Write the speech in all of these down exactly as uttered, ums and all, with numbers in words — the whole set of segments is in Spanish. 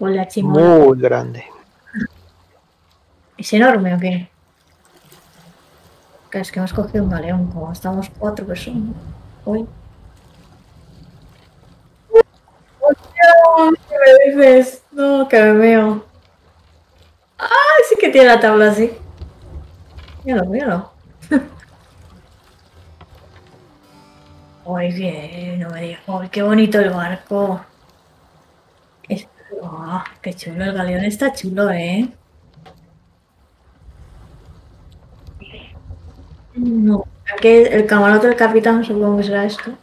Con la chimola. Muy grande. ¿Es enorme o qué? Que es que hemos cogido un galeón, como estamos cuatro personas. Uy. ¿Qué me dices? No, que me veo. ¡Ay, sí que tiene la tabla así! Míralo, míralo. ¡Ay, bien! No me digas. ¡Ay, qué bonito el barco! Es... ¡Oh, qué chulo! El galeón está chulo, ¿eh? No. Aquí el camarote del capitán, supongo que será esto.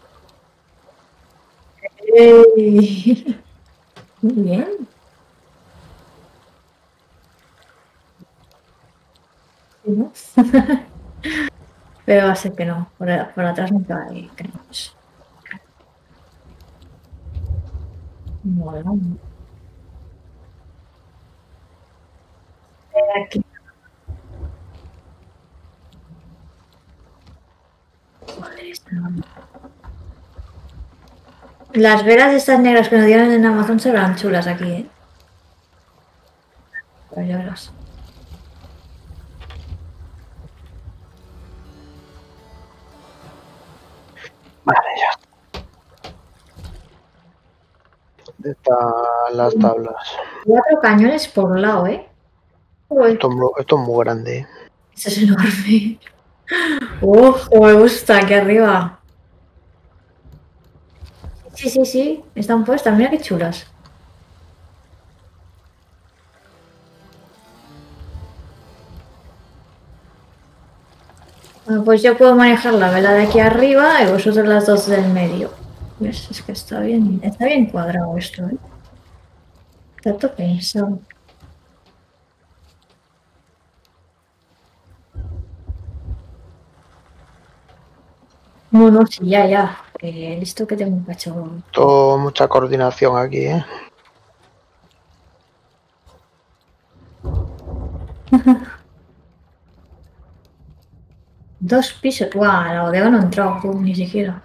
¡Ey! Muy bien. ¿Sí, no? Pero va a ser que no. Por, por atrás nunca hay, creemos. Bueno. Aquí. Joder, está... Las velas estas negras que nos dieron en Amazon serán chulas aquí, ¿eh? Pues ya verás. Vale, ya. ¿Dónde están las tablas? Cuatro cañones por un lado, ¿eh? Uy, Esto, es muy- esto es muy grande. eso es enorme. ¡Uf! Me gusta aquí arriba. Sí, sí, sí. Están puestas. Mira qué chulas. Bueno, pues yo puedo manejar la vela de aquí arriba y vosotros las dos del medio. ¿Ves? Es que está bien, está bien cuadrado esto, ¿eh? Está todo pensado. No, no, sí, ya, ya. Que listo que tengo un cachorro. Todo mucha coordinación aquí, ¿eh? Dos pisos. ¡Guau! La bodega no ha entrado, tú, ni siquiera.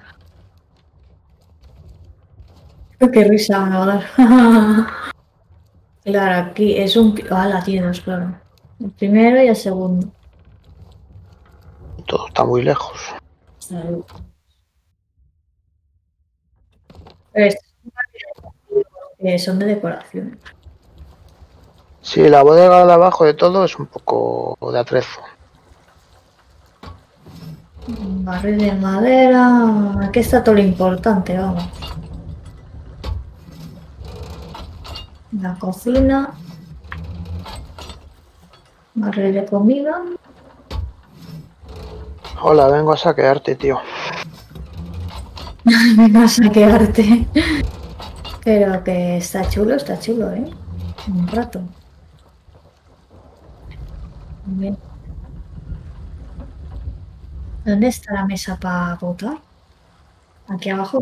¡Qué risa me va a dar! Claro, aquí es un... Ah, la tiene dos, claro. El primero y el segundo. Todo está muy lejos. Salud. Estos eh, son de decoración. Sí, la bodega de abajo de todo es un poco de atrezo. Un barril de madera. Aquí está todo lo importante, vamos. La cocina. Barril de comida. Hola, vengo a saquearte, tío. Me vas a quedarte. Pero que está chulo, está chulo, ¿eh? Un rato. Bien. ¿Dónde está la mesa para votar? Aquí abajo.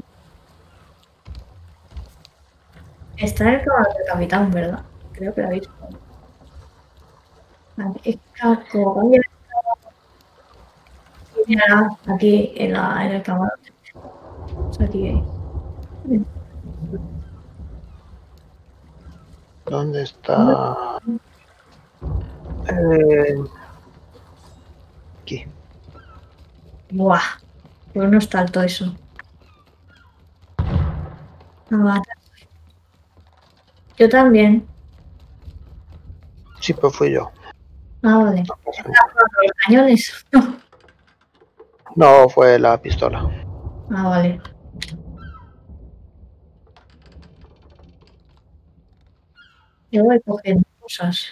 Está en el caballo del capitán, ¿verdad? Creo que lo habéis visto. Aquí, como aquí en, la, en el camarote. O sea, aquí. ¿Dónde está? Eh, aquí. Buah, pues no está alto eso. Ah, yo también. Sí, pues fui yo. Ah, vale. No pasa nada. Los cañones. No, fue la pistola. Ah, vale. Yo voy cogiendo cosas.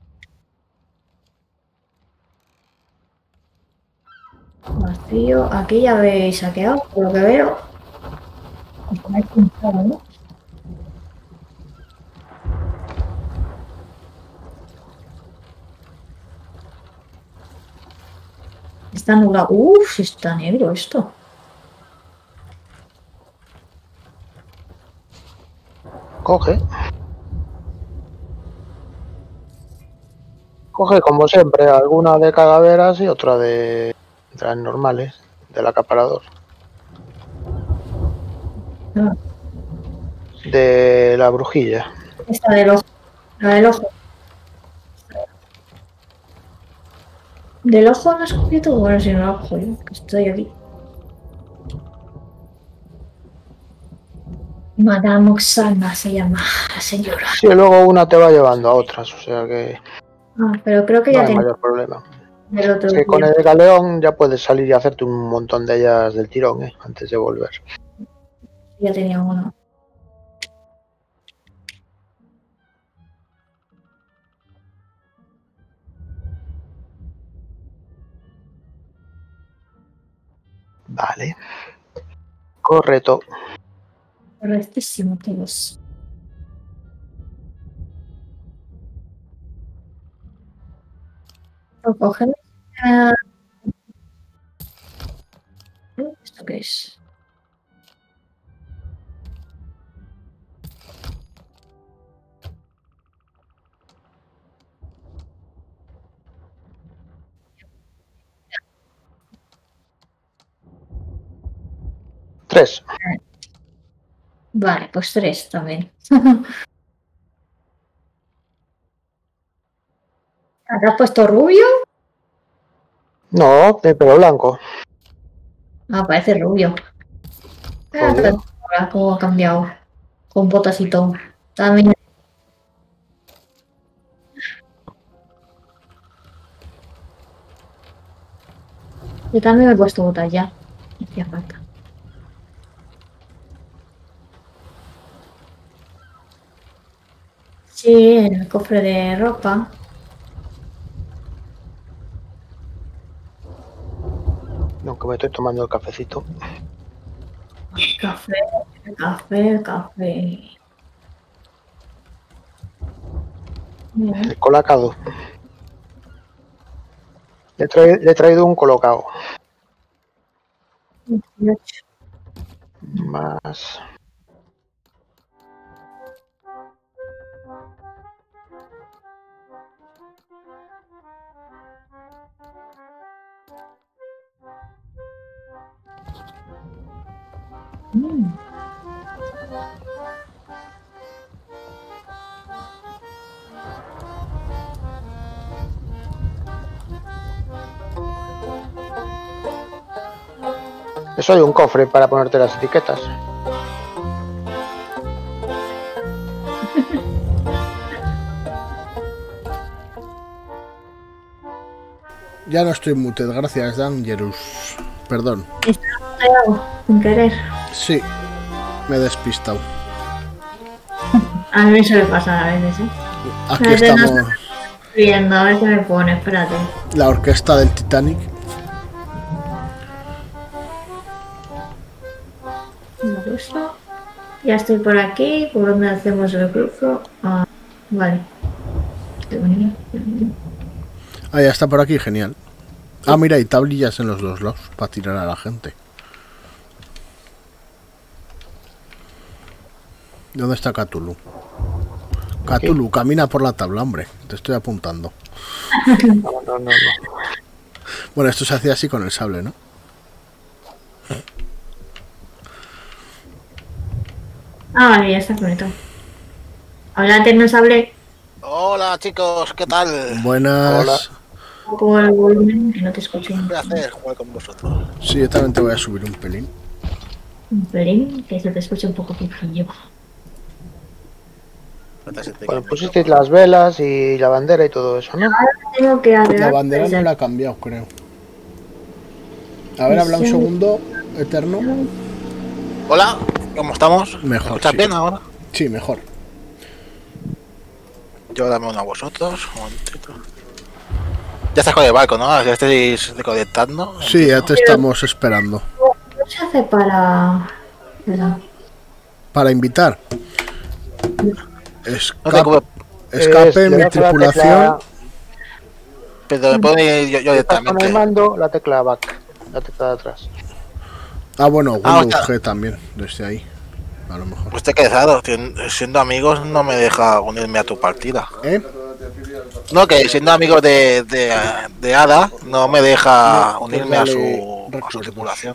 Vacío. Aquí ya habéis saqueado, por lo que veo. Os habéis pintado, ¿no? Está nublado. Uf, está negro esto. Coge. Coge, como siempre, alguna de calaveras y otra de, de las normales, del acaparador. Ah, De la brujilla. Esta del ojo. La del ojo. ¿Del ojo no has cogido tú? Bueno, si no lo cojo yo, que estoy aquí. Madame Oxana se llama la señora. Sí, luego una te va llevando a otras, o sea que Ah, pero creo que no ya hay tengo mayor problema. el otro Es que con día. el galeón ya puedes salir y hacerte un montón de ellas del tirón, ¿eh? Antes de volver. Ya tenía uno. Vale. Correcto. Correctísimo, todos. Lo cogemos. Ah, ¿esto qué es? Tres. Vale, pues tres también. ¿Te has puesto rubio? No, de pelo blanco. Ah, parece rubio. Ah, Rubio. pero ahora cómo ha cambiado. Con botas y todo. También. Yo también me he puesto botas ya. No hacía falta. Sí, en el cofre de ropa. Aunque me estoy tomando el cafecito. Café, café, café. Bien. El colacado. Le, trae- le he traído un colocado. dieciocho. Más. Mm. Eso hay un cofre para ponerte las etiquetas. Ya no estoy muted, gracias, Dangerous. Perdón. Estaba sin querer. Sí, me he despistado. A mí se me pasa a veces, ¿eh? Aquí A veces no estamos, estoy viendo, a ver qué me pone, espérate. la orquesta del Titanic. Me gusta. Ya estoy por aquí, por donde hacemos el grupo. Ah, vale. Ah, ya está por aquí, genial. Ah, mira, hay tablillas en los dos lados para tirar a la gente. ¿Dónde está Cthulhu? Cthulhu, camina por la tabla, hombre. Te estoy apuntando. No, no, no, no. Bueno, esto se hacía así con el sable, ¿no? Ah, vale, ya está conectado. Ahora antes nos hablé Hola chicos, ¿qué tal? Buenas. Hola. un poco el volumen y no te escuché Un placer jugar con vosotros. Sí, yo también te voy a subir un pelín. un pelín, que se te escuche un poco pijillo. Bueno, pusisteis las velas y la bandera y todo eso, ¿no? Ahora tengo que La arreglar. bandera no la ha cambiado, creo. A ver, habla un Sí. segundo, Eterno. Hola, ¿cómo estamos? Mejor, ¿Me escuchas sí. bien ahora? Sí, mejor. Yo dame uno a vosotros. Un momentito. Ya estás con el barco, ¿no? Ya estáis desconectando. Sí, ya te estamos esperando. ¿Cómo se hace para...? Espera. Para invitar. No te Escape, preocupes, escape Es- le mi das a la tripulación. tecla- pero me puedo ir yo, yo si estás con el directamente. mando, la tecla back. La tecla de atrás. Ah, bueno, Ah, Windows hostia. G también, desde ahí. A lo mejor. Usted qué raro, tien- siendo amigos no me deja unirme a tu partida. ¿Eh? No, que siendo amigos de, de, de Ada no me deja No, unirme a pues su, dale a su recuerdos. tripulación.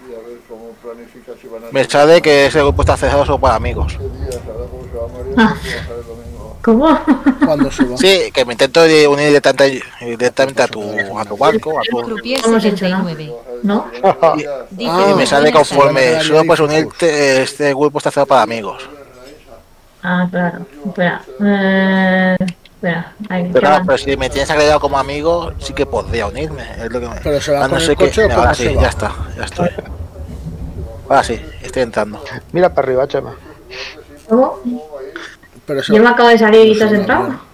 Me sale que ese grupo está cerrado solo para amigos. Ah, ¿Cómo? Cuando suba. Sí, que me intento de unir directamente, directamente a tu, a tu barco, a tu... Croupier No hemos hecho setenta y nada. nueve. ¿No? Dice Ah, Y me sale buenas conforme tardes. solo puedes unirte, este grupo está cerrado para amigos. Ah, claro. Espera. Eh, espera. Ahí, Pero, ¿qué no, va? pero si me tienes agregado como amigo, sí que podría unirme. Es lo que me... ¿Pero se va Ah, no con sé el qué- coche o Ahora cómo sí, se va? ya está, ya estoy. Ahora sí, estoy entrando. Mira para arriba, Chema. ¿Cómo? Pero se Yo me va... acabo de salir y no te has sé, entrado. avión.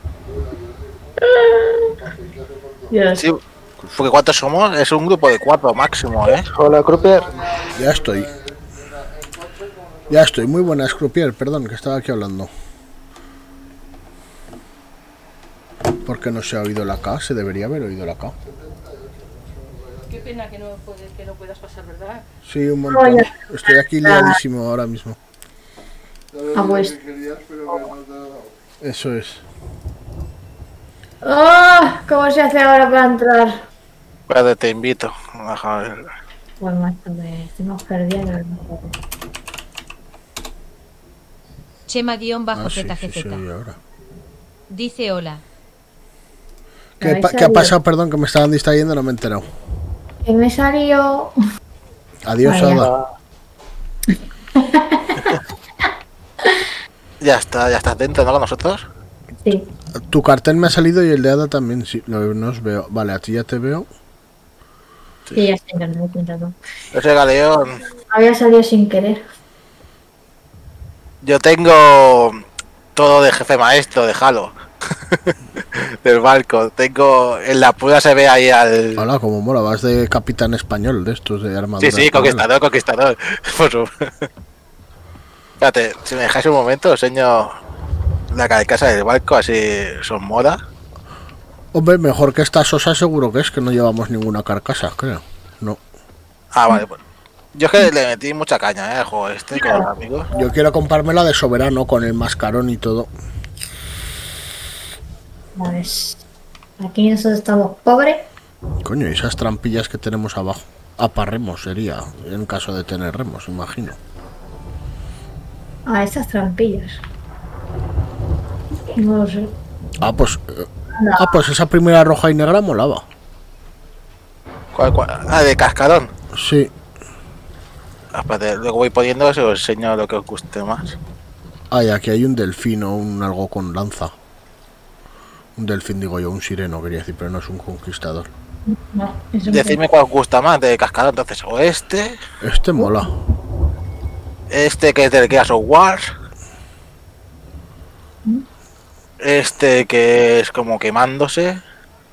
Dios. Sí, porque ¿cuántos somos? Es un grupo de cuatro máximo, ¿eh? Hola, Croupier. Ya estoy. Ya estoy. Muy buenas, Croupier. Perdón, que estaba aquí hablando. ¿Por qué no se ha oído la K? Se debería haber oído la K. Qué pena que no, puedes, que no puedas pasar, ¿verdad? Sí, un montón. Oye. Estoy aquí liadísimo ahora mismo. Ah, pues. Eso es. ¡Oh! ¿Cómo se hace ahora para entrar? Espérate, te invito. Ajá, a ver. Pues macho, me estoy más perdida que no. Chema-Z Ah, sí, GZ. sí, se oye ahora. Dice hola. ¿Qué, Ahí pa- ¿Qué ha salió. pasado? Perdón, que me estaban distrayendo, no me he enterado. Que me salió. Adiós, Vaya. Ada. Ya está, ya estás dentro, ¿no? Con nosotros. Sí. Tu cartel me ha salido y el de Ada también. Sí, no, no os veo. Vale, a ti ya te veo. Sí, ya está, no he intentado. Ese galeón. Había salido sin querer. Yo tengo todo de jefe maestro de Halo. Del barco. Tengo. En la prueba se ve ahí al. Hola, como mola. Vas de capitán español de estos de armadura. Sí, sí, española. conquistador, conquistador. Por su- Espérate, si me dejáis un momento, os enseño la carcasa del barco, así son moda. Hombre, mejor que esta sosa seguro que es, que no llevamos ninguna carcasa, creo. No. Ah, vale, pues. Yo es que le metí mucha caña, eh, al juego este con los amigos. Yo quiero comprármela de soberano con el mascarón y todo. Vale. Aquí nosotros estamos pobres. Coño, y esas trampillas que tenemos abajo. Aparremos sería, en caso de tener remos, imagino. Ah, estas trampillas. No lo sé. Ah, pues. eh, No. Ah, pues esa primera roja y negra molaba. ¿Cuál, cuál? Ah, de cascarón. Sí. Ah, espérate, luego voy poniendo eso y os enseño lo que os guste más. Ah, y aquí hay un delfín o un algo con lanza. Un delfín, digo yo, un sireno, quería decir, pero no es un conquistador. No, es un Decidme cuál os gusta más de cascarón, entonces, o este, Este mola. este que es del Gears of War, este que es como quemándose,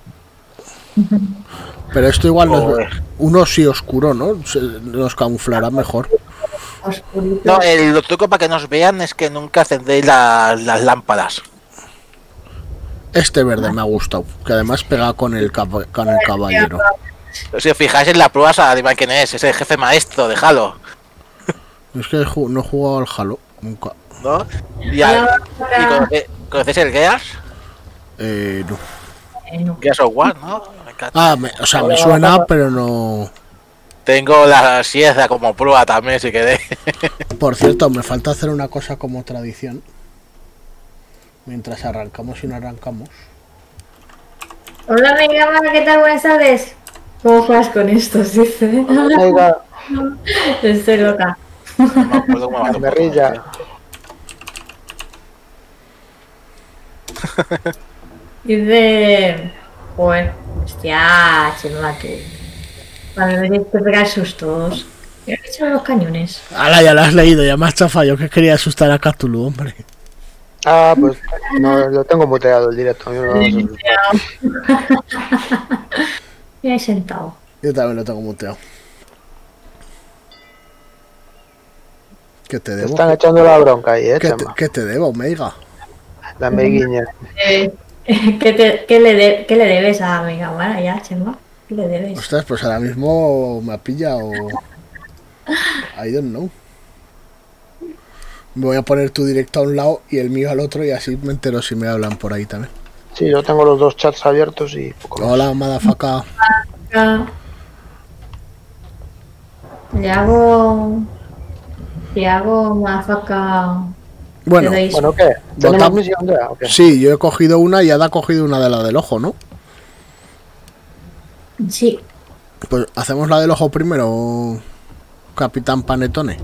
Pero esto igual nos, Joder. uno sí oscuro, ¿no? Se- nos camuflará mejor. oscurito. No, el truco para que nos vean es que nunca encendéis las, las lámparas. Este verde me ha gustado, que además pega con el, cab- con el caballero. Si os fijáis en la prueba, sabéis quién es, es el jefe maestro de Halo, Es que ju- no he jugado al Halo, nunca. ¿no? Y, al- y conoce- ¿conocéis el Gears? Eh, no. Eh, no. Gears of War, ¿no? Me encanta. Ah, me- o sea, me suena, pero no... Tengo la sierra como prueba también, si queréis. Por cierto, me falta hacer una cosa como tradición. Mientras arrancamos y no arrancamos. Hola, amiga, mamá, ¿qué tal? Buenas tardes. ¿Cómo juegas con estos? Dice. Venga, Estoy loca. No me acuerdo cómo me va a Merrilla. Dice. Bueno, hostia, chema, tú. Cuando me te pegas sustos. ¿Qué han hecho los cañones? Ahora ya lo has leído, ya me has chafado. Yo que quería asustar a Cthulhu, hombre. Ah, pues no, lo tengo muteado el directo. Yo no lo sé. Me he sentado. Yo también lo tengo muteado. ¿Qué te Te debo? están echando la bronca ahí, eh, ¿Qué te, Chema. qué te debo, Meiga? La meguiña. Eh, ¿qué, te- qué le de- qué le debes a mi cámara ya, Chema? ¿Qué le debes? Ostras, pues ahora mismo me ha pillado. I don't know. Me voy a poner tu directo a un lado y el mío al otro y así me entero si me hablan por ahí también. Sí, yo tengo los dos chats abiertos y poco más. Hola, madafaca. Le hago. Le hago una faca. Bueno, Te doy- Bueno, ¿qué? ¿Tenemos Votamos- misión ya? ¿O qué? sí, yo he cogido una y Ada ha cogido una de la del ojo, ¿no? Sí, Pues hacemos la del ojo primero, Capitán Panetone.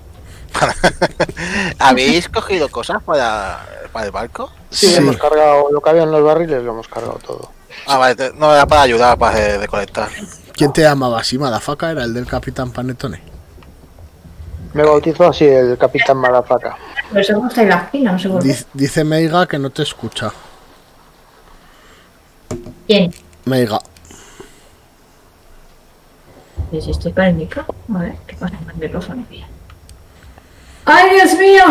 ¿Habéis cogido cosas para, para el barco? Sí, Sí. hemos cargado lo que había en los barriles, lo hemos cargado todo. Ah, vale, te- no era para ayudar, para de, de conectar. ¿Quién te llamaba así? ¿Madafaca era el del Capitán Panetone? Me bautizó así el Capitán Madafaca. pero eso está en la esquina, no sé por qué. Dice, dice Meiga que no te escucha. ¿Quién? Meiga. Pues si estoy con el micro. A ver, ¿qué pasa con el micrófono? ¡Ay, Dios mío!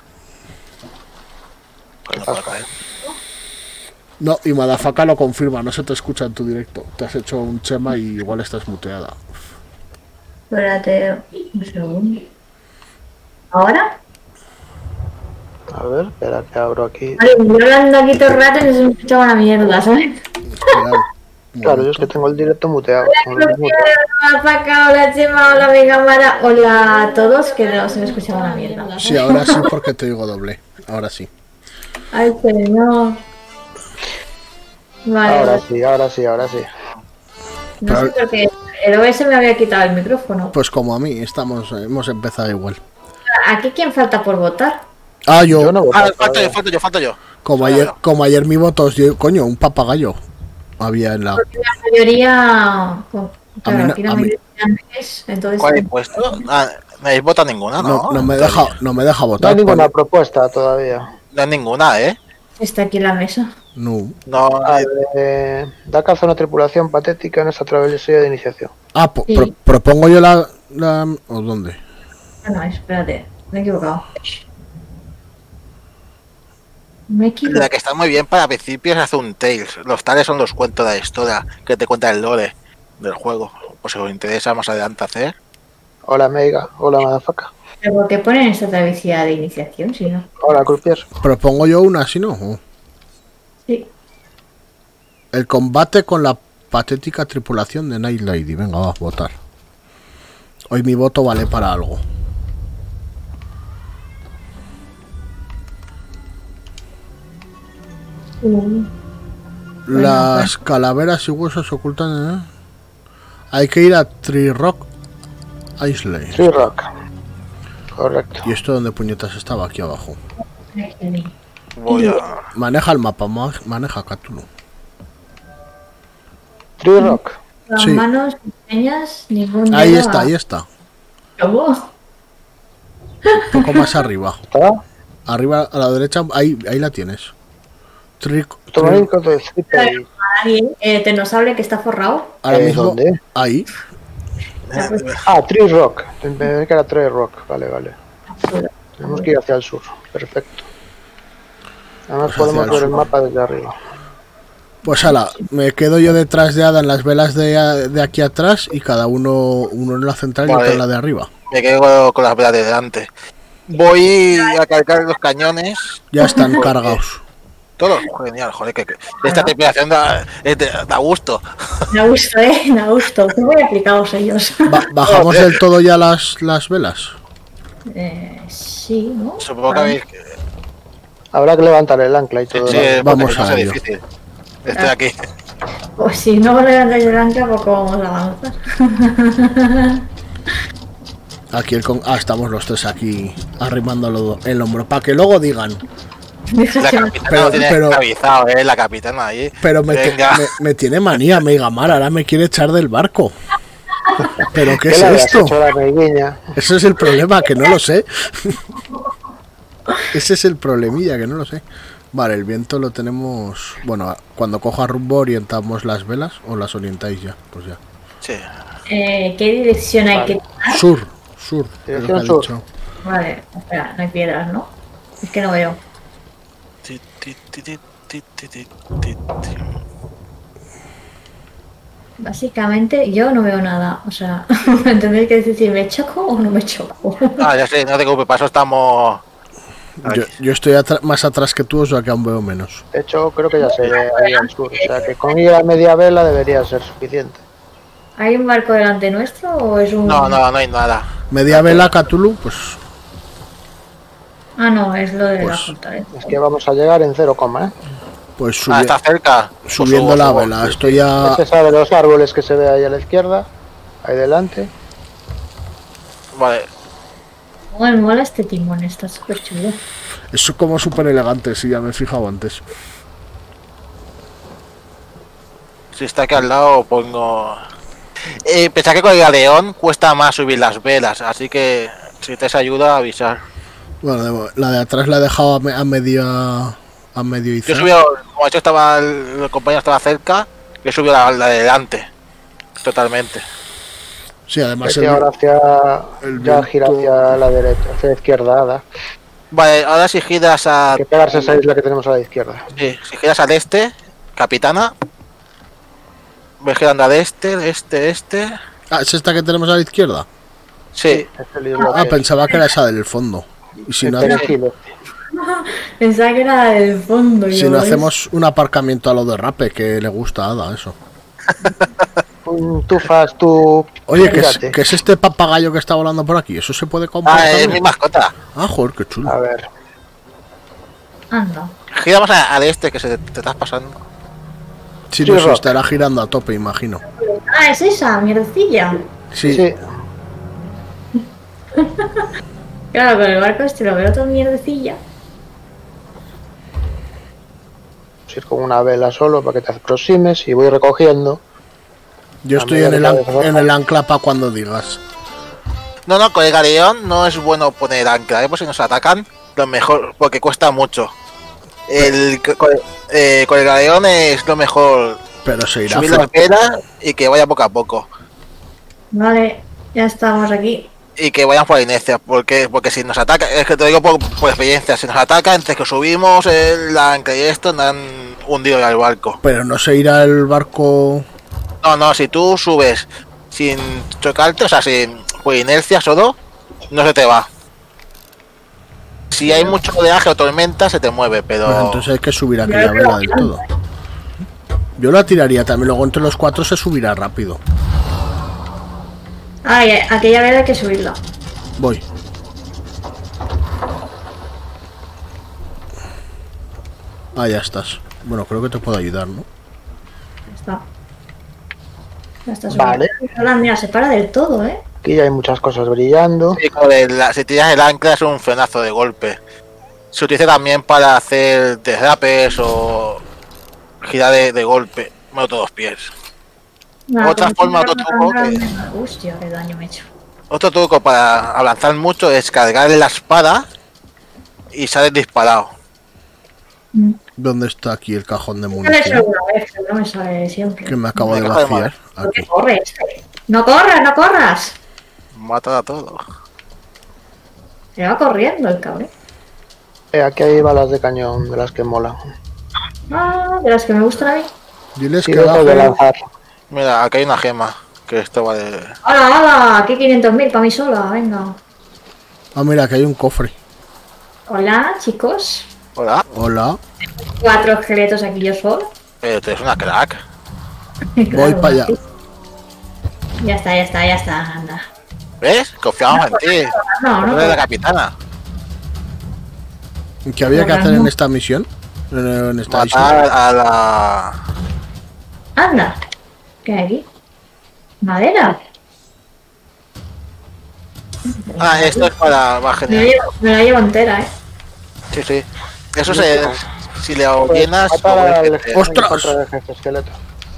Pues no puedo caer. No, y Madafaca lo confirma, no se te escucha en tu directo. Te has hecho un chema y igual estás muteada. Espérate un segundo. ¿Ahora? A ver, espera que abro aquí. Vale, yo hablando aquí todo el rato y no se me escuchaba una mierda, ¿sabes? Claro, Claro, yo es que tengo el directo muteado. como lo muto. Hola Paca, hola Chema, hola mi cámara, hola a todos, que no se me escuchaba una mierda. Sí, ahora sí porque te digo doble. Ahora sí. Ay, pero no. Vale, Ahora sí, ahora sí, ahora sí. no sé por qué el O S me había quitado el micrófono. Pues como a mí, estamos, hemos empezado igual. ¿Aquí quién falta por votar? Ah, yo, Yo no voto Ah, todavía. falto yo, falto yo, falto yo. como ayer, como ayer mi voto os dio, coño, un papagayo. Había en la. Porque la mayoría... Claro, A mí no- aquí la a mí- mayoría es, entonces... ¿Cuál habéis puesto? Ah, no habéis votado ninguna, ¿no? No, no me deja, no me deja No votar. hay ninguna pone- propuesta todavía. No hay ninguna, ¿eh? Está aquí en la mesa. No. No, Ah, eh, eh, da caza a una tripulación patética en esta travesía de iniciación. Ah, po- Sí. pro- propongo yo la, la. ¿O dónde? Ah, no, espérate, me he equivocado. Me he la equivocado. que está muy bien para principios hace un Tales. Los tales son los cuentos de la historia que te cuenta el lore del juego. Pues si os interesa más adelante hacer. Hola Meiga, hola Madafaca, ¿Pero por qué ponen esta travesía de iniciación, si no? hola Crupier. Propongo yo una, si no. ¿O? Sí. El combate con la patética tripulación de Night Lady. Venga, va a votar. Hoy mi voto vale para algo. Uh, Las calaveras y huesos ocultan. ¿eh? Hay que ir a Tree Rock Island. Tree Rock. Correcto. ¿Y esto dónde puñetas estaba? Aquí abajo. Voy a. Maneja el mapa, ma- maneja Cthulhu. Tree Rock. Las Sí. manos pequeñas, ningún Ahí dedo está, a- ahí está. ¿Cómo? Un poco más arriba. ¿Está? Arriba a la derecha, ahí, ahí la tienes. Tree, Tomarico de Cipri. Nadie. Eh, Tenosable que está forrado. ahora Eh, mismo, ¿dónde? ahí. Ah, Tree Rock. Pensé que era Tree Rock. Vale, vale. Tenemos que ir hacia el sur. Perfecto. Además Hacia podemos el ver el sur. mapa desde arriba. Pues ala, me quedo yo detrás de Ada en las velas de, de aquí atrás y cada uno, uno en la central y Vale. otro en la de arriba. Me quedo con las velas de delante. Voy a cargar los cañones. Ya están cargados. Todos. Genial, joder, que, que esta tripulación da, es de- da gusto. Me ha gustado, ¿eh? Me ha gustado. Qué muy aplicados ellos. Ba- ¿Bajamos del todo ya las, las velas? Eh, sí, ¿no? Supongo que habéis. Habrá que levantar el ancla y todo. Sí, ¿no? porque Vamos no a es ello. difícil. Estoy aquí. Pues si no levantáis el ancla, poco vamos a avanzar. Aquí el con... Ah, estamos los tres aquí arrimándolo el hombro. Para que luego digan. La capitana Pero- lo tiene pero- esclavizado, eh, la capitana ahí. Pero me, te- Venga. me, me tiene manía, Meigamar. Ahora me quiere echar del barco. ¿Pero qué ¿Qué es le habías esto? hecho a la meiguiña? Ese es el problema, que no lo sé. Ese es el problemilla, que no lo sé. Vale, el viento lo tenemos... Bueno, cuando coja rumbo orientamos las velas o las orientáis ya. Pues ya. Sí. Eh, ¿Qué dirección hay Vale. que tomar? Sur, sur. es lo que Dirección ha sur. dicho. Vale, espera, no hay piedras, ¿no? Es que no veo. Ti, ti, ti, ti, ti, ti, ti, ti, ti. Básicamente yo no veo nada. O sea, ¿me entendéis que decir si me choco o no me choco? Ah, ya sé, no te preocupes, para eso estamos. Yo, yo estoy atra- más atrás que tú, o sea que aún veo menos. De hecho, creo que ya se ve ahí al sur. O sea que con ir a media vela debería ser suficiente. ¿Hay un barco delante nuestro o es un...? No, no, no hay nada. Media vela, Cthulhu, pues Ah, no, es lo de Pues- la fortaleza. Es que vamos a llegar en cero coma, ¿eh? Pues Ah, subi- está cerca. Pues subiendo subo, la subo. vela. Estoy a... Es esa de los árboles que se ve ahí a la izquierda, ahí delante. Vale. Mola, mola este timón, está súper chulo. Eso es como súper elegante, sí, ya me he fijado antes. Si está aquí al lado, pongo. Eh, pensad que con el galeón cuesta más subir las velas, así que si te ayuda, avisar. Bueno, de- la de atrás la he dejado a, me- a media... A medio Yo izar. subí, como hecho estaba el, el compañero estaba cerca, yo subí la, la de delante. Totalmente. Sí, además Aquí el- ahora hacia... el ya viento- gira hacia la derecha, hacia la izquierda. Ada. Vale, ahora si giras a. Hay que pegarse a esa isla que tenemos a la izquierda. Sí, si giras al este, capitana. Voy girando al este, este, este. Ah, ¿es esta que tenemos a la izquierda? Sí. Es el islote. Ah, pensaba que era esa del fondo. Y si no, El perejil. Pensaba que era del fondo. si yo, no ¿ves? hacemos un aparcamiento a lo de Rape, que le gusta a Ada, eso. Un tufas, tú... Oye, ¿qué es, Fíjate. qué es este papagayo que está volando por aquí? ¿Eso se puede comprar? Ah, es también? mi mascota. Ah, joder, qué chulo. A ver. Anda. Giramos a- al este que se te, te estás pasando. Sí, Sí, no, se Rock. estará girando a tope, imagino. Ah, es esa, mierdecilla. Sí, Sí. Claro, con el barco este lo veo todo mierdecilla. Ir con una vela solo para que te aproximes y voy recogiendo. yo a estoy en medida el, que an- vayas en el ancla para cuando digas. No, no, con el galeón no es bueno poner ancla, ¿eh? Pues si nos atacan, lo mejor, porque cuesta mucho. El, con, eh, con el galeón es lo mejor Pero se irá. subir fla- las velas y que vaya poco a poco. Vale, ya estamos aquí. Y que vayan por la inercia, porque porque si nos ataca, es que te lo digo por, por experiencia, si nos atacan, entre que subimos el ancla y esto, nos han hundido ya el barco. Pero no se irá el barco. No, no, si tú subes sin chocarte, o sea, sin por inercia solo, no se te va. Si hay mucho oleaje o tormenta, se te mueve, pero... Pues entonces hay que subir aquella Yo creo vela que del todo. Yo la tiraría también, luego entre los cuatro se subirá rápido. Ah, y aquella vez hay que subirla. Voy. Ah, ya estás. Bueno, creo que te puedo ayudar, ¿no? Ya está. Ya está subida. Vale. Hola, mira, se para del todo, ¿eh? Aquí ya hay muchas cosas brillando. Sí, con el- la- si tiras el ancla es un frenazo de golpe. Se utiliza también para hacer derrapes o girar de, de golpe. Bueno, todos pies. Nada, Otra como forma, si otro fuera truco tan que- grande. Hostia, qué daño me he hecho. Otro truco para avanzar mucho es cargar la espada y sales disparado. Mm. ¿Dónde está aquí el cajón de Me he hecho munición? alguna vez, pero no me sale siempre. Que me acabo de Me cago de vaciar. ¿Por qué Aquí. corre este? ¡No corras, no corras! Mata a todo. Se va corriendo el cabrón. Eh, aquí hay balas de cañón de las que molan. Ah, de las que me gustan a mí. Diles Sí, que dejo de baje. lanzar. Mira, aquí hay una gema. Que esto va de... ¡Hala, hala! Aquí quinientos mil para mí sola, venga. Ah, mira, que hay un cofre. Hola, chicos. Hola. Hola. Cuatro esqueletos aquí yo solo. Pero tú eres una crack. Voy Claro, para allá. sí. Ya está, ya está, ya está, anda. ¿Ves? Confiamos en ti. No, Tú no, eres la capitana. ¿Qué había que Hola, hacer en no. esta misión? En, en esta Matar isla. a la... anda. ¿Qué hay aquí? ¿Madera? Ah, esto es para... Va, Me la genial. llevo, me la llevo entera, eh. Sí, sí. Eso se... Si le llenas... Matar al jefe, ¡Ostras! contra el jefe esqueleto.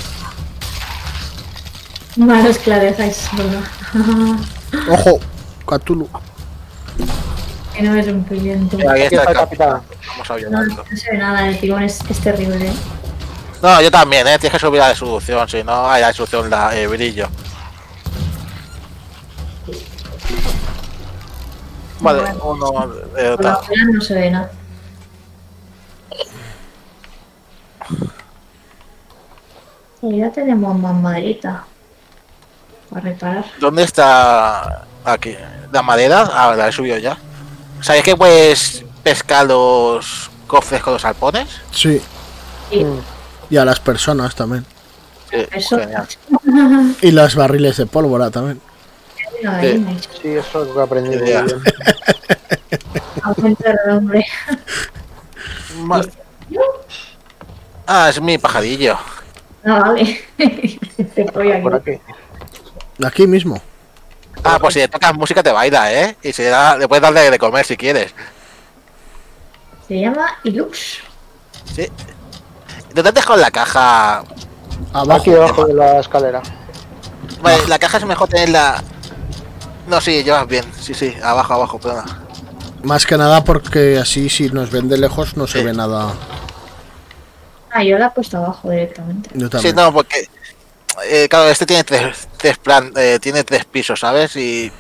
Malos que la dejáis sola. Ojo, Cthulhu. Que no es un cliente. Ahí Aquí está está el el capitán. capitán. Vamos a No, ayudarlo. no se ve nada, el timón es, es terrible. No, yo también, ¿eh? Tienes que subir la resolución, si no hay la resolución, la, el brillo. Vale, uno de Por la otra. fuera no se ve nada. Y ya tenemos más maderita para reparar. ¿Dónde está aquí? ¿La madera? Ah, la he subido ya. ¿Sabéis que puedes pescar los cofres con los arpones? Sí. Sí, Mm. Y a las personas también. Sí, eso. genial. Y los barriles de pólvora también. Mira, ahí me he hecho. Sí, eso es lo que he aprendido. Idea. Muy bien. Aumentar el nombre. Ma- Ah, es mi pajarillo. Ah, vale. Estoy aquí. Por aquí. Aquí mismo. Ah, pues si le tocas música te baila, ¿eh? Y si le, da, le puedes darle de comer si quieres. Se llama Ilux. Sí. ¿Dónde te has dejado la caja? Abajo. Aquí debajo de la escalera. Vale, la caja es mejor tenerla... No, sí, llevas bien. Sí, sí, abajo, abajo, perdona. Más que nada porque así si nos ven de lejos no se Sí. ve nada. Ah, yo la he puesto abajo directamente. Yo Sí, también. no, porque... eh, claro, este tiene tres, tres plan, eh, tiene tres pisos, ¿sabes? Y...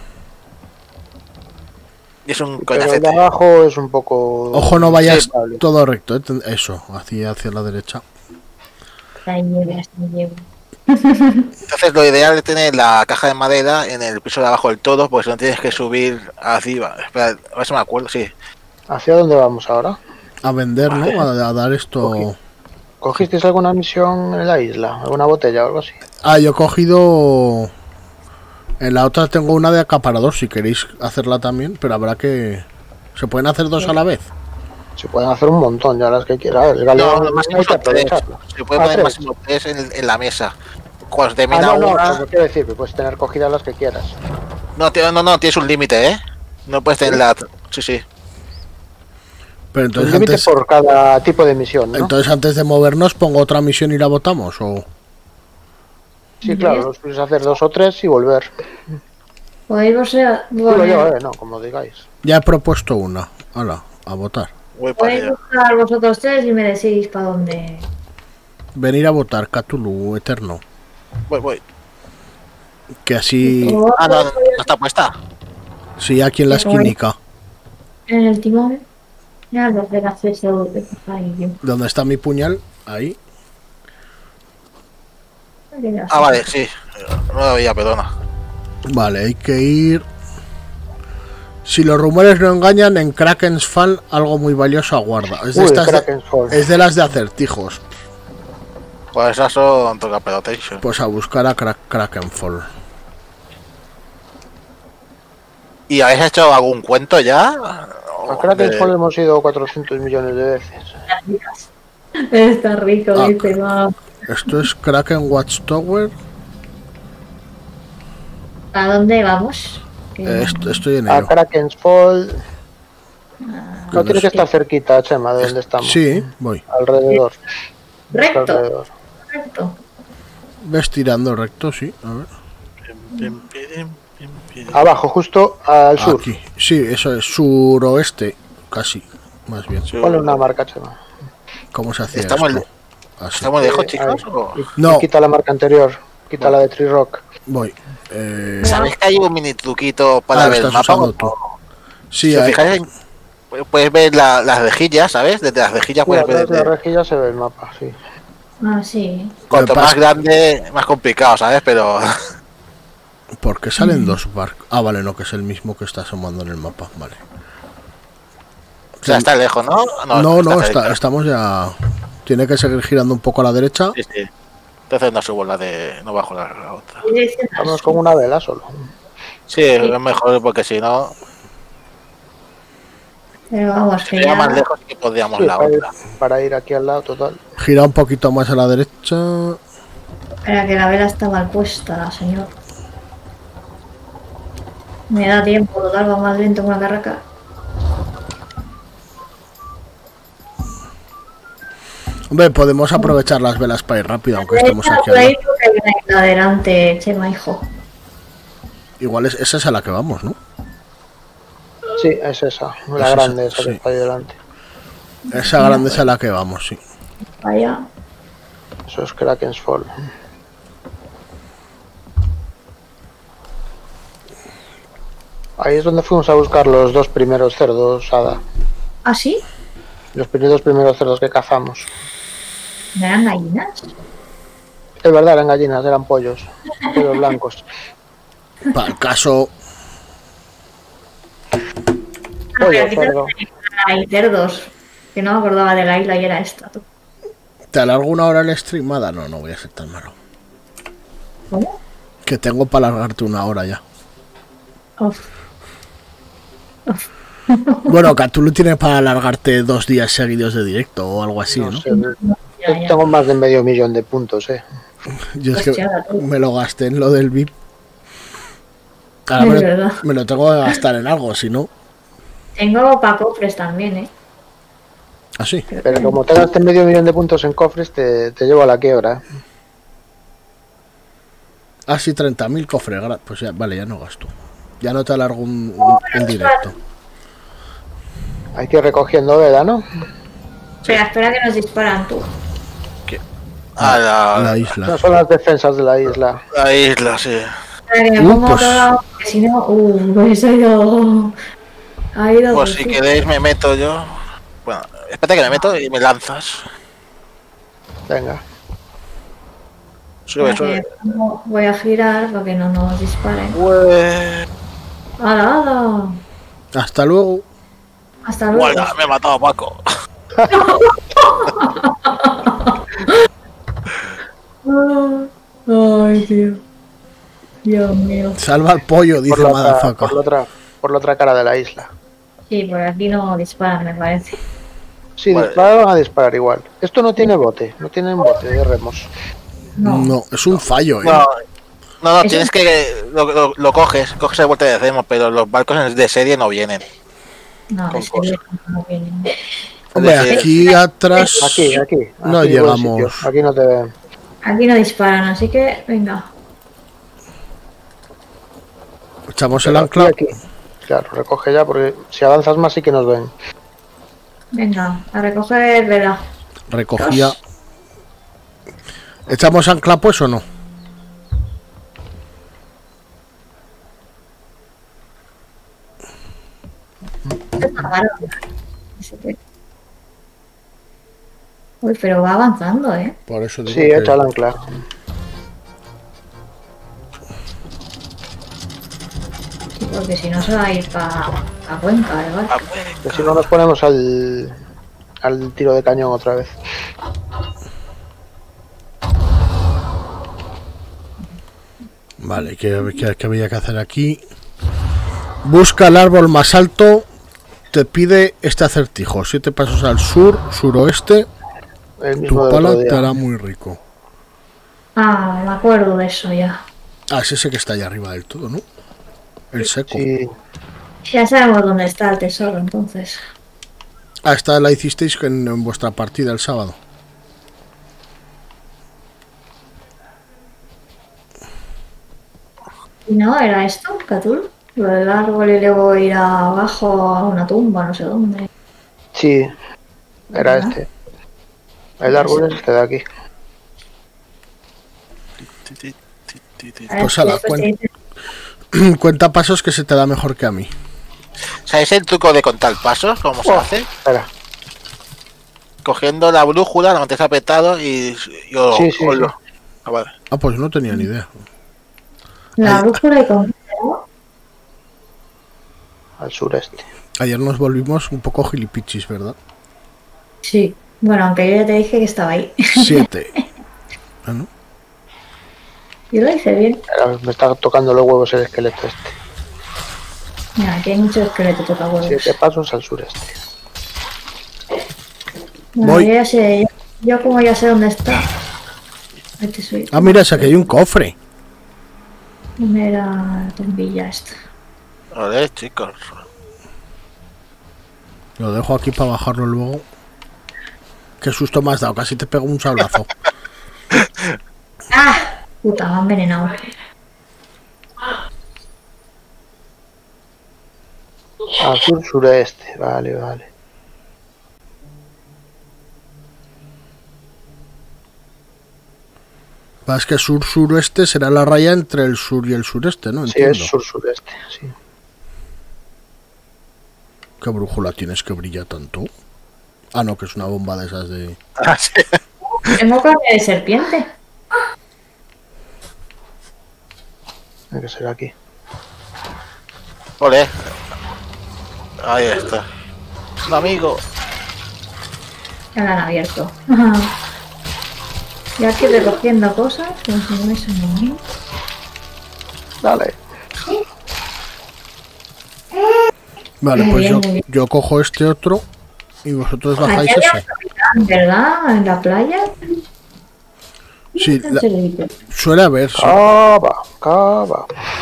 y es un Pero el coñacete. de abajo es un poco... Ojo, no vayas Sí, vale. todo recto. ¿eh? Eso, hacia, hacia la derecha. La lleve, hasta llevo. Entonces lo ideal es tener la caja de madera en el piso de abajo del todo, porque si no tienes que subir arriba. Espera, a ver si me acuerdo, sí. ¿Hacia dónde vamos ahora? A vender, ¿no? A, a dar esto. ¿Cogisteis alguna misión en la isla? ¿Alguna botella o algo así? Ah, yo he cogido. En la otra tengo una de acaparador, si queréis hacerla también, pero habrá que. ¿Se pueden hacer dos a la vez? Se pueden hacer un montón, ya las que quieras. El galeón No, máximo hay que son tres. aprovecharlo. Se puede Ah, poner tres. máximo tres en, en la mesa. Cuando Ah, termina no, no, una. pero quiero decir que puedes tener cogidas las que quieras. No, tío, no, no, tienes un límite, ¿eh? No puedes tener la. Sí, sí. Pero Un entonces límite antes, por cada tipo de misión, ¿no? entonces antes de movernos pongo otra misión y la votamos o. Sí, claro, los puedes hacer dos o tres y volver. Podéis vos eh, Digo poner- yo, eh, no, como digáis. Ya he propuesto una. Hala, a votar. Voy para podéis allá. buscar vosotros tres y me decís para dónde. Venir a votar, Cthulhu Eterno. Voy, voy. Que así. O Ah, no, no, no está puesta. Sí, aquí en la esquinica. en el timón. Ya lo de acceso de pajarillo. Donde está mi puñal, ahí. Ah, vale, sí. No lo veía, perdona. Vale, hay que ir. Si los rumores no engañan, en Kraken's Fall algo muy valioso aguarda. Es de, Uy, estas de, Kraken's Fall. es de las de acertijos. Pues esas son toca pelotation. Pues a buscar a Kra Krakenfall. ¿Y habéis hecho algún cuento ya? A Kraken's De- Fall hemos ido cuatrocientos millones de veces. Está rico, Ah. dice, va. Esto es Kraken Watchtower. ¿A dónde vamos? Que- Eh, est- estoy en A ello. Kraken's Fall... No tiene que es- estar cerquita, Chema, de donde estamos. Sí, voy. Alrededor. Recto, Alrededor. recto. Ves tirando recto, sí. A ver. Pim, pim, pim, pim. Abajo, justo al sur. Aquí. Sí, eso es suroeste. Casi. Más bien. Ponle una marca, Chema. ¿Cómo se hacía Estamos esto? Así. ¿Estamos lejos, Eh, chicos? ahí. o- Y- No. y quita la marca anterior. Quita la de Tree Rock. Voy. Eh, ¿Sabéis que hay un mini truquito para ah, lo ver el estás mapa? usando tú. Sí, Si os hay- fijáis, en- puedes ver la- las rejillas, ¿sabes? Desde las rejillas Sí, puedes a través ver. de la desde- rejilla se ve el mapa, sí. Ah, sí. Cuanto Lo que más pasa- grande, más complicado, ¿sabes? Pero. porque salen dos barcos. Ah, vale, no, que es el mismo que está asomando en el mapa. Vale. O sea, está lejos, ¿no? No, no, está, cerca. estamos ya. Tiene que seguir girando un poco a la derecha. Sí, sí. Entonces no subo la de. No bajo la, la otra. Dirección Vamos al con sur. una vela solo. Sí, es mejor porque si no. Pero vamos, Si que sería más ya. lejos que podríamos Sí, la para, ir, otra. para ir aquí al lado, total. Gira un poquito más a la derecha. Espera, que la vela está mal puesta, señor. Me da tiempo, total, va más lento con la carraca. Hombre, podemos aprovechar las velas para ir rápido, aunque estemos aquí Por al ahí lado. porque hay una isla adelante, Chema, hijo. Igual es, esa es a la que vamos, ¿no? Sí, es esa, la Es esa, grande, esa sí. que está ahí delante. Esa grande es a la que vamos, sí. Vaya. Eso es Kraken's Fall. Ahí es donde fuimos a buscar los dos primeros cerdos, Ada. ¿Ah, sí? Los primeros primeros cerdos que cazamos. ¿Me eran gallinas? Es verdad, eran gallinas, eran pollos. Pollos blancos. Para el caso, Ah, Pollo, pero aquí cerdo. hay cerdos. Que no me acordaba de la isla y era esta, tú. ¿te alargo una hora el streamada? No, no voy a ser tan malo. ¿Cómo? Que tengo para alargarte una hora ya. Uf. Uf. Bueno, Cthulhu tienes para alargarte dos días seguidos de directo o algo así, ¿no? No ¿no? sé, yo Ya, ya. tengo más de medio millón de puntos, eh. Yo es que Hostia, tú. me lo gasté en lo del V I P. Ahora Es me, lo, verdad. me lo tengo que gastar en algo, si no. Tengo para cofres también, ¿eh? Así. Pero como te gastes medio millón de puntos en cofres, te, te llevo a la quiebra. Así treinta mil cofres. gra- Pues ya, vale, ya no gasto. Ya no te alargo un, un- un directo. Hay que ir recogiendo veda, ¿no? Espera, espera que nos disparan tú. A la, La No isla. son las defensas de la isla. la isla, sí. Espera que me Uh, pongo a pues- otro lado, porque si no... Uh, pues ha ido... Ha ido... Pues por si ti. queréis me meto yo. Bueno, espérate que me meto y me lanzas. Venga. Sube, Espera sube. que pongo- Voy a girar para que no nos disparen. Ué. ¡Hala, hala! Hasta luego. Hasta luego. Guarda, me he matado a Paco. Ay, tío. Dios mío. Salva al pollo, dice Por la, otra, Madafaka. por, la otra, por la otra cara de la isla. Sí, por aquí no disparan, me parece. Sí, Vale. disparar van a disparar igual. Esto no tiene bote, no tienen bote de remos. No. No, es un fallo, ¿eh? No, no, no Eso- tienes que. Lo, lo, lo coges, coges el bote de demo, pero los barcos de serie no vienen. No, Con es que cosas. no vienen. Hombre, Es decir, aquí atrás. Aquí, aquí. No aquí, buen llegamos. sitio. Aquí no te ven. Aquí no disparan, así que venga. Echamos el Pero ancla. Aquí, aquí. Claro, recoge ya porque si avanzas más sí que nos ven. Venga, a recoger vela. Recogía. ¿Echamos ancla pues o no? Así que- Uy, pero va avanzando, ¿eh? Por eso digo Sí, que- echa el ancla. Sí, porque si no se va a ir para a Cuenca, ¿eh? ¿Vale? Ah, pues, Que si no nos ponemos al, al tiro de cañón otra vez. Vale, ¿qué, qué, qué había que hacer aquí? Busca el árbol más alto. Te pide este acertijo. Siete pasos al sur, suroeste. El Tu mismo del pala otro te día. hará muy rico. Ah, me acuerdo de eso ya. Ah, es ese que está allá arriba del todo, ¿no? El seco. Sí, Ya sabemos dónde está el tesoro, entonces. Ah, esta la hicisteis en, en vuestra partida el sábado. ¿Y no? ¿Era esto, Catul? Lo del árbol y luego ir abajo a una tumba, no sé dónde. sí, era Ajá. este. El árbol es este de aquí. ti, ti, ti, ti, ti. A ver, Pues ala, después cuen- te dice- Cuenta pasos que se te da mejor que a mí. ¿Sabéis el truco de contar pasos? ¿Cómo se Oh, hace? Espera. Cogiendo la brújula, la mantienes apretado y yo Sí, sí, os lo- sí. Ah, vale. Ah, pues no tenía ni idea. La Ay. brújula y con... Al sureste. Ayer nos volvimos un poco gilipichis, ¿verdad? Sí. Bueno, aunque yo ya te dije que estaba ahí. Siete. Ah, ¿no? Yo lo hice bien. Ahora me está tocando los huevos el esqueleto este. Mira, aquí hay mucho esqueleto toca huevos. Siete pasos al sureste. Bueno, Voy. yo ya sé, yo, yo como ya sé dónde está. Este soy. Ah, mira, es que hay un cofre. ¿Dónde era la bombilla esta? Vale, chicos. Lo dejo aquí para bajarlo luego. Qué susto me has dado, casi te pego un sablazo. ¡Ah! Puta, me han envenenado. Al sur sureste. Vale, vale. Es que sur-suroeste será la raya entre el sur y el sureste, ¿no? Sí, Entiendo. es sur sureste. Sí. ¿Qué brújula tienes que brilla tanto? Ah, no, que es una bomba de esas de... Ah, sí. Tengo carne de serpiente. Tiene que ser aquí. Ole. Ahí está. Un amigo. Ya la han abierto. Y aquí recogiendo cosas. Como si no hubiese ningún- Dale. Vale, Muy pues bien, yo, muy bien. yo cojo este otro y vosotros bajáis Aquí había ese. un capitán, ¿verdad? En la playa. Sí, la- Se le dice. suele haber, sí. Cava, cava.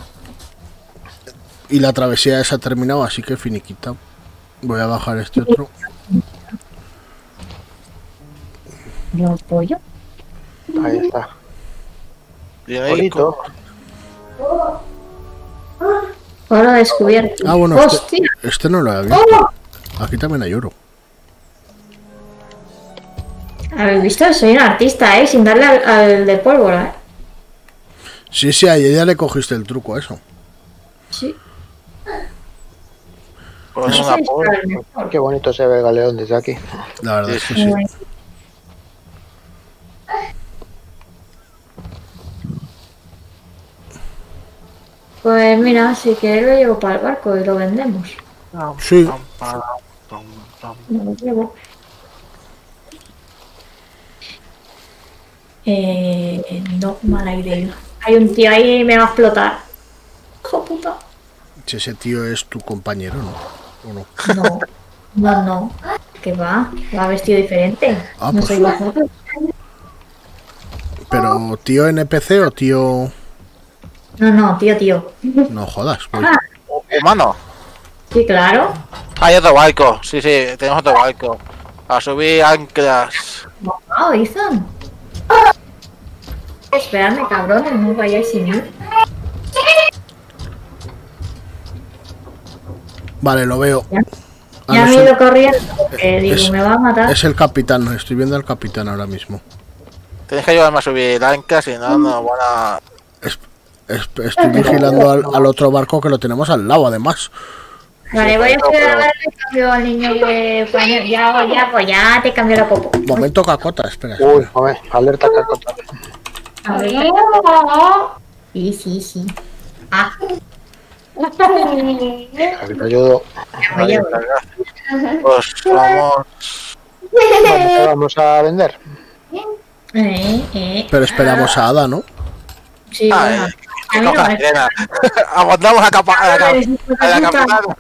Y la travesía esa ha terminado, así que finiquita. Voy a bajar este otro. ¿Lo pollo? Ahí está. Tiene Bonito. Oro descubierto. Ah, bueno, este, ¡Hostia! este no lo he visto. ¡Oh! Aquí también hay oro. ¿Habéis visto? Soy un artista, ¿eh? Sin darle al, al de pólvora, ¿eh? Sí, sí, a ella le cogiste el truco a eso. Sí. Pues No una sé si por- está el mejor. Qué bonito se ve el galeón desde aquí. La verdad Sí, es que Muy sí. bueno. Pues mira, si quieres lo llevo para el barco y lo vendemos. Sí, Me lo llevo. Eh, no, mala idea. Hay un tío ahí y me va a explotar. Hijo puta. si ese tío es tu compañero, ¿no? ¿O no? No, no, no. ¿Qué va? Va vestido diferente. Ah, no pues- soy vosotros. Pero, ¿tío N P C o tío...? No, no, tío, tío. No jodas, voy. Humano. Sí, claro. Hay otro barco. Sí, sí, tenemos otro barco. A subir anclas. Wow, Ethan. Esperadme, cabrones, no vayáis sin mí. Vale, lo veo. Ya, Ah, ya no me sé. he ido corriendo porque digo, Es- me va a matar. Es el capitán, estoy viendo al capitán ahora mismo. Tenéis que ayudarme a subir anclas, si no, no van a. Es- es- estoy vigilando al, al otro barco que lo tenemos al lado, además. Vale, voy a pero- esperar a ver si cambio al niño de pañal. Ya, ya, pues ya te cambio la popo. Momento cacota, espera. Uy, espera. a ver, alerta cacota. A ver. Sí, sí, sí. Ah, Aquí te ayudo. ya voy, ya voy. Pues vamos. Bueno, ¿qué vamos a vender? Eh, eh. Pero esperamos a Ada, ¿no? Sí, Ah, bueno. eh, A que mí no coja me sirena. Aguantamos a, capa, a la, cap- Eres un hijo a la de puta. capitana.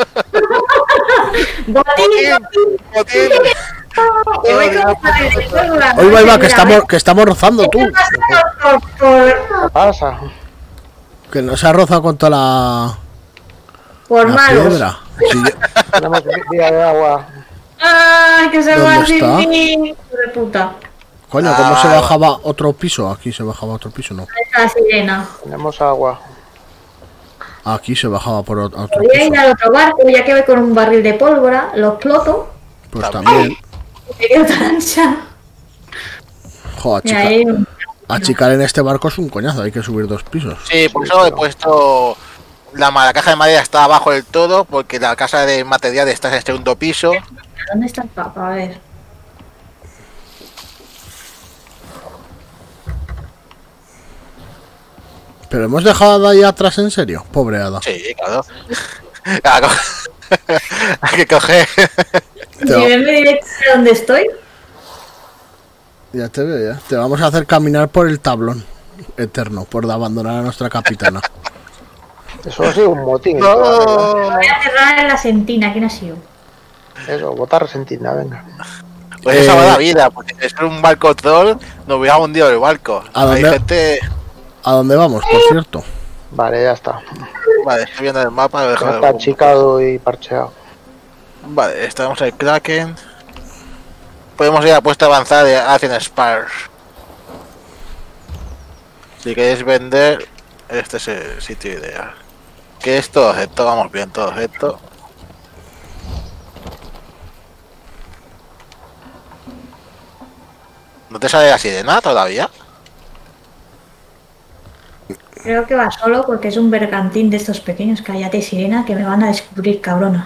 Botín, botín. Botín. Que voy con esta de pólvora, Hoy no va, sé va, si que la estamos, ves. que estamos rozando tú. ¿Qué pasa por, por, ¿Qué pasa? Que nos ha rozado contra la, por la malos? piedra. Sí, yo- Tenemos vía de agua. Ay, que se ¿Dónde va sin está? mí. Hijo de puta. coño, ¿cómo Ah, se va. bajaba otro piso? Aquí se bajaba otro piso, ¿no? Ahí está la sirena. Tenemos agua. Aquí se bajaba por ot- otro Voy a ir piso. al otro barco, ya que voy con un barril de pólvora, lo exploto Pues también. y me quedo tan ancha. Joder, Y chica, ahí, achicar en este barco es un coñazo, hay que subir dos pisos. Sí, por eso he puesto. La, ma- la caja de madera está abajo del todo, porque la casa de material está en el segundo piso. ¿dónde está el papa? A ver. Pero hemos dejado a Ada ahí atrás, en serio. Pobre Ada. Sí, claro. Claro. Hay que coger. Si Te va- ven mi directo de dónde estoy, Ya te veo, ya. Te vamos a hacer caminar por el tablón eterno, por abandonar a nuestra capitana. Eso ha sido un motín. No. voy a cerrar en la sentina. ¿Quién ha sido? Eso, botar resentina, venga. Pues esa va Eh, la vida, porque si es un barco troll, nos hubiera hundido el barco. ¿A Hay dónde? gente. ¿A dónde vamos, por cierto? Vale, ya está. Vale, estoy viendo el mapa. Ya Dejar está achicado y parcheado. Vale, estamos en Kraken. Podemos ir a puesta avanzada de Athena Spars. Si queréis vender, este es el sitio ideal. Que es todo esto, vamos bien, todo esto. ¿No te sale la sirena todavía? Creo que va solo porque es un bergantín de estos pequeños. Cállate, sirena, que me van a descubrir, cabrona.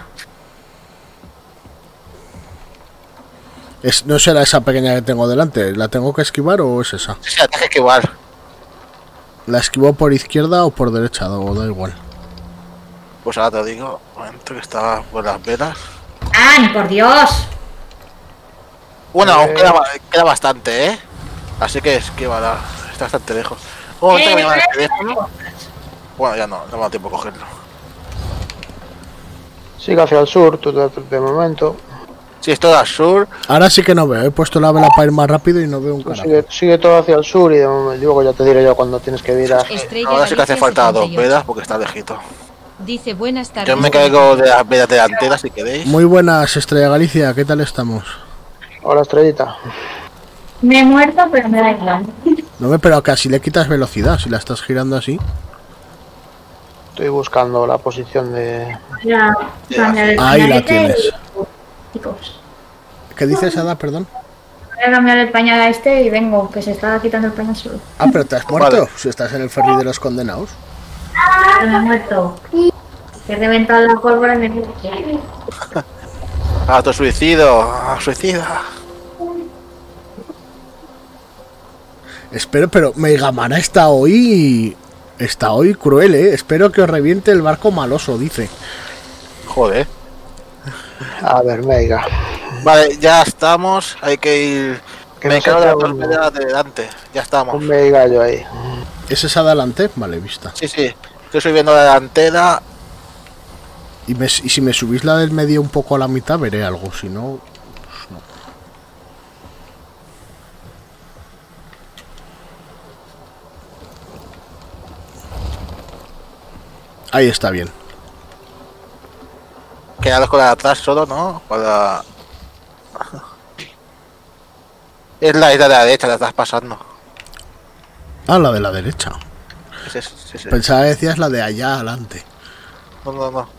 Es, ¿No será esa pequeña que tengo delante? ¿La tengo que esquivar o es esa? Sí, sí, ataque esquivar. ¿La esquivo por izquierda o por derecha? O da igual. Pues ahora te digo, un momento que estaba por las velas. ¡Ay, por Dios! Bueno, aún Eh. queda, ba- queda bastante, ¿eh? Así que esquivará. Está bastante lejos. Un momento que me llama el teléfono. Bueno, ya no, no me da tiempo a cogerlo. Sigue hacia el sur, tú de, de momento. Si es todo al sur. Ahora sí que no veo. He puesto la vela para ir más rápido y no veo un Tú carajo. sigue, sigue todo hacia el sur y de momento, luego ya te diré yo cuando tienes que virar. Estrella Ahora sí que hace Galicia falta dos setenta y ocho. velas porque está lejito. Dice buenas tardes. Yo me caigo de las velas delanteras si queréis. Muy buenas, Estrella Galicia. ¿Qué tal estamos? Hola, Estrellita. Me he muerto, pero me da igual. No me, pero casi le quitas velocidad si la estás girando así. Estoy buscando la posición de... Ya, cambiar el Ahí la pañalete tienes. y- Chicos, ¿Qué dices, Ada? Perdón. voy a cambiar el pañal a este y vengo, que se está quitando el pañal solo. Ah, pero te has muerto. Vale. Si estás en el ferry de los condenados. Pero me he muerto. He reventado la pólvora y me he muerto. Autosuicidio. Ah, suicida. Espero, pero Megamana está hoy. Está hoy cruel, eh. Espero que os reviente el barco maloso, dice. Joder. A ver, Mega. Vale, ya estamos. Hay que ir. Que Me nos encargo de la salga un- torpeda de delante. Ya estamos. Un Mega ahí. ¿Ese es adelante? Vale, vista. Sí, sí. Estoy subiendo la delantera. Y, me- y si me subís la del medio un poco a la mitad, veré algo. Si no, pues no. Ahí está bien. Quedaros con la de atrás solo, ¿no? Para. Es la isla de la derecha, la estás pasando. Ah, la de la derecha. Sí, sí, sí, sí. Pensaba que decías la de allá adelante. No, no, no.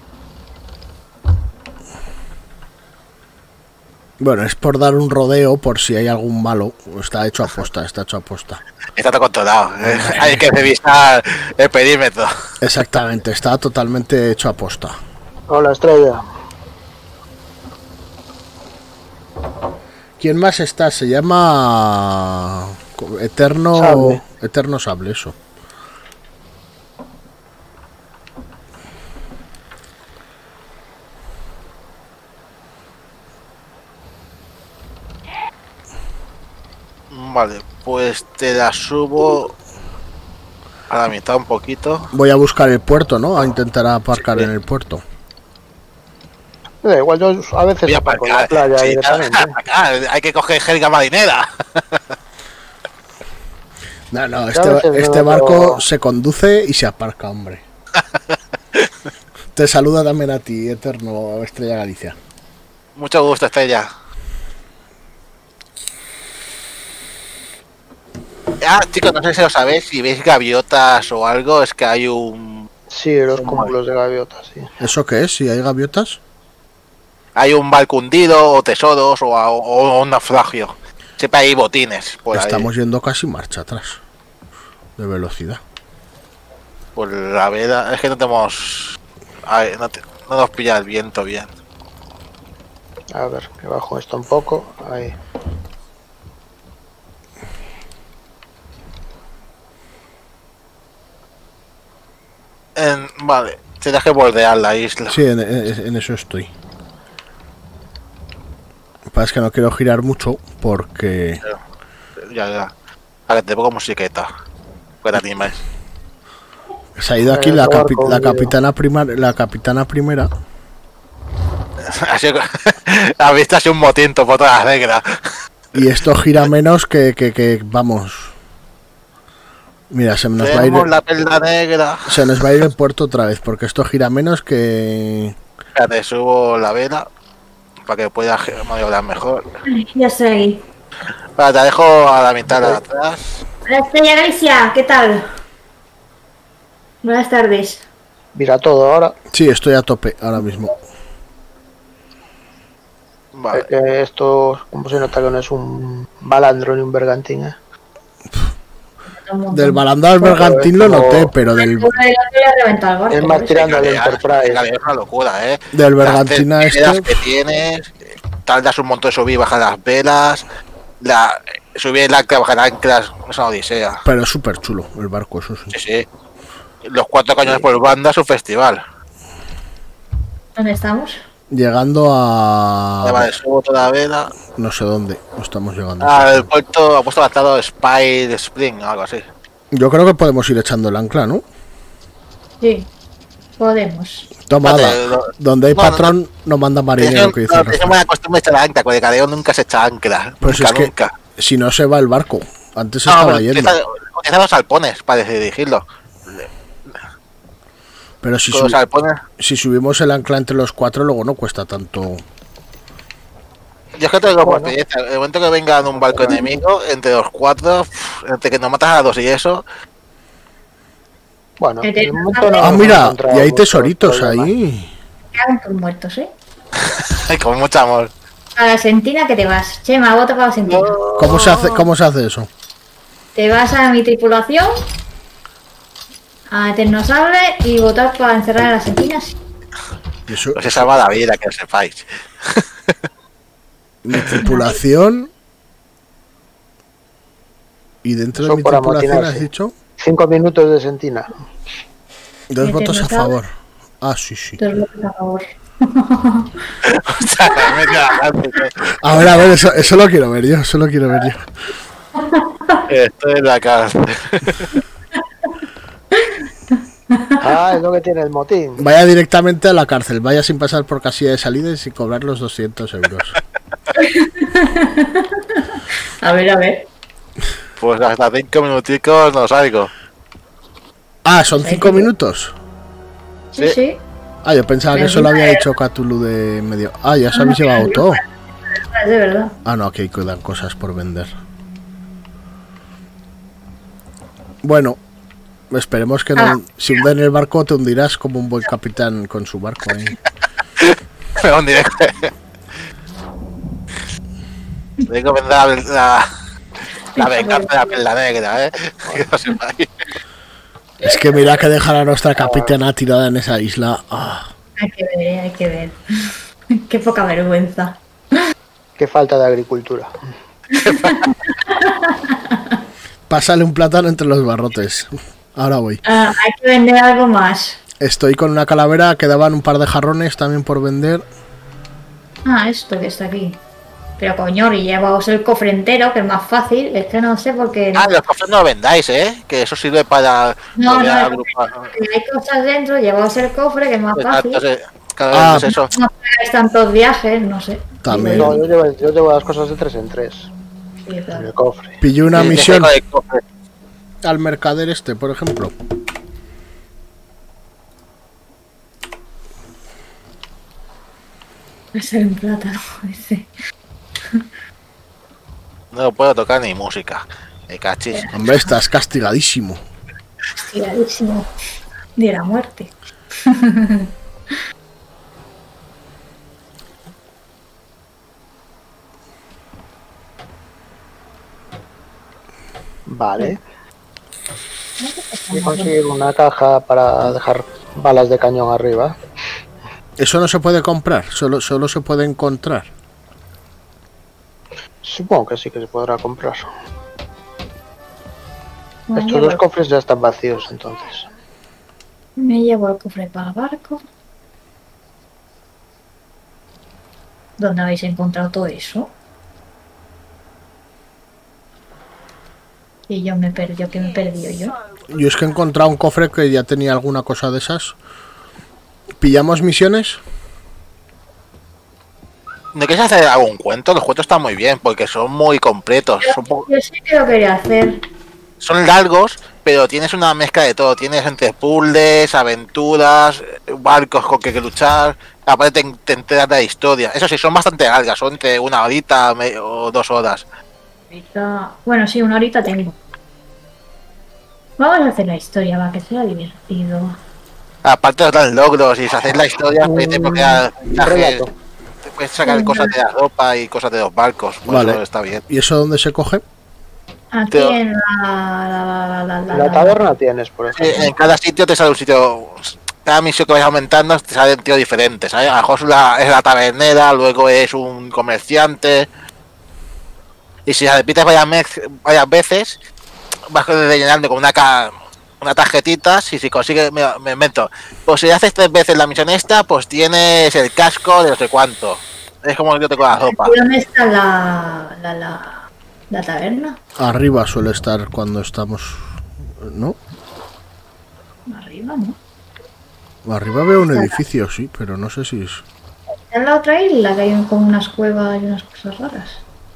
Bueno, es por dar un rodeo por si hay algún malo. Está hecho a posta, está hecho a posta. Está todo controlado. eh. Hay que revisar el perímetro. Exactamente, está totalmente hecho a posta. Hola, Estrella. ¿Quién más está? Se llama Eterno Sable. Eterno Sable, eso. Vale, pues te la subo a la mitad un poquito. Voy a buscar el puerto, ¿no? A intentar aparcar Sí. en el puerto. Da igual, yo a veces Voy a aparco en la aparcar. playa Sí, directamente. aparcar. Hay que coger jerga marinera. No, no, a este, veces me este noto- barco se conduce y se aparca, hombre. Te saluda también a ti, Eterno Estrella Galicia. Mucho gusto, Estrella. Ah, chicos, no sé si lo sabéis, si veis gaviotas o algo, es que hay un Sí, los cúmulos de gaviotas, sí. ¿Eso qué es? ¿Si hay gaviotas? hay un barco hundido o tesoros o, o un naufragio. Siempre hay botines por Estamos ahí. yendo casi marcha atrás. De velocidad. Por la vela, es que no tenemos... Ay, no, te- no nos pilla el viento bien. A ver, que bajo esto un poco. Ahí. En- vale, tienes que bordear la isla. Sí, en, en- en eso estoy. Lo que pasa es que no quiero girar mucho porque... Ya, ya. A que te pongo musiqueta. Que te animes. Se ha ido aquí Eh, la, probar capi- con la vídeo. capitana prima- la capitana primera. Ha sido- Has visto así un motinto por todas las reglas. Y esto gira menos que, que, que- vamos. Mira, se nos va a ir, Tenemos la perla negra. se nos va a ir el puerto otra vez, porque esto gira menos que... Te subo la vela para que puedas maniobrar mejor. Ya estoy aquí. Vale, te dejo a la mitad de atrás. Hola, Estrella Galicia, ¿qué tal? Buenas tardes. Mira todo ahora. Sí, estoy a tope ahora mismo. Vale. Eh, que esto, como se nota que no es un balandro ni un bergantín, ¿eh? Del balandro al bergantín lo noté, pero del, Uno de los que le ha reventado el barco, Es más ¿ves? tirando al Galear, Enterprise. galear es una locura, ¿eh? del Las bergantín a velas este... que tienes, tardas un montón de subir y bajar las velas. La, subir el ancla, bajar anclas, es una odisea. Pero es súper chulo el barco, eso sí. Sí, sí. Los cuatro cañones por banda es un festival. ¿Dónde estamos? Llegando a... Ya vale, subo toda la vela. No sé dónde estamos llegando. Ah, el puerto ha puesto adaptado Spy Spring, algo así. Yo creo que podemos ir echando el ancla, ¿no? Sí. Podemos. Toma, Vale, ala. lo- Donde hay no, no, patrón, no, manda marinero, que dice el Es refrán. buena costumbre echar ancla, porque Cadeo nunca se echa ancla. Pues nunca, es que nunca. si no se va el barco. Antes No, estaba pero yendo. utiliza, utiliza los salpones para dirigirlo. Pero si, Con los sub- salpones. si subimos el ancla entre los cuatro, luego no cuesta tanto. Yo es que tengo por Bueno. experiencia. El momento que venga en un barco enemigo, entre los cuatro, pff, entre que nos matas a dos y eso. Bueno, Que te- de momento no Ah, hemos mira, encontrado y hay mucho tesoritos problema. ahí. Quedan todos muertos, ¿eh? Con mucho amor. A la sentina que te vas. Chema, vota para la sentina. ¿Cómo se hace, cómo se hace eso? Te vas a mi tripulación, a Eternosable y votar para encerrar a las sentinas. Y eso- Pues se salva la vida, que lo sepáis. mi tripulación. ¿Y dentro de Eso mi por tripulación amotinarse. has dicho? Cinco minutos de sentina. Dos ¿Y votos a Eternosable? favor. Ah, sí, sí. Dos votos a favor. O sea, me he quedado grande, A ver, a ver, eso, eso lo quiero ver yo, eso lo quiero ver yo. que Estoy en la cárcel. Ah, es lo que tiene el motín. Vaya directamente a la cárcel, vaya sin pasar por casilla de salida y sin cobrar los doscientos euros. A ver, a ver. Pues hasta cinco minuticos no salgo. Ah, son cinco minutos. Sí, Sí. sí. Ah, yo pensaba que eso lo había hecho Cthulhu de medio. Ah, ya se habéis llevado todo. Es de verdad. Ah, no, aquí quedan cosas por vender. Bueno, esperemos que no. Si hunden el barco, te hundirás como un buen capitán con su barco ahí. Me hundiré. Tengo que vender la, la, la venganza de la perla negra, ¿eh? Que no sepáis. Es que mira que dejar a nuestra capitana tirada en esa isla. Ah. Hay que ver, eh, hay que ver. Qué poca vergüenza. Qué falta de agricultura. Pásale un plátano entre los barrotes. Ahora voy. Ah, hay que vender algo más. Estoy con una calavera, quedaban un par de jarrones también por vender. Ah, esto que está aquí. Pero coño, y llevaos el cofre entero, que es más fácil. Es que no sé por qué. Ah, los cofres no lo vendáis, ¿eh? Que eso sirve para No, volver a no, agrupar. Si hay cosas dentro, llevaos el cofre, que es más fácil. Exacto, sí. Cada Ah. vez es eso. No hagáis tantos viajes, no sé. También. No, yo llevo, yo llevo las cosas de tres en tres. Sí, En claro. el cofre. Pillé una Sí, misión de cofre. al mercader este, por ejemplo. Es un plátano, dice. No lo puedo tocar ni música. Me cachis. Hombre, estás castigadísimo. Tiradísimo. De la muerte. Vale. Voy a conseguir una caja para dejar balas de cañón arriba. Eso no se puede comprar, solo, solo se puede encontrar. Supongo que sí que se podrá comprar. Me Estos llevo, dos cofres ya están vacíos entonces. me llevo el cofre para el barco. ¿Dónde habéis encontrado todo eso? Y yo me perdí, que me he perdido yo. Yo es que he encontrado un cofre que ya tenía alguna cosa de esas. ¿Pillamos misiones? ¿No quieres hacer algún cuento? Los cuentos están muy bien porque son muy completos. Son, po- Yo sí que lo quería hacer. son largos, pero tienes una mezcla de todo. Tienes entre puzzles, aventuras, barcos con que luchar. Aparte te, te enteras de la historia. Eso sí, son bastante largas. Son entre una horita me- o dos horas. Ahorita- Bueno, sí, una horita tengo. Vamos a hacer la historia, va, que sea divertido. Aparte os dan logros y si hacéis la historia, pues te puedes crear trajes, relato. te puedes sacar cosas de la ropa y cosas de los barcos. Por Vale. eso está bien. ¿Y eso dónde se coge? Aquí Pero- en la, la, la, la, la, En la taberna tienes, por Sí, ejemplo. en cada sitio te sale un sitio. Cada misión que vais aumentando te sale un tío diferente, ¿sabes? A lo mejor es la, es la tabernera, luego es un comerciante. Y si la repites varias, mez- varias veces, vas rellenando con una ca una tarjetita. Y si consigues, me, me invento. Pues si haces tres veces la misión esta, pues tienes el casco de no sé cuánto. Es como yo tengo la ropa. ¿Y dónde está la, la, la, la taberna? Arriba suele estar cuando estamos... ¿No? Arriba, ¿no? Arriba veo un edificio, sí, pero no sé si es... En la otra isla que hay como unas cuevas y unas cosas raras.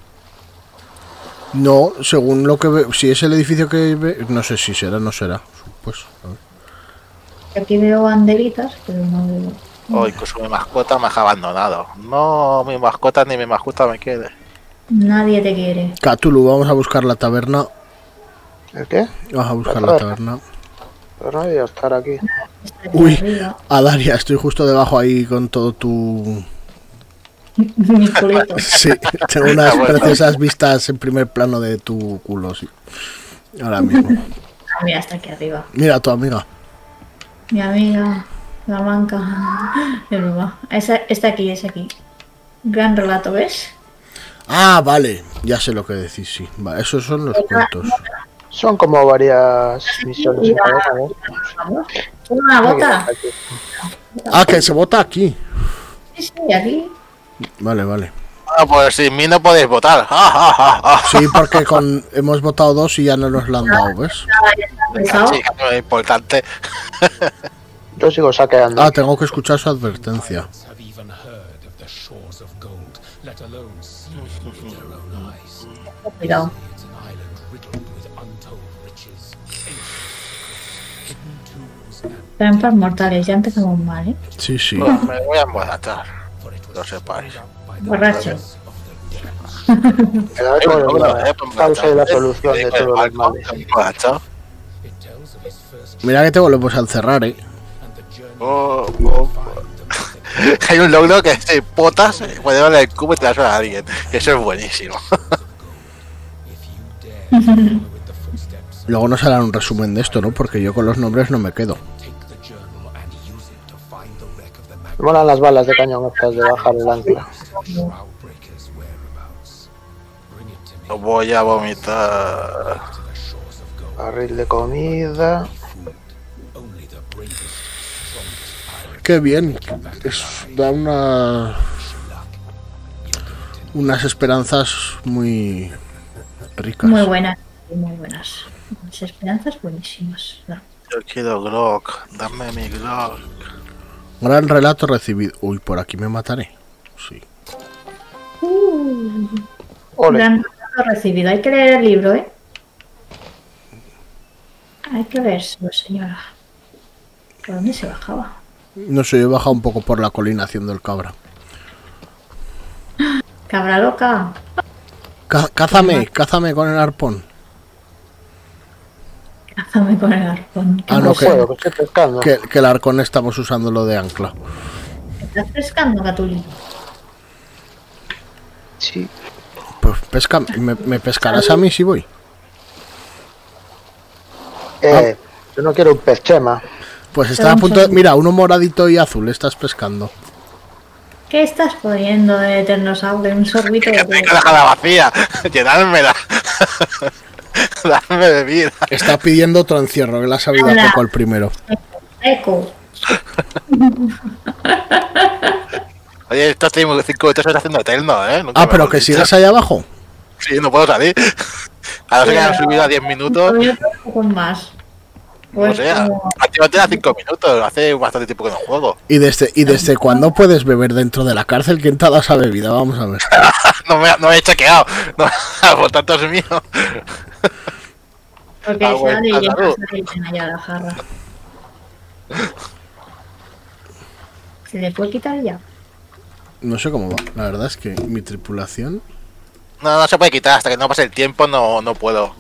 No, según lo que veo, si es el edificio que ve, no sé si será, no será. Pues, a ver. Aquí veo banderitas, pero no veo... Oh, incluso mi mascota me ha abandonado. No, mi mascota ni mi mascota me quiere. Nadie te quiere. Cthulhu, vamos a buscar la taberna. ¿El qué? Vamos a buscar La la taberna. taberna. Pero no voy a estar aquí. Está aquí Uy, arriba. a Daria, estoy justo debajo ahí con todo tu... Mi culito. Sí, tengo unas preciosas vistas en primer plano de tu culo, sí. Ahora mismo. Ah, mira, está aquí arriba. Mira a tu amiga. Mi amiga, la manca. Es broma. Esa, está aquí, es aquí. Gran relato, ¿ves? Ah, vale, ya sé lo que decís, sí. Vale, esos son los cuentos. Son como varias misiones en cadena, ¿no? Vamos. Una bota. Ah, que se vota aquí. Sí, sí, aquí. Vale, vale. Ah, pues sin mí no podéis votar. Ah, ah, ah, ah. Sí, porque con hemos votado dos y ya no nos la han dado, ¿ves? Pesado. Sí, no es importante. Yo sigo saqueando. Ah, tengo que escuchar su advertencia. have even heard of the shores of gold, let alone seen it with their own eyes. Cuidado. It's an island riddled with untold riches, ancient, hidden tombs, and Trampas mortales, ya empezamos mal, ¿eh? Sí, sí. Pues me voy a emborrachar. for it was Lo sepáis. by the Borracho. of the dead. Me da como la causa y la solución de todos los males. Emborrachado. It tells of his first Mira que te volvemos a encerrar, ¿eh? and the journey Oh, oh. Hay un logro que es potas, puede darle el cubo y te a alguien. Eso es buenísimo. if you dare to follow with the footsteps, Luego nos harán un resumen de esto, ¿no? Porque yo con los nombres no me quedo. take the journal and use it to find the wreck of the Me mag molan las balas de cañón estas de bajar el ancla. Shroudbreaker's whereabouts. Bring it to me Lo voy a vomitar. to the shores of gold. Barril de comida. Only the bravest, strongest pirate Qué bien. Es, da una... unas esperanzas muy ricas. Muy buenas, muy buenas. Las esperanzas buenísimas. ¿No? Yo quiero grog, dame mi grog. Gran relato recibido. Uy, por aquí me mataré. Sí. Uh, Ole. gran relato recibido. Hay que leer el libro, ¿eh? Hay que leérselo, señora. ¿Por dónde se bajaba? No sé, yo he bajado un poco por la colina haciendo el cabra. Cabra loca. Cá- Cázame, cázame con el arpón. Cázame con el arpón. Ah, No no, que, puedo, que estoy pescando. que, que el arcón estamos usando lo de ancla. ¿Estás pescando, Catuli? Sí. Pues pesca, me, me pescarás a mí si voy. Eh, yo no quiero un pez chema. Pues está a punto de... Mira, uno moradito y azul, estás pescando. ¿Qué estás poniendo de eternosaurio? Un sorbito de... Que tengo la jala vacía, llenármela. Darme bebida. Está pidiendo otro encierro, que la ha sabido a Hola. poco el primero. Eco. Oye, estos cinco minutos están haciendo eterno, ¿eh? Nunca Ah, me pero lo que he dicho. sigas ahí abajo. Sí, no puedo salir. Ahora se han subido a diez minutos. Un poco más. No Pues sé, como- activate a cinco minutos. Hace bastante tiempo que no juego. ¿Y desde, y desde cuándo puedes beber dentro de la cárcel? ¿Quién te ha dado esa bebida? Vamos a ver. No me, no me he chequeado. No, por tanto es mío. Porque Ah, bueno, sale y llena, claro. sale y llena ya la jarra. ¿Se le puede quitar ya? No sé cómo va. La verdad es que mi tripulación... No, no se puede quitar. Hasta que no pase el tiempo no, no puedo.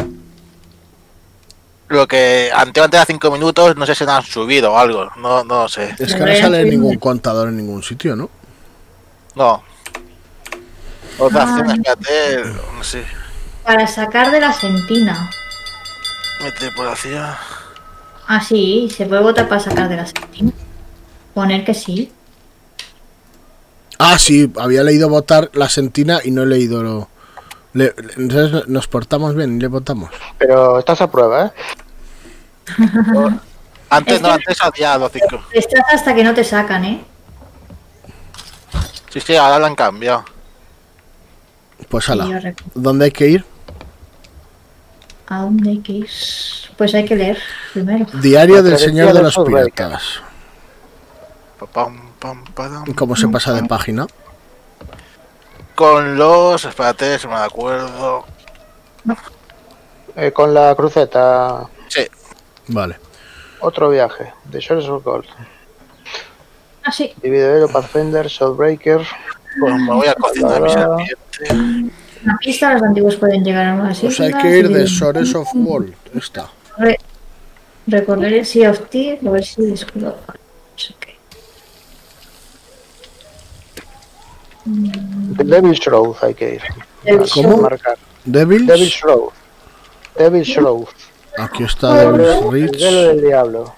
Lo que anteriormente era cinco minutos, no sé si me han subido o algo. No, no sé. Es que Me no voy a sale hacer ningún un- contador en ningún sitio, ¿no? No. Otra Ah. opción, espérate. No sé. Para sacar de la sentina. Mi tripulación. Ah, sí, se puede votar para sacar de la sentina. Poner que sí. Ah, sí, había leído votar la sentina y no he leído lo... Le- le- entonces nos portamos bien y le votamos. Pero estás a prueba, ¿eh? Antes Es no, que- antes había los cinco. Estás hasta que no te sacan, ¿eh? Sí, sí, ahora lo han cambiado. Pues Sí, yo ala, recuerdo. ¿dónde hay que ir? ¿A dónde hay que ir? Pues hay que leer primero. Diario La del travesía Señor de de los Shawbreaker. Piratas. Pa, pam, pam, padam. ¿Cómo se pasa de página? Con los... Espérate, se me da acuerdo. Eh, con la cruceta. Sí. Vale. Otro viaje. The Shores of Gold. Ah, sí. Dividero, Pathfinder, Shellbreaker. Pues me voy a cocinar mi serpiente. La pista, los antiguos pueden llegar a unas Pues hay islas que ir y- de Shores of Gold. Esta. Re- recorrer el Sea of Thieves, a ver si descubro. No sé qué. The Devil's Road hay que ir. Devil's Hay que Road. marcar. Devils. Devil's Road. Devil's Road. Aquí está Devil's El velo Reach. del diablo.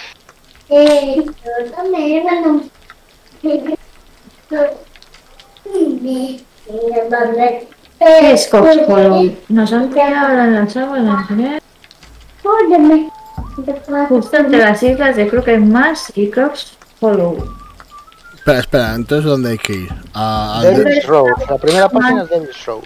¿Qué es Cox Hollow? Nos han pegado en las aguas de justo entre las islas de Crooked Mass y Cox Hollow. Espera, espera, entonces ¿dónde hay que ir? A, a Devil's Road. La primera página es Devil's Road.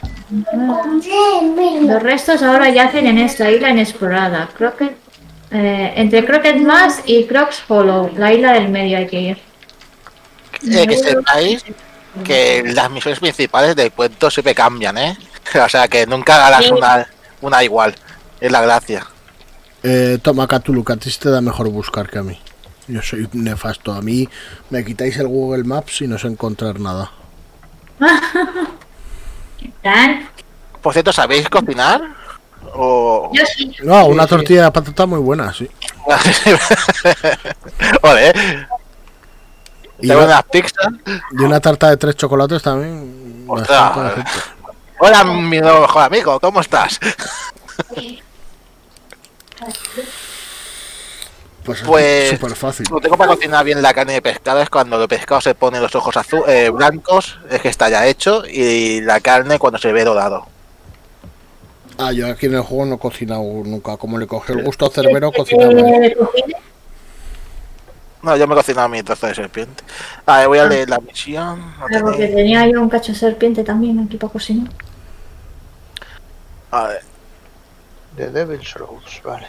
Los restos ahora yacen en esta isla inexplorada. Crooked, eh, entre Crooked Mass y Crox Hollow, la isla del medio hay que ir. Eh, que sepáis que las misiones principales del puerto siempre cambian, ¿eh? O sea, que nunca harás Sí. una, una igual. Es la gracia. Eh, toma, Cthulhu, que a ti te da mejor buscar que a mí. Yo soy nefasto. A mí me quitáis el Google Maps y no sé encontrar nada. ¿Tan? Por cierto, ¿sabéis cocinar? O... Yo sí. No, una sí. tortilla de patata muy buena, sí. Joder, Y, tengo una, unas pizzas. y una tarta de tres chocolates también. Ostras. bastante decente. Hola, mi nuevo mejor amigo, ¿cómo estás? Pues, Pues- súper fácil. Lo tengo para cocinar bien la carne de pescado. Es cuando el pescado se pone los ojos azul, eh, blancos, es que está ya hecho. Y la carne cuando se ve dorado. Ah, yo aquí en el juego no he cocinado nunca. Como le cogí el gusto a Cerbero, cocinaba. Eh, cocina. No, yo me he cocinado mi trozo de serpiente. A ver, voy a leer la misión. No Ah, porque tenéis- tenía yo un cacho de serpiente también aquí para cocinar. A ver, The Devil's Road. Vale.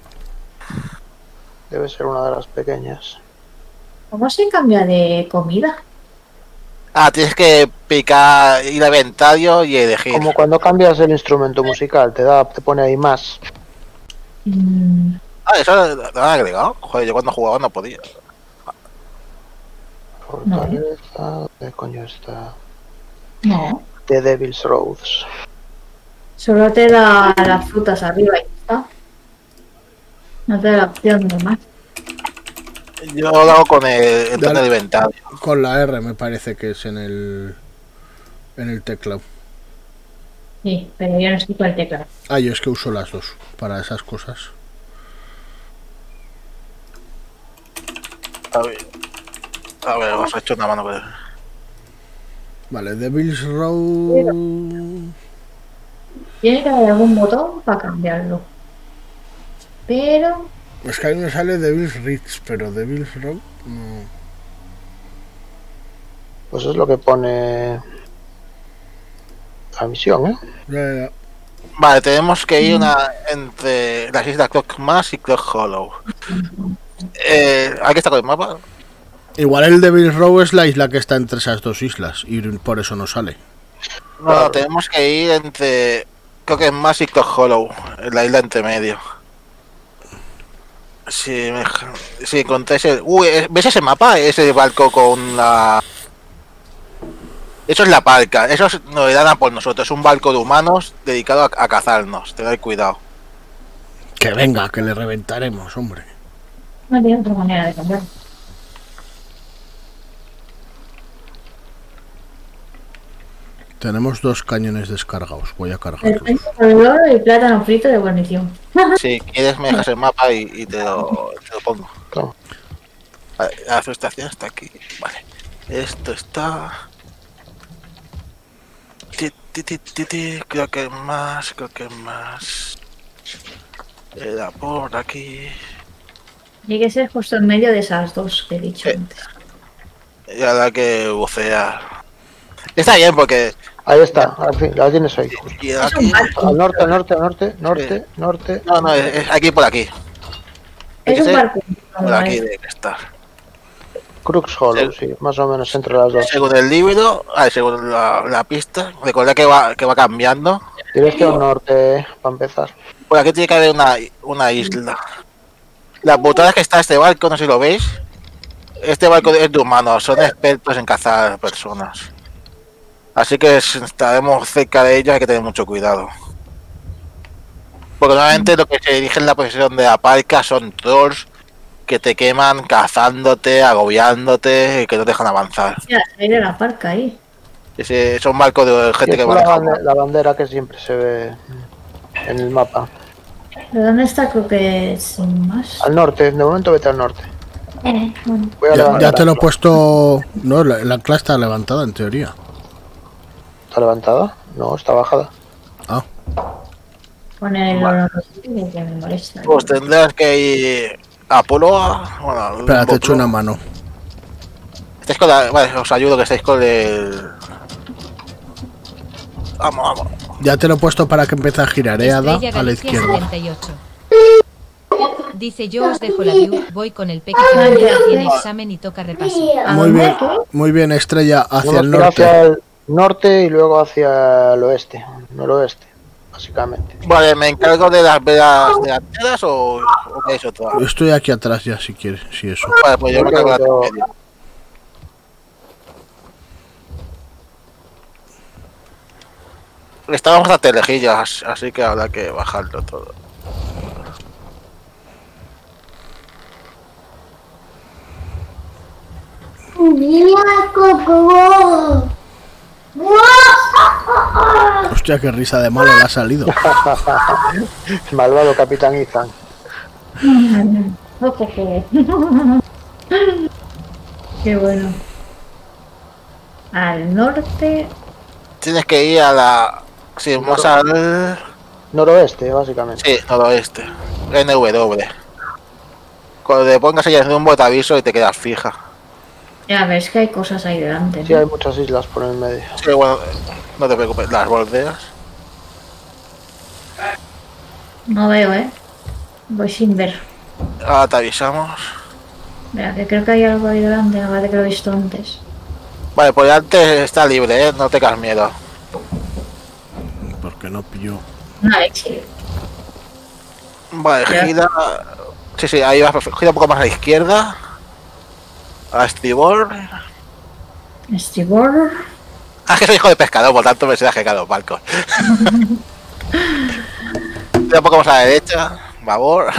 Debe ser una de las pequeñas. ¿Cómo se cambia de comida? Ah, tienes que picar, ir a inventario y elegir. Como cuando cambias el instrumento musical, te da, te pone ahí más. Mm, Ah, eso lo han agregado. Joder, yo cuando jugaba no podía. Fortaleza. ¿Dónde coño está? no. The Devil's Roads. Solo te da las frutas arriba y ya está. No te da la opción de más. Yo lo hago con el, el Dale. del inventario. Con la R me parece que es en el en el teclado. Sí, pero yo no estoy con el teclado. Ah, yo es que uso las dos para esas cosas. A ver, a ver, os he hecho una mano. Pero... Vale, Devil's Road. Tiene que haber algún botón para cambiarlo. Pero Es que ahí me sale Devil's Reach, pero Devil's Road no. Pues es lo que pone la misión, ¿eh? Ya, ya, ya. Vale, tenemos que ir una entre las islas Clock Mass y Clock Hollow. Eh, aquí está con el mapa. Igual el Devil's Road es la isla que está entre esas dos islas y por eso no sale. No, no, tenemos que ir entre Clock Mass y Clock Hollow, en la isla entre medio. Si, me, si encontráis el... Uy, ¿ves ese mapa? Ese barco con la... Eso es la parca, eso es novedad por nosotros, es un barco de humanos dedicado a, a cazarnos, tened cuidado. Que venga, que le reventaremos, hombre. no tiene otra manera de cambiarlo. Tenemos dos cañones descargados, voy a cargarlos. Perfecto, con oro y plátano frito de guarnición. Si quieres me dejas el mapa y, y te, lo, te lo pongo. Toma. Vale, la frustración está aquí, vale. Esto está... Ti, ti, ti, ti, ti, creo que más, creo que más... Era por aquí... Tiene que ser justo en medio de esas dos que he dicho Eh. antes. Y ahora que bucear... Está bien porque... Ahí está, al fin, la tienes ahí. Y Es aquí... un barco. Al norte, al norte, al norte, norte, norte. No, no, es, es aquí por aquí. Tiene Es que un ser barco. por aquí debe estar. Crux Hollow, sí, más o menos entre las dos. Según el libro, ah, según la, la pista, recordad que va, que va cambiando. Dirección norte, para empezar. Por aquí tiene que haber una, una isla. La putada es que está este barco, no sé si lo veis. Este barco es de humanos, son expertos en cazar personas. Así que si estaremos cerca de ellos, hay que tener mucho cuidado. Porque normalmente lo que se dirige en la posición de la parca son trolls que te queman cazándote, agobiándote y que no te dejan avanzar. Ya, ahí de la parca ahí. Ese, son barcos de gente Y que es la, maneja. bande- la bandera que siempre se ve en el mapa. ¿De dónde está? Creo que es más. Al norte, de momento vete al norte. Eh, bueno. Voy a Ya, levantar ya te lo he ancla. puesto. No, la, el ancla está levantada en teoría. ¿Está levantada? No, está bajada. Ah, Pone el oro que me molesta. Pues tendrás que ir a Poloa. Bueno, espera, te Limbo echo Pro. una mano. Estáis con la... Vale, os ayudo que estáis con el... Vamos, vamos. Ya te lo he puesto para que empiece a girar, ¿eh, Ada? Estrella A la Galicia izquierda. setenta y ocho. Dice yo os dejo la view, voy con el peque que mañana tiene examen y toca repaso. ¿A Muy dónde bien, tú? muy bien, Estrella, hacia Tenemos el que ir hacia norte. el norte y luego hacia el oeste, noroeste, básicamente. Vale, ¿me encargo de las velas delanteras o, o qué es otra? Estoy aquí atrás ya, si quieres, si eso. Vale, pues yo me encargo de la media. Estábamos bastante lejillas, así que habrá que bajarlo todo. Hostia, qué risa de malo le ha salido. Malvado Capitán Ethan. Oh, oh, oh. Qué bueno. Al norte. Tienes que ir a la... Sí, más al... Noroeste, básicamente. Sí, noroeste. N W. Cuando te pongas ahí en un te aviso y te quedas fija. Ya ves que hay cosas ahí delante. Sí, ¿no? hay muchas islas por el medio. Sí, bueno, no te preocupes, las bordeas. No veo, ¿eh? Voy sin ver. Ahora te avisamos. Mira, que creo que hay algo ahí delante. Me parece que lo he visto antes. Vale, por delante está libre, ¿eh? No tengas miedo. Porque no pilló. Vale, sí. Vale, Ya. gira... Sí, sí, ahí vas, perfecto. Gira un poco más a la izquierda. A estribor. Estribor. Ah, que soy hijo de pescador, por tanto me sé ajecar los barcos. Gira un poco más a la derecha. Babor.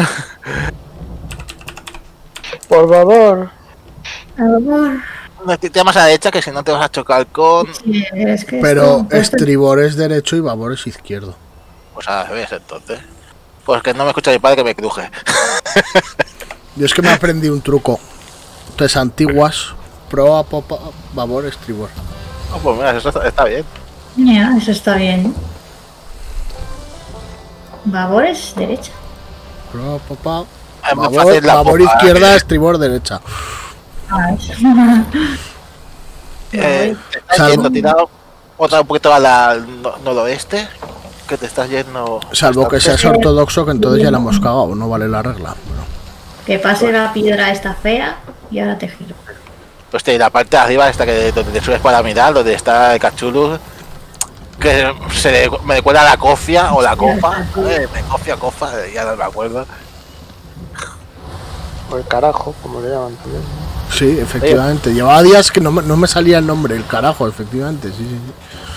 Por favor. A favor. Tira más a la derecha que si no te vas a chocar con... Sí, es que Pero esto- esto- estribor es derecho y babor es izquierdo. Pues a la vez entonces. Pues que no me escucha mi padre que me cruje. Yo es que me aprendí un truco. Tres antiguas. Proa, popa, babor, estribor. Oh, pues mira, eso está, está bien. Ya, eso está bien. Babor es derecha. Proa, popa. Es más Babor, fácil la babor popa, izquierda, ¿eh? estribor derecha. Ah, eso. Eh, te estás Salvo- yendo tirado otra un poquito a la no- noroeste, que te estás yendo. Salvo que seas ortodoxo, que entonces ya la hemos cagado. No vale la regla. Pero- Que pase la piedra esta fea y ahora te giro. Pues sí, la parte de arriba esta que donde te subes para mirar, donde está el cachulu, que se le- me recuerda a la cofia o la cofa, ¿eh? Me cofia, cofa, ya no me acuerdo. O el carajo, como le llaman también. Sí, efectivamente. Llevaba días que no me, no me salía el nombre. El carajo, efectivamente. Sí, sí, sí.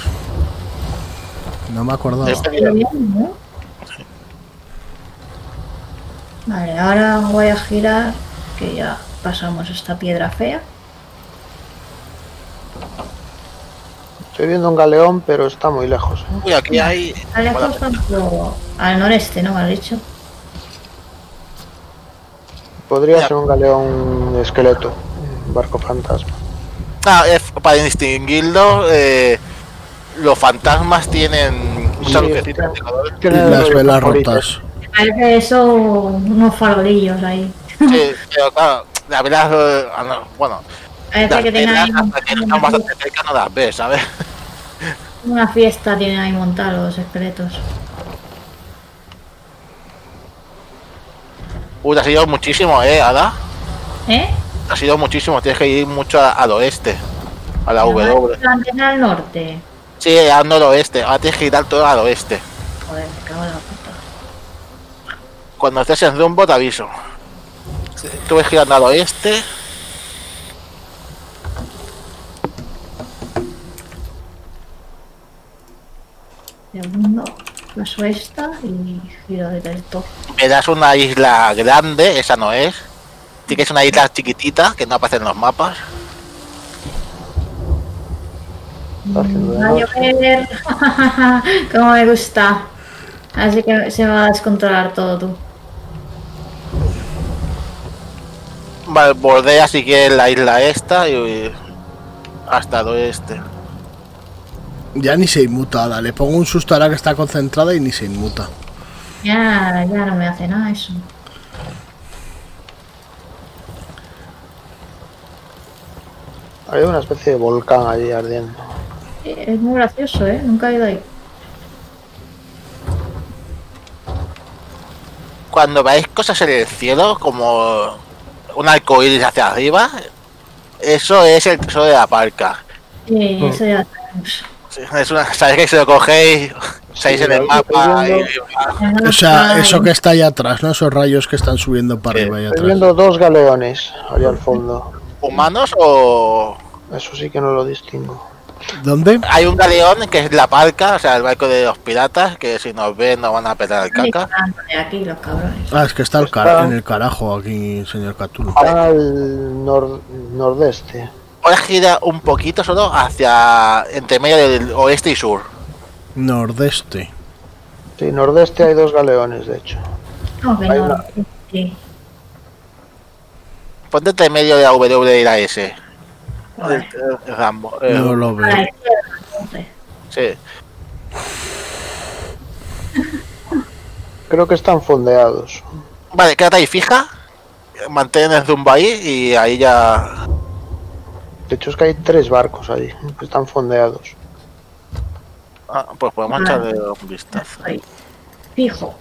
No me acordaba. Este- Pero bien, ¿no? Vale, ahora voy a girar, que ya pasamos esta piedra fea. Estoy viendo un galeón, pero está muy lejos. ¿eh? Uy, aquí hay. Está lejos tanto al noreste, ¿no? Me has dicho. Podría Ya. ser un galeón esqueleto, un barco fantasma. Ah, es- para distinguirlo, eh, los fantasmas tienen muchas Sí, lucecitas de color. Y Tiene las rollo velas favorito. rotas. Parece eso unos farolillos ahí. Sí, pero claro, las velas, eh, ah, no, bueno, Parece las que tengan velas ahí hasta que están bastante cerca no las ves, ¿sabes? una fiesta, tienen ahí montados los esqueletos. Uy, te has ido muchísimo, ¿eh, Ada? ¿Eh? Ha sido muchísimo, tienes que ir mucho a- al oeste. A la W. La antena al norte. Sí, al noroeste. Ahora tienes que ir todo al oeste. Joder, me cago en la puta. Cuando estés en rumbo te aviso. Tú ves girando al oeste. Segundo, paso esta y giro derecho. Verás una isla grande, esa no es. Sí que es una isla chiquitita que no aparece en los mapas. Está haciendo de Va a noche. llover. Como me gusta. Así que se va a descontrolar todo tú. Vale, bordea si quieres la isla esta y hasta el oeste. Ya ni se inmuta, Ada. Le pongo un susto a la que está concentrada y ni se inmuta. Ya, ya no me hace nada eso. Hay una especie de volcán allí ardiendo. Sí, es muy gracioso, ¿eh? Nunca he ido ahí. Cuando veáis cosas en el cielo, como un arcoíris hacia arriba, eso es el tesoro de la parca. Sí, Mm. eso ya lo sabemos. Sí, es una, sabéis que si lo cogéis, sabéis en el ahí mapa. estoy Y, viendo- O sea, Ay, eso que está ahí atrás, ¿no? Esos rayos que están subiendo para Sí, arriba y Estoy atrás. viendo dos galeones allá al fondo. ¿humanos o...? Eso sí que no lo distingo. ¿Dónde? Hay un galeón que es la parca, o sea, el barco de los piratas, que si nos ven nos van a petar el caca. de aquí, los cabrones. Ah, es que está el car- Está- en el carajo aquí, señor Catulo. Está al nor- nordeste. Ahora gira un poquito solo hacia entre medio del oeste y sur. Nordeste. Sí, nordeste hay dos galeones, de hecho. No, que Hay no. una- Sí. Ponte entre medio de la W y la S. Joder. El- el Rambo. eh, No lo A la veo. izquierda, entonces. Sí. Creo que están fondeados. Vale, quédate ahí fija. Mantén el zoom ahí y ahí ya. De hecho es que hay tres barcos allí que están fondeados. Ah, pues podemos Vale. echarle un vistazo. Ahí. Fijo.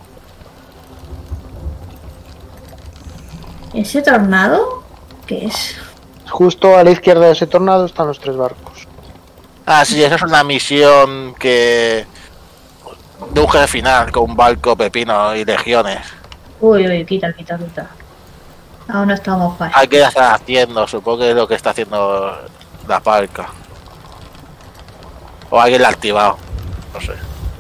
¿Ese tornado? ¿Qué es? Justo a la izquierda de ese tornado están los tres barcos. Ah, sí, esa es una misión que. De un jefe final con un barco, pepino y legiones. Uy, uy, quita, quita, quita. Aún no estamos para. ¿A qué la están haciendo? Supongo que es lo que está haciendo la parca. O alguien la ha activado. No sé.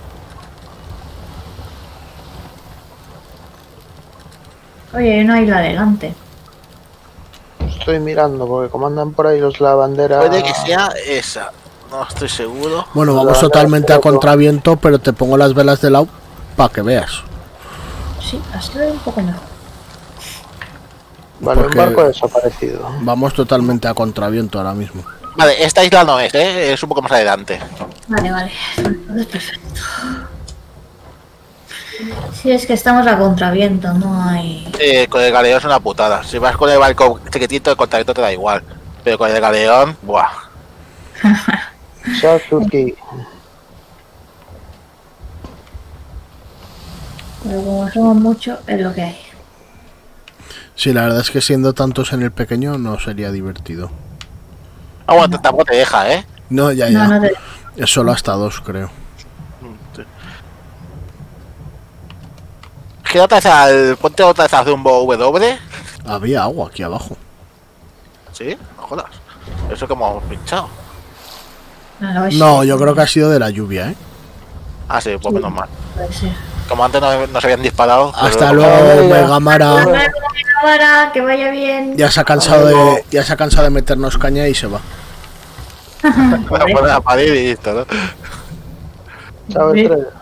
Oye, hay una isla adelante. Estoy mirando porque como andan por ahí los la bandera. Puede que sea esa. No estoy seguro. Bueno, vamos totalmente a contraviento, pero te pongo las velas de lado para que veas. Sí, así ve un poco mejor. Vale, porque- un barco desaparecido. Vamos totalmente a contraviento ahora mismo. Vale, esta isla no es, ¿eh? Es un poco más adelante. Vale, vale. Entonces, perfecto. Sí, es que estamos a contraviento, no hay. Sí, con el galeón es una putada. Si vas con el barco chiquitito, el contacto te da igual. Pero con el galeón, buah. Satsuki. Pero como somos muchos, es lo que hay. Sí, la verdad es que siendo tantos en el pequeño no sería divertido. Ah, bueno, tampoco te deja, ¿eh? No, ya, No, ya. no te. Es solo hasta dos, creo. Gira otra vez al. Ponte otra vez al rumbo W. Había agua aquí abajo. Sí, no jodas. Eso que hemos pinchado. No, no, No, yo creo que ha sido de la lluvia, ¿eh? Ah, sí, pues menos mal. puede ser. Como antes no, no se habían disparado. pero Hasta luego- luego, Megamara. Ahora, que vaya bien. Ya se ha cansado de, ya se ha cansado de meternos caña y se va. Bueno, poner a parir y listo, ¿no? Chao, Sí. Estrella.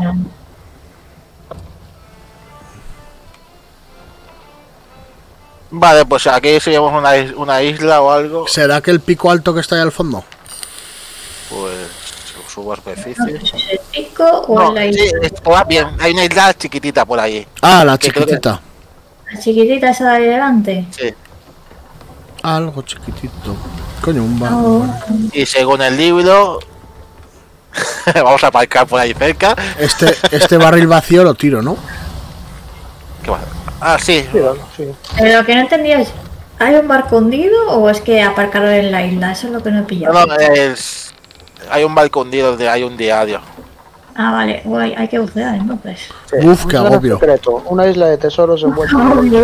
Vale, pues aquí seguimos una, is- una isla o algo. ¿Será que el pico alto que está ahí al fondo? Pues subo a No superficie. sé si es el pico o No, en la sí, isla. esto va bien. Hay una isla chiquitita por ahí. Ah, la Que creo que- chiquitita. La chiquitita esa de ahí delante. Sí. Algo chiquitito. Coño, un ba- Oh, Y según el libro, vamos a aparcar por ahí cerca. Este, este barril vacío lo tiro, ¿no? ¿Qué va? Ah, sí. Míralo, sí. Pero lo que no entendí es. ¿Hay un barco hundido o es que aparcaron en la isla? Eso es lo que no he pillado. No, no, es... Hay un barco hundido donde hay un diario. Ah, vale, guay, hay que bucear entonces. Sí, Uf, qué un gran agobio. secreto, una isla de tesoros envuelta.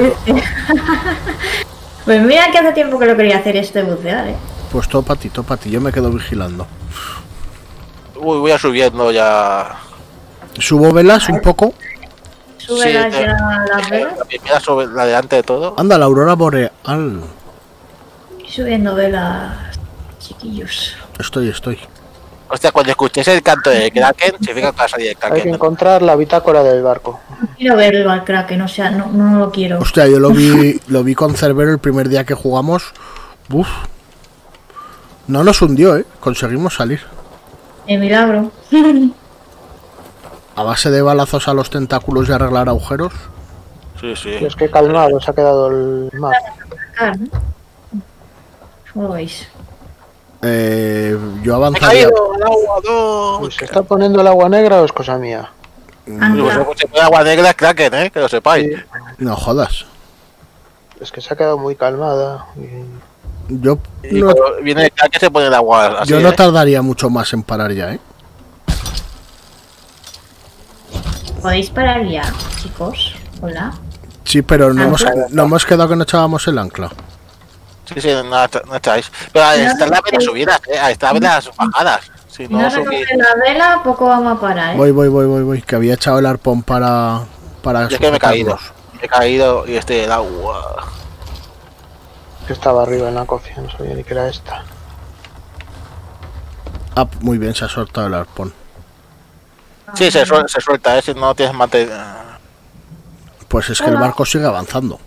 Pues mira que hace tiempo que lo quería hacer esto de bucear, eh. Pues todo para ti, todo para ti. Yo me quedo vigilando. Uy, voy a subiendo ya. Subo velas un poco. Sube Sí, las eh, ya las velas. La primera sobre la delante de todo. Anda, la aurora boreal. Y subiendo velas, chiquillos. Estoy, estoy. Hostia, cuando escuchéis el canto de Kraken, significa que va a salir el Hay que Kraken. ¿no? encontrar la bitácora del barco. Quiero ver el Valkraken, o sea, no, no lo quiero. Hostia, yo lo vi, lo vi con Cerbero el primer día que jugamos. Uf. No nos hundió, eh. Conseguimos salir. El milagro. A base de balazos a los tentáculos y arreglar agujeros. Sí, sí. Y es que calmado se ha quedado el mar. Ah, ¿no? ¿Cómo lo veis? Eh, yo ¡He avanzaría. caído al agua, no! Uy, ¿se está poniendo el agua negra o es cosa mía? Y Ancla. vosotros se pone agua negra es Kraken, eh, que lo sepáis. Sí, No jodas. es que se ha quedado muy calmada. y- Yo Y no, cuando viene el Kraken se pone el agua así. yo no ¿eh? tardaría mucho más en parar ya, eh. ¿Podéis parar ya, chicos? Hola. Sí, pero no, hemos, Ancla. no hemos quedado que no echábamos el ancla. Sí, sí, no, no estáis. Pero ahí están las velas subidas, eh. Ahí están las bajadas. Si Si no, no subís. recoge la vela, poco vamos a parar, ¿eh? Voy, voy, voy, voy, voy. Que había echado el arpón para. Para Yo es que me he caído. sujetarlos. Me he caído y estoy en el agua. Que estaba arriba en la cocina, no sabía ni que era esta. Ah, muy bien, se ha soltado el arpón. Sí, se, suel- se suelta, eh. Si no tienes mate. Pues es que el barco sigue avanzando.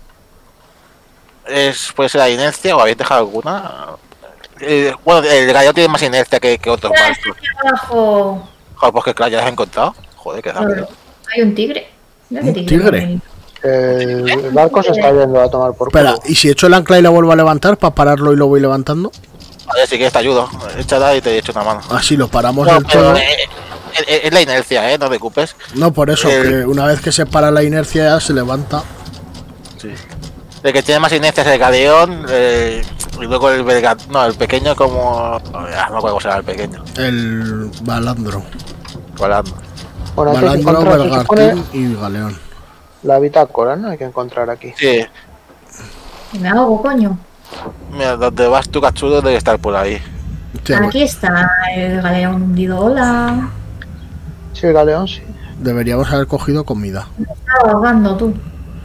Es, puede ser la inercia o habéis dejado alguna. Eh, bueno, el galeón tiene más inercia que, que otros Mira, barcos. aquí abajo. Joder, pues que claro, ya las has encontrado. Joder, qué rápido. Hay un tigre. Mira qué ¿Un tigre? El, el barco se está yendo a tomar por Espera, culo. ¿y si echo el ancla y la vuelvo a levantar para pararlo y lo voy levantando? A ver, si quieres te ayudo. Échala y te echo una mano. Así lo paramos No, del pero todo. eh, eh, eh, es la inercia, eh. No te ocupes. No, por eso, el- que una vez que se para la inercia ya se levanta. Sí. El que tiene más inercia es el galeón. Eh, y luego el belga. No, el pequeño como. Ah, no puedo ser el pequeño. El balandro. Volando. Bueno, hay que Balandro, encontrar, se supone, bergantín y galeón. la bitácora, ¿no? Hay que encontrar aquí. Sí. Me hago, coño. Mira, donde vas tú, cachudo, debe estar por ahí. Sí, Aquí está el galeón hundido. Hola. Sí, el galeón, sí. deberíamos haber cogido comida. Me estaba ahogando tú.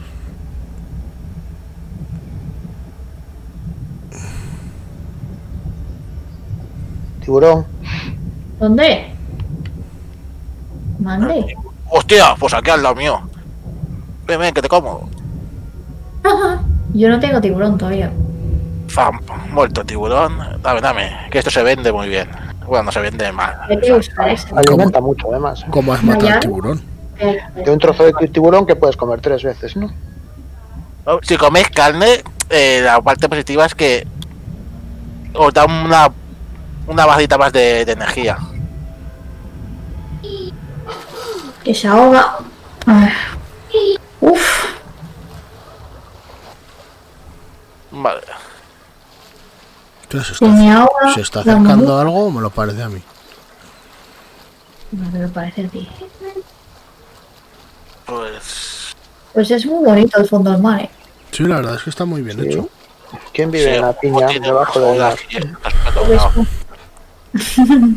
Tiburón. ¿Dónde? Mande. ¡Hostia! Pues aquí al lado mío. Ven, ven, que te como. Yo no tengo tiburón todavía. Fam, muerto tiburón. Dame, dame. Que esto se vende muy bien. Bueno, no se vende mal. Hay que buscar ese. Alimenta mucho, además. ¿eh? ¿Cómo has matado ¿Ya? al tiburón? De un trozo de tiburón que puedes comer tres veces, ¿no? Oh, si coméis carne, eh, la parte positiva es que os da una, una bajita más de, de energía. Que se ahoga. Ay. Uf. Vale. ¿Qué se está, Se me ahoga. ¿se está la acercando mano. algo o me lo parece a mí? No me parece a ti. Pues. Pues es muy bonito el fondo del mar, ¿eh? Sí, la verdad es que está muy bien Sí. hecho. ¿Quién vive sí, en la piña tiene debajo una del mar? joda aquí, has Pues, perdonado.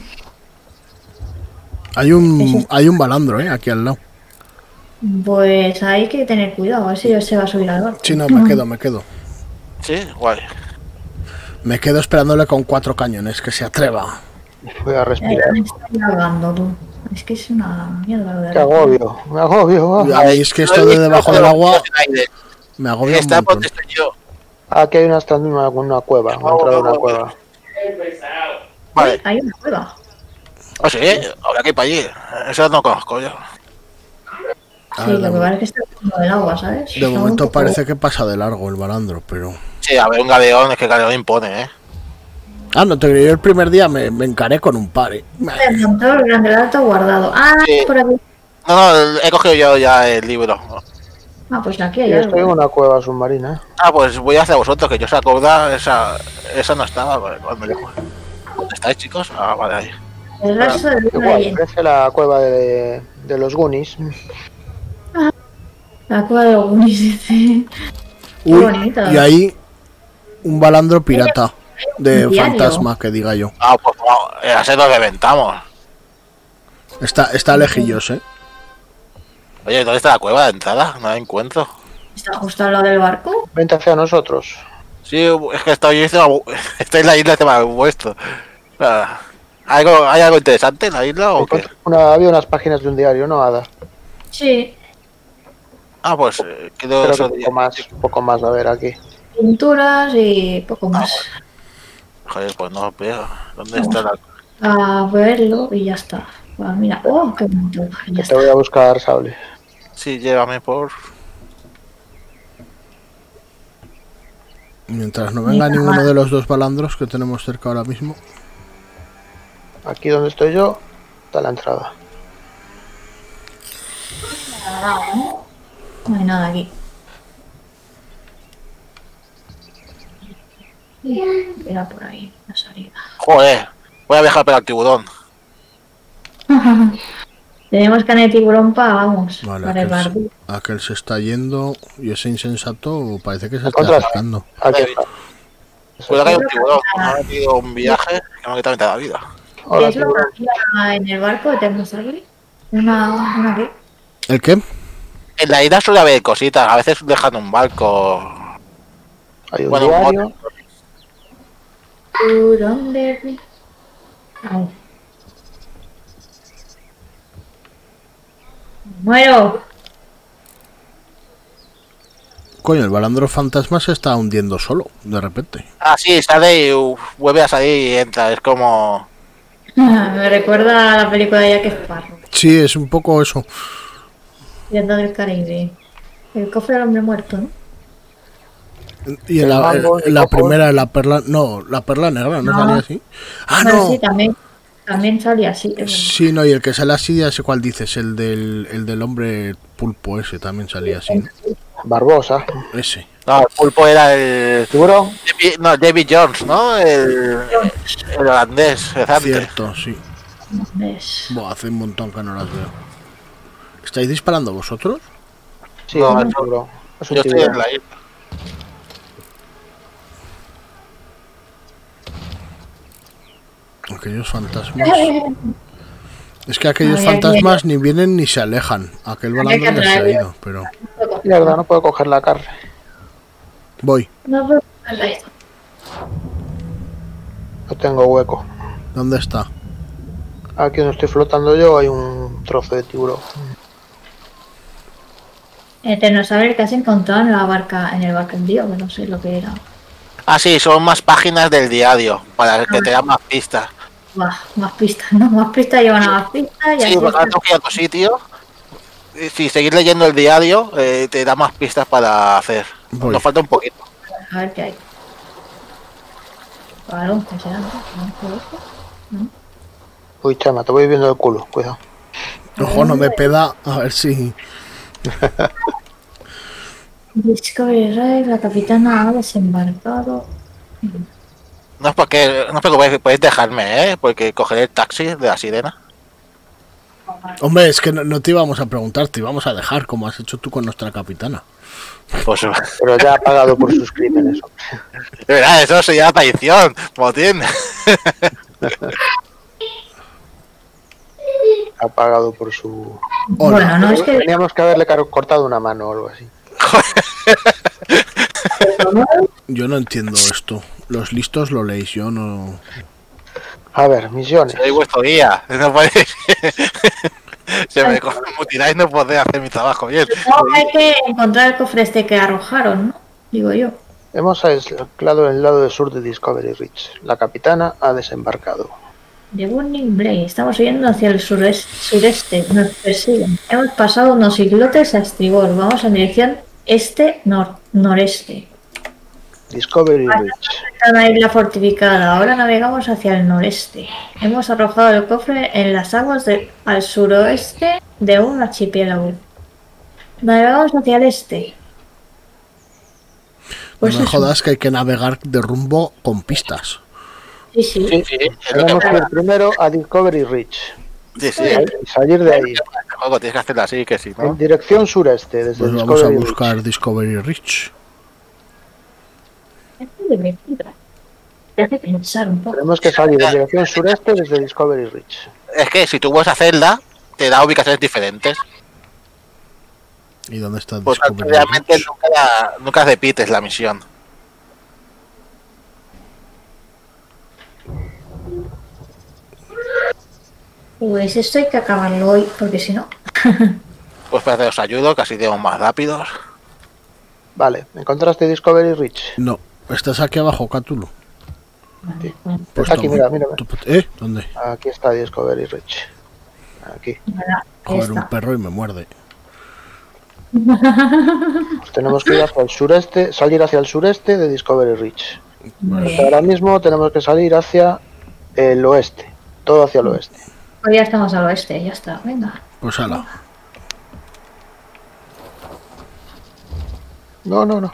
Hay un, hay un balandro, ¿eh? Aquí al lado. pues hay que tener cuidado, a ver si se va a subir al barco. Sí, no, me quedo, me quedo. Sí, guay. Me quedo esperándole con cuatro cañones, que se atreva. Voy a Eh, respirar. Me estoy ahogando, tú. Es que es una mierda lo de Qué la- agobio, me agobio. A mí es que esto de debajo del agua me agobia un Está montón. por estoy yo. Aquí hay una, una, una cueva, he entrado en una cueva. Vale. Hay una cueva. O sí, ahora que ir para allí. Eso no conozco yo. A Sí, ver, lo que de, pasa es que está en el fondo del agua, ¿sabes? de Está un momento poco- parece que pasa de largo el balandro, pero... Sí, a ver, un galeón, es que el galeón impone, eh. Ah, no te creí, yo el primer día me, me encaré con un par, ¿eh? El motor grande, el alto guardado. Ah, Sí. por aquí. No, no, he cogido yo ya el libro. Ah, pues aquí hay Yo estoy en algo. una cueva submarina. Ah, pues voy hacia vosotros, que yo esa cuerda, esa, esa no estaba cuando yo jugué. ¿Dónde estáis, chicos? Ah, vale, ahí. El resto de luna Igual, llena. parece la cueva de, de los Goonies. La cueva de los Goonies, dice. Qué Uy, bonita. y ahí un balandro pirata de Un diario. fantasma, que diga yo. Ah, pues vamos, así nos reventamos. Está, está lejillos, ¿eh? Oye, ¿dónde está la cueva de entrada? No la encuentro. ¿Está justo al lado del barco? Vente hacia nosotros. Sí, es que estoy, estoy en la isla tema vuestro. Ah, ¿Algo, ¿Hay algo interesante en la isla o qué? Una, había unas páginas de un diario, ¿no, Ada? Sí. Ah, pues eh, quiero Creo que eso. un poco más, un poco más a ver aquí. Pinturas y poco más. Joder, pues no veo. ¿Dónde está la...? A verlo y ya está. Ah, mira, oh, qué bonito. Ya Te está. voy a buscar sable. Sí, llévame por... Mientras no venga ninguno de los dos balandros que tenemos cerca ahora mismo. Aquí donde estoy yo, está la entrada. No hay nada aquí. Era por ahí, la salida. Joder, voy a viajar para el tiburón. Tenemos carne de tiburón para, vamos, Vale, para el aquel, barco. se, aquel se está yendo y ese insensato parece que se está Encontraste. acercando. Aquí está. Cuidado que hay un tiburón. Me ha metido un viaje que me ha quitado mitad de la vida. ¿Qué Hola, es lo tiburón. que había en el barco de Termosagri? Una, una qué? ¿El qué? En la isla suele haber cositas. A veces dejan un barco. Hay un Bueno, diario. Tiburón de... Ay. Muero. Coño, el balandro fantasma se está hundiendo solo, de repente. Ah, sí, sale y uh, vuelve a salir y entra. Es como... Me recuerda a la película de Jack Sparrow. Sí, es un poco eso. Pirata del Caribe. El cofre del hombre muerto, ¿no? Y en la, Mango, en la coco. primera, la perla... No, la perla negra, ¿no, No. salía así? Ah, Bueno, no. sí, también, también salía así. es verdad. Sí, no, y el que sale así, ya sé cuál dices, el del, el del hombre pulpo ese también salía así, ¿no? Barbosa. Ese. No, el pulpo era el... Tiburón. David- No, David Jones, ¿no? El, el holandés. Cierto. Cierto, sí. ¿Ves? Buah, hace un montón que no las veo. ¿Estáis disparando vosotros? Sí, No, es un yo- tiburón. Es un Yo estoy tiburón. en la isla. Aquellos fantasmas. Es que aquellos Había que- fantasmas ni vienen ni se alejan. Aquel Había que balandro ya se ha atraerlo. ido, pero... Mierda, no puedo coger la carne. Voy. No puedo hacerla esto. No tengo hueco. ¿Dónde está? Aquí donde estoy flotando yo hay un trozo de tiburón. Eterno saber que has encontrado en la barca, en el barquendío, que no sé lo que era. Ah, sí, son más páginas del diario. Para que te dan más pistas. Buah, más pistas, ¿no? Más pistas llevan a más pistas y Sí, así porque ahora está. tengo que ir a otro sitio. Y si seguir leyendo el diario, eh, te da más pistas para hacer. Voy. Nos falta un poquito. A ver qué hay. Claro, ¿qué será? ¿No? ¿No? Uy, chama, te voy viendo el culo. Cuidado. Ojo, no me peda. A ver si... Discovery Red, la capitana ha desembarcado. No es porque, no os preocupéis, podéis dejarme, ¿eh? Porque cogeré el taxi de la sirena. Hombre, es que no, no te íbamos a preguntar, te íbamos a dejar, como has hecho tú con nuestra capitana. Pues, de Pero ya ha pagado por sus crímenes. verdad, eso sería traición, como tiene. Ha pagado por su... Hola. Bueno, no es que. Teníamos que haberle car- cortado una mano o algo así. Yo no entiendo esto. Los listos lo leéis, yo no... A ver, misiones. Soy vuestro guía. No podéis... Se me mutiláis, no podéis hacer mi trabajo bien. No, hay que encontrar el cofre este que arrojaron, ¿no? Digo yo. Hemos aislado el lado sur de Discovery Ridge. La capitana ha desembarcado. The Burning Blade. Estamos yendo hacia el sureste, sureste. Nos persiguen. Hemos pasado unos islotes a estribor. Vamos en dirección este-noreste. Discovery Ridge. Una isla fortificada. Ahora navegamos hacia el noreste. Hemos arrojado el cofre en las aguas de, al suroeste de un archipiélago. Navegamos hacia el este. Pues no me eso. jodas que hay que navegar de rumbo con pistas. Sí, sí. Sí, Sí, es lo que tenemos que ir mola. primero a Discovery Ridge. Sí, sí. Y salir de ahí. Este juego tienes que hacerlo así, que sí, ¿no? En dirección sureste, desde Pues vamos a Discovery buscar Ridge. Discovery Ridge. Esto es divertido. Te hace pensar un poco. Tenemos que salir en dirección sureste desde Discovery Ridge. Es que si tú vuelves a hacerla, te da ubicaciones diferentes. ¿Y dónde está Pues Discovery realmente Ridge? nunca, la- nunca repites la misión. Pues esto hay que acabarlo hoy, porque si no. Pues para os ayudo, que así digamos más rápidos. Vale, ¿encontraste Discovery Ridge? No, estás aquí abajo, Cthulhu. Vale, bueno, Pues Aquí, toma. mira, mira. Tu- ¿Eh? ¿Dónde? Aquí está Discovery Ridge. Aquí. nada, ahí Joder, un está. perro y me muerde. Pues tenemos que ir hacia el sureste, salir hacia el sureste de Discovery Ridge. Muy Pues bien. ahora mismo tenemos que salir hacia el oeste. Todo hacia el oeste. Pues ya estamos al oeste, ya está. Venga. Pues ala. No, no, no.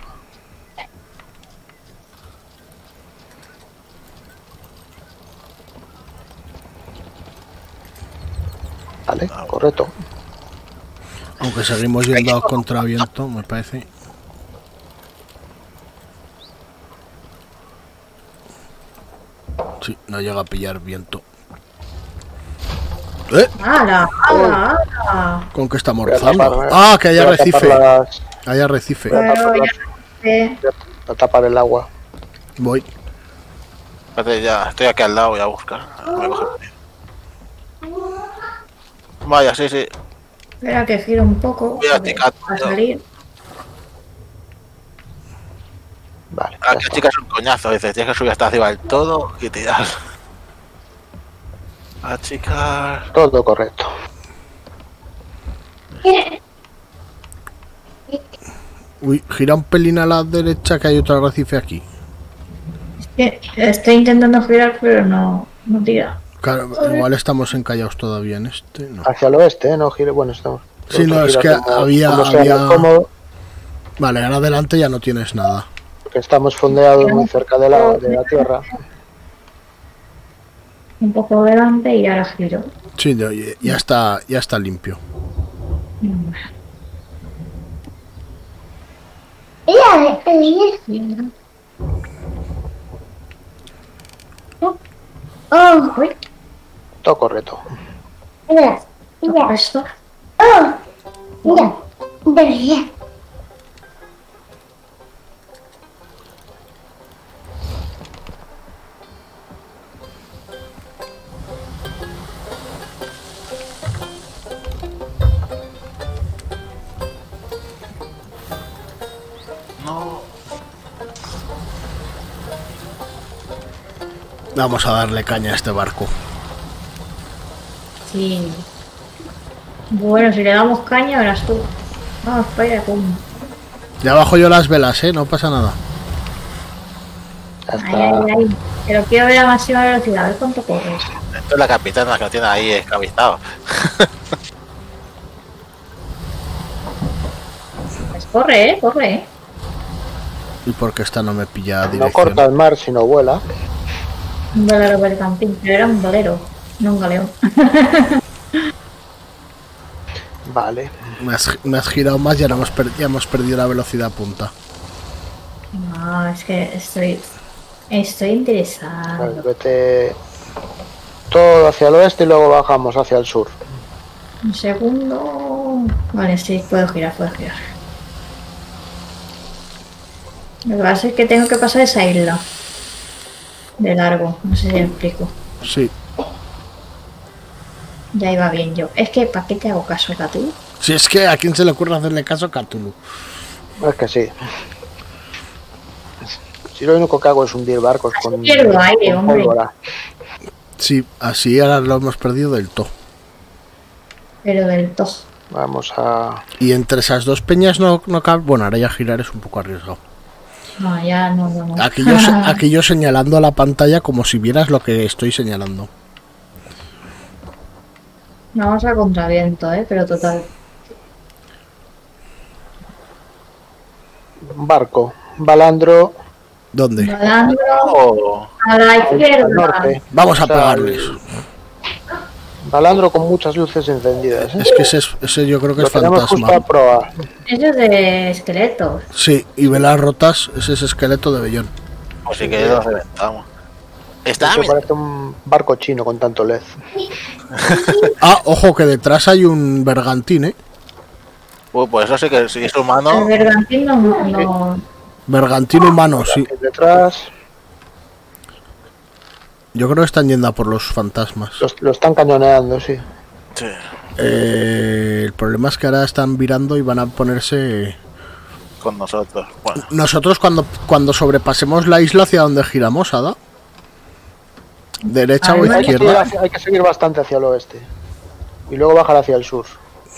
Vale, correcto. Aunque seguimos yendo a contraviento, me parece. Sí, no llega a pillar viento. ¿Eh? ¡Hala! ¡Hala! ¡Hala! ¿Con qué estamos Voy a rozando? tapar, Ah, que haya voy a tapar arrecife. las- Hay arrecife. Pero ya sé. a tapar el agua. Voy. Espérate, ya estoy aquí al lado, voy a buscar. Voy a coger. Vaya, sí, sí. Espera que giro un poco. Voy a porque ticar, va a yo. salir. Vale, ya Aquí está. chicas un coñazo, dices, tienes que subir hasta arriba del todo y tirar. A chicas. Todo correcto. Uy, gira un pelín a la derecha que hay otro arrecife aquí. Eh, Estoy intentando girar, pero no, no tira. Claro, igual estamos encallados todavía en este. No. Hacia el oeste, ¿eh? No gire. Bueno, estamos. Sí, no, es gira que como- había- como sea había- más cómodo, Vale, ahora adelante ya no tienes nada. porque estamos fondeados muy cerca de la, de la tierra. Un poco delante y ahora giro. Sí, ya, ya está, ya está limpio. Oh, uy, Todo correcto. esto. No. Vamos a darle caña a este barco. Sí. Bueno, si le damos caña, verás tú. Vamos, para allá, pum. Ya bajo yo las velas, ¿eh? No pasa nada. Ya Ay, ay, está. ay. Pero quiero ver a máxima velocidad, a ver cuánto corres. Esto es la capitana que lo tiene ahí esclavizado. Pues corre, eh, corre, eh. ¿Y por qué esta no me pilla a No dirección? corta el mar, sino vuela. Un velero mercantil, pero era un velero, no un galeón. Vale. Me has, me has girado más y ahora hemos, per- ya hemos perdido la velocidad punta. No, es que estoy. Estoy interesada. Pues vete todo hacia el oeste y luego bajamos hacia el sur. Un segundo. Vale, sí, puedo girar, puedo girar. Lo que pasa es que tengo que pasar esa isla. De largo, no sé si me explico. Sí. Ya iba bien yo. Es que, ¿para qué te hago caso, Catu? Si es que a quién se le ocurre hacerle caso a Cthulhu. Es que sí. Si lo único que hago es hundir barcos con, pierdo aire, con hombre. pólvora. Sí, así ahora lo hemos perdido del todo. Pero del todo. Vamos a... Y entre esas dos peñas no, no cabe. Bueno, ahora ya girar es un poco arriesgado. No, ya no, no, no. Aquí yo, se- aquí yo señalando a la pantalla como si vieras lo que estoy señalando. Vamos a contraviento, ¿eh? Pero total. barco. Balandro. ¿Dónde? Balandro Oh, a la Al izquierda. norte. Vamos a O sea, pegarles. Balandro con muchas luces encendidas. ¿eh? Es que ese, es- ese yo creo que Lo es tenemos justo a fantasma. proa. Eso es de esqueletos. Sí, y velas rotas, ese es esqueleto de Bellón. pues sí que lo reventamos. Está Eso bien. parece un barco chino con tanto L E D. Ah, ojo que detrás hay un bergantín, ¿eh? Uy, pues eso sí que si es El humano. bergantín no, no- Bergantín humano, sí. Detrás Yo creo que están yendo a por los fantasmas. los- lo están cañoneando, sí. Sí. Eh, el problema es que ahora están virando y van a ponerse... Con nosotros. Bueno, Nosotros cuando, cuando sobrepasemos la isla, ¿hacia dónde giramos, Ada? ¿Derecha A o ver, Hay que, seguir izquierda? hacia- hay que seguir bastante hacia el oeste. Y luego bajar hacia el sur.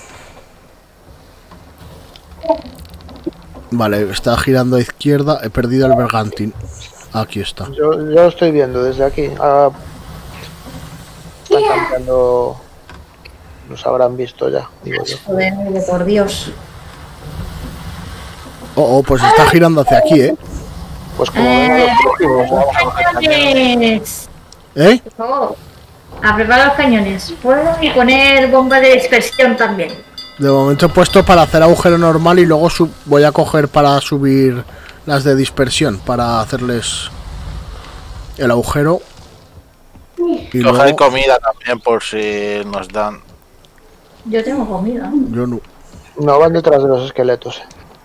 Vale, está girando a izquierda. He perdido el bergantín. Aquí está. Yo, yo lo estoy viendo desde aquí. Ah, están cambiando. Nos habrán visto ya, digo yo. Joder, de por Dios. Oh, oh, pues está girando hacia aquí, ¿eh? Pues como venga, Eh, los cogimos, vamos a coger cañones. cañones. ¿Eh? Por favor. A preparar los cañones. Puedo y poner bomba de dispersión también. De momento he puesto para hacer agujero normal y luego sub- voy a coger para subir las de dispersión para hacerles el agujero. Y coger luego comida también por si nos dan. Yo tengo comida. yo no. No, van detrás de los esqueletos.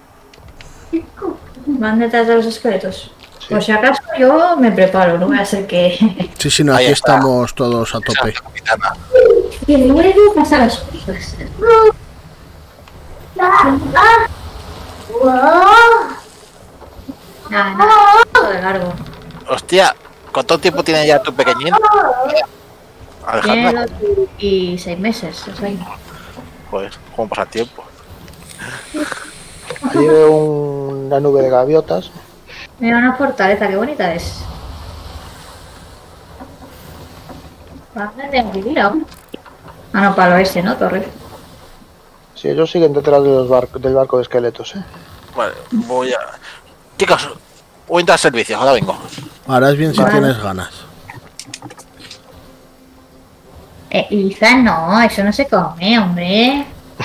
Van detrás de los esqueletos. Por si acaso yo me preparo, no voy a ser que... Sí, sí, no, Ahí aquí está. estamos todos a tope. Esa capitana. Que luego pasan las cosas. Nada, nada, todo de largo. Hostia, ¿cuánto tiempo tiene ya tu pequeñín? Tiene Alejandra, dos y seis meses. O sea, pues, ¿cómo pasa el tiempo? Allí veo un- una nube de gaviotas. mira, una fortaleza, qué bonita es. ¿Para dónde tengo que ir ahora? Ah, no, para el oeste, ¿no? Torre. Sí, ellos siguen detrás de los barcos, del barco de esqueletos. ¿eh? Vale, voy a. Chicos, voy a entrar al servicio, ahora vengo. Ahora es bien si Vale. tienes ganas. Eh, Isa, no, eso no se come, hombre.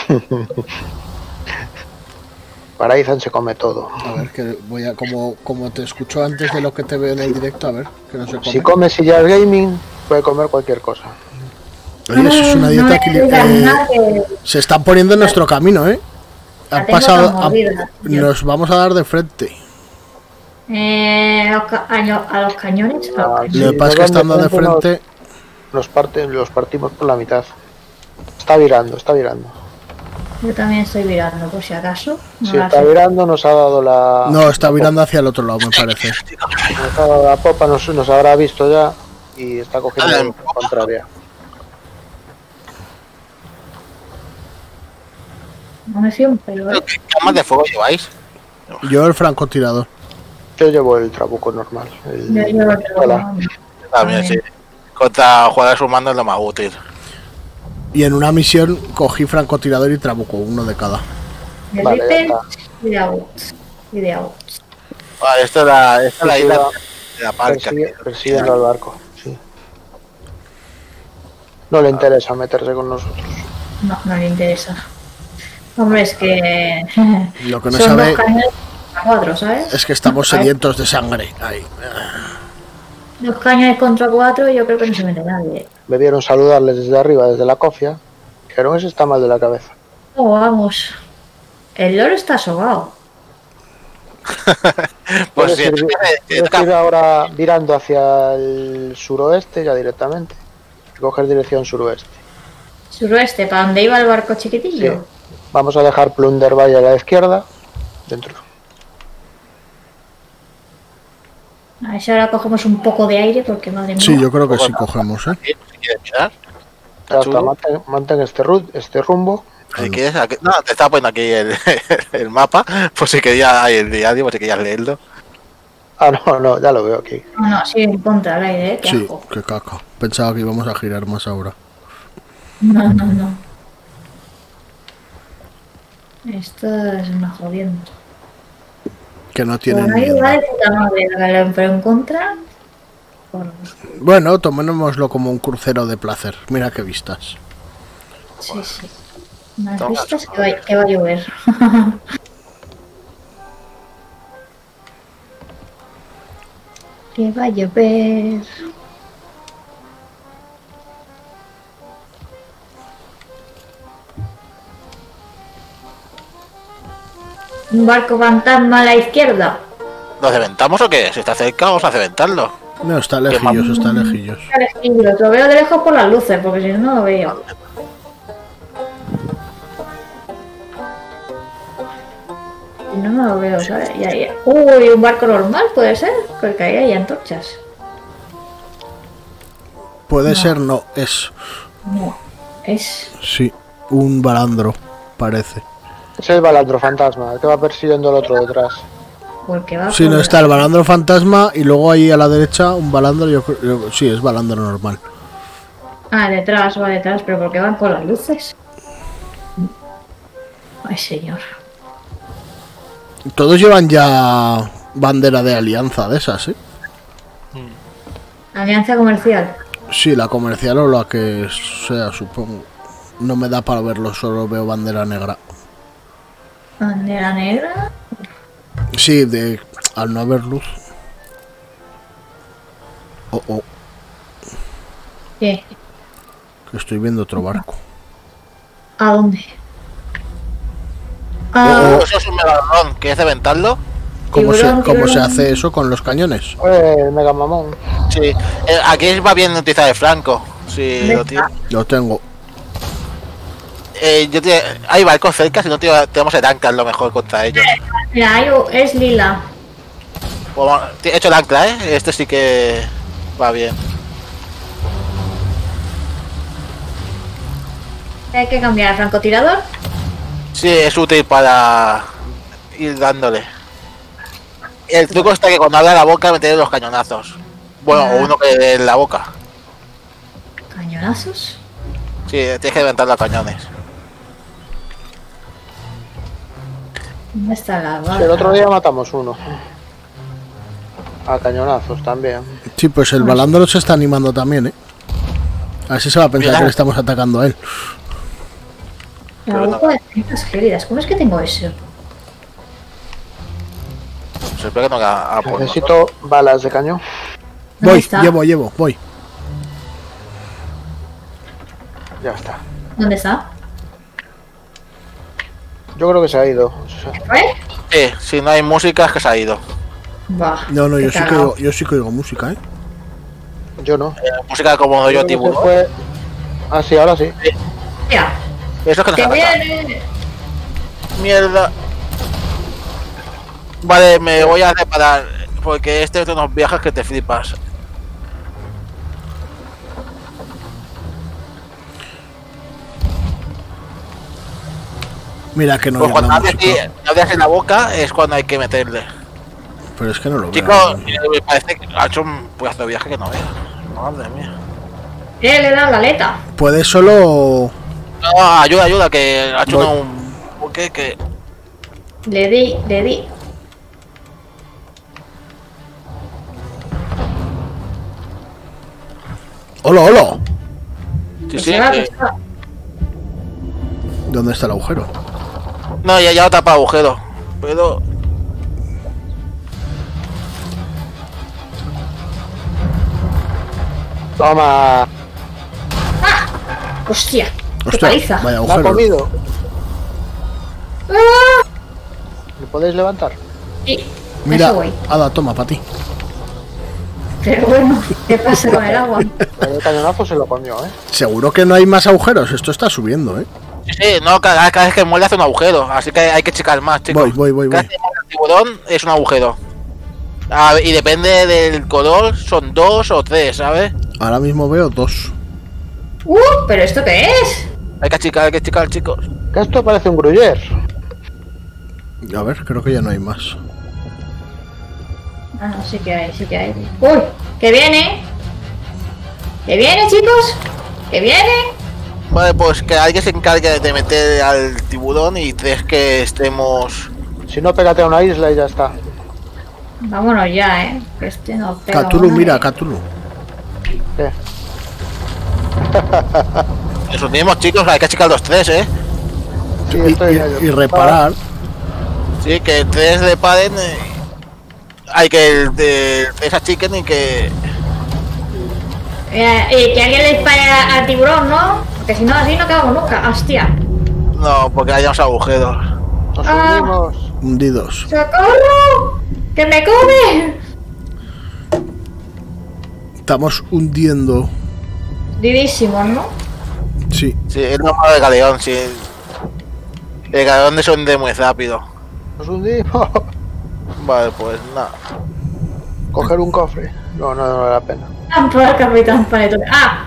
Para Ethan se come todo. A ver, que voy a, como, como te escucho antes de lo que te veo en el directo, a ver, que no se come. Si come sillas gaming, puede comer cualquier cosa. Oye, eso es una dieta no que me digas nada que se están poniendo en nuestro camino, ¿eh? la Han tengo pasado, tan han- mordida, tío. nos vamos a dar de frente. Eh, a, los ca- a lo- a los cañones. a los Ah, cañones. Lo que Sí, pasa es que nos dan estando de de frente, frente, Nos parte, los partimos por la mitad. Está virando, está virando. Yo también estoy mirando, por si acaso. No Si la está sé. virando, nos ha dado la. no, está mirando hacia el otro lado, me parece. Nos ha dado la popa, nos, nos habrá visto ya y está cogiendo Ah, la contraria. No me fío un pelo, ¿eh? ¿Qué armas de fuego lleváis? Yo el francotirador. Yo llevo el trabuco normal. el- Yo llevo el pelo, Hola. vamos. También, sí. Contra jugadores humanos es lo más útil. Y en una misión cogí francotirador y trabuco, uno de cada. De Vale, ya Reaper está. y de out. Y de out. Vale, esta es la, esta es la Sí, isla va. de la parca. Persigue- persiguiendo al barco. Sí. No le interesa meterse con nosotros. No, no le interesa. Hombre, es que. Lo que no son sabe dos cañones contra cuatro, ¿sabes? es que estamos sedientos de sangre. Ahí. Dos cañones contra cuatro, yo creo que no se mete nadie. Me vieron saludarles desde arriba, desde la cofia. Dijeron, ese está mal de la cabeza. Oh, vamos. El loro está sobao. Pues Puedes sí, ir, eh, puedes eh, ir ahora virando hacia el suroeste ya directamente. Y coger dirección suroeste. Suroeste, ¿para dónde iba el barco Sí. chiquitillo? Vamos a dejar Plunder Bay a la izquierda. Dentro. A ver si ahora cogemos un poco de aire, porque madre mía. Sí, yo creo que sí cogemos, ¿eh? si quieres mirar. Ya está, chulo. mantén, mantén este, ru- este rumbo. Si quieres, aquí- no, te estaba poniendo aquí el, el mapa, por si querías, el diario, por si querías leerlo. Ah, no, no, ya lo veo aquí. No, no, sí, en contra del aire, ¿eh? Qué Sí, asco. qué caca. Pensaba que íbamos a girar más ahora. No, no, no. Esto es una jodienda. Que no tienen Bueno, miedo. igual de puta madre, pero en contra. Bueno, Bueno, tomémoslo como un crucero de placer. Mira qué vistas. sí, sí. Unas vistas que va, que va a llover. Que va a llover. Un barco fantasma a la izquierda. ¿Lo ceventamos o qué? Si está cerca, vamos a ceventarlo. No, está lejillos, está lejillos. Lo veo de lejos por las luces, porque si no, no lo veo. Si no, no lo veo, ¿sabes? Ya, ya. Uy, un barco normal puede ser, porque ahí hay antorchas. Puede No. ser, no, es. No, es. Sí, un balandro, parece. Es el balandro fantasma, el que va persiguiendo al otro detrás. Porque va Sí, por no la- está el balandro fantasma y luego ahí a la derecha un balandro. Yo, creo- yo- sí, es balandro normal. Ah, detrás, va detrás, pero porque van con las luces. Ay, señor. Todos llevan ya bandera de alianza de esas, ¿eh? Alianza comercial. Sí, la comercial o la que sea, supongo. No me da para verlo, solo veo bandera negra. Bandera negra. Sí, de al no haber luz. Oh, oh, ¿Qué? que estoy viendo otro barco. ¿A dónde? Ah, Eso es un megalodón. ¿Quieres ceventarlo? ¿Cómo, se, Tiburón, ¿Cómo se tiburón. hace eso con los cañones? Eh, mega mamón. Sí. Eh, aquí va bien utilizar el flanco. Sí, ¿Dónde lo tiene. Lo tengo. Eh, yo te- hay barcos cerca, si no te- tenemos el ancla, es lo mejor contra ellos. mira, ahí es lila. Como- He hecho el ancla, ¿eh? Este sí que va bien. Hay que cambiar al francotirador. Sí, es útil para ir dándole. El truco está que cuando abra la boca meter los cañonazos. Bueno, Ah. o uno que dé en la boca. Cañonazos. Sí, tienes que levantar los cañones. ¿Dónde está la Sí, bala? el otro día matamos uno. A cañonazos también. Sí, pues el balandro se está animando también, ¿eh? Así se va a pensar Mira. que le estamos atacando a él. La boca de cenizas gélidas. ¿Cómo es que tengo eso? Se espera que no haga a por Necesito balas de cañón. ¿Dónde Voy, está? llevo, llevo, voy. Ya está. ¿Dónde está? Yo creo que se ha ido. O sea, ¿Fue? Sí, si no hay música es que se ha ido. Va. No, no, qué yo sí, que cagao. oigo, yo sí que oigo música, ¿eh? yo no. Eh, música como yo Creo que se tiburón. fue- Ah, sí, ahora sí. Mira, Eso es que nos que ataca. viene. Mierda. Vale, me voy a reparar. Porque este es de unos viajes que te flipas. Mira que no Pues oigo cuando la abres música. y- abres en la boca es cuando hay que meterle. Pero es que no lo veo. Chicos, eh, me parece que ha hecho un pedazo de viaje que no veas. Madre mía. Eh, le he dado la aleta. Puedes solo... No, ayuda, ayuda, que ha hecho Voy. un buque que. Le di, le di. ¡Hola, hola! Sí, Que sí, se va, que- que se va. ¿Dónde está el agujero? No, ya, ya tapa agujero. Pero. Toma. Hostia, qué Hostia, paliza. vaya Me ha agujero. comido. ¿Me podéis levantar? Sí, Mira, eso voy. Ada, toma, para ti. Pero bueno, ¿qué pasa con el agua? El cañonazo se lo comió, ¿eh? Seguro que no hay más agujeros. Esto está subiendo, ¿eh? Sí, sí, no, cada, cada vez que muere hace un agujero. Así que hay que checar más, chicos. Voy, voy, voy, Cada voy. vez que muere el tiburón es un agujero. A ver, y depende del color, son dos o tres, ¿sabes? Ahora mismo veo dos. Uh, ¿pero esto qué es? Hay que checar, hay que checar, chicos. Que esto parece un gruyer. A ver, creo que ya no hay más. Ah, sí que hay, sí que hay. ¡Uy! ¡Que viene! ¡Que viene, chicos! ¡Que viene! Vale, pues que alguien se encargue de meter al tiburón y tres que estemos. Si no, pégate a una isla y ya está. Vámonos ya, eh. Que este no pega. Cthulhu, una, mira, eh. Cthulhu. ¿Qué? Nos unimos, chicos, hay que achicar los tres, ¿eh? Sí, Y, estoy en ello. y- y reparar. Sí, que tres le paren. eh, Hay que el de esa chicken y que. Eh, y que alguien le dispare a- al tiburón, ¿no? Porque si no, así no acabamos nunca. ¡Hostia! No, porque hayamos agujeros. Nos Ah. unimos. Hundidos. ¡Socorro! ¡Que me come! Estamos hundiendo. Vivísimos, ¿no? Sí. Sí, es lo malo del galeón, sí. El galeón se hunde muy rápido. Nos hundimos. Vale, pues nada. Coger un cofre. No, no, no vale la pena. Por Capitán Panetone. ¡Ah!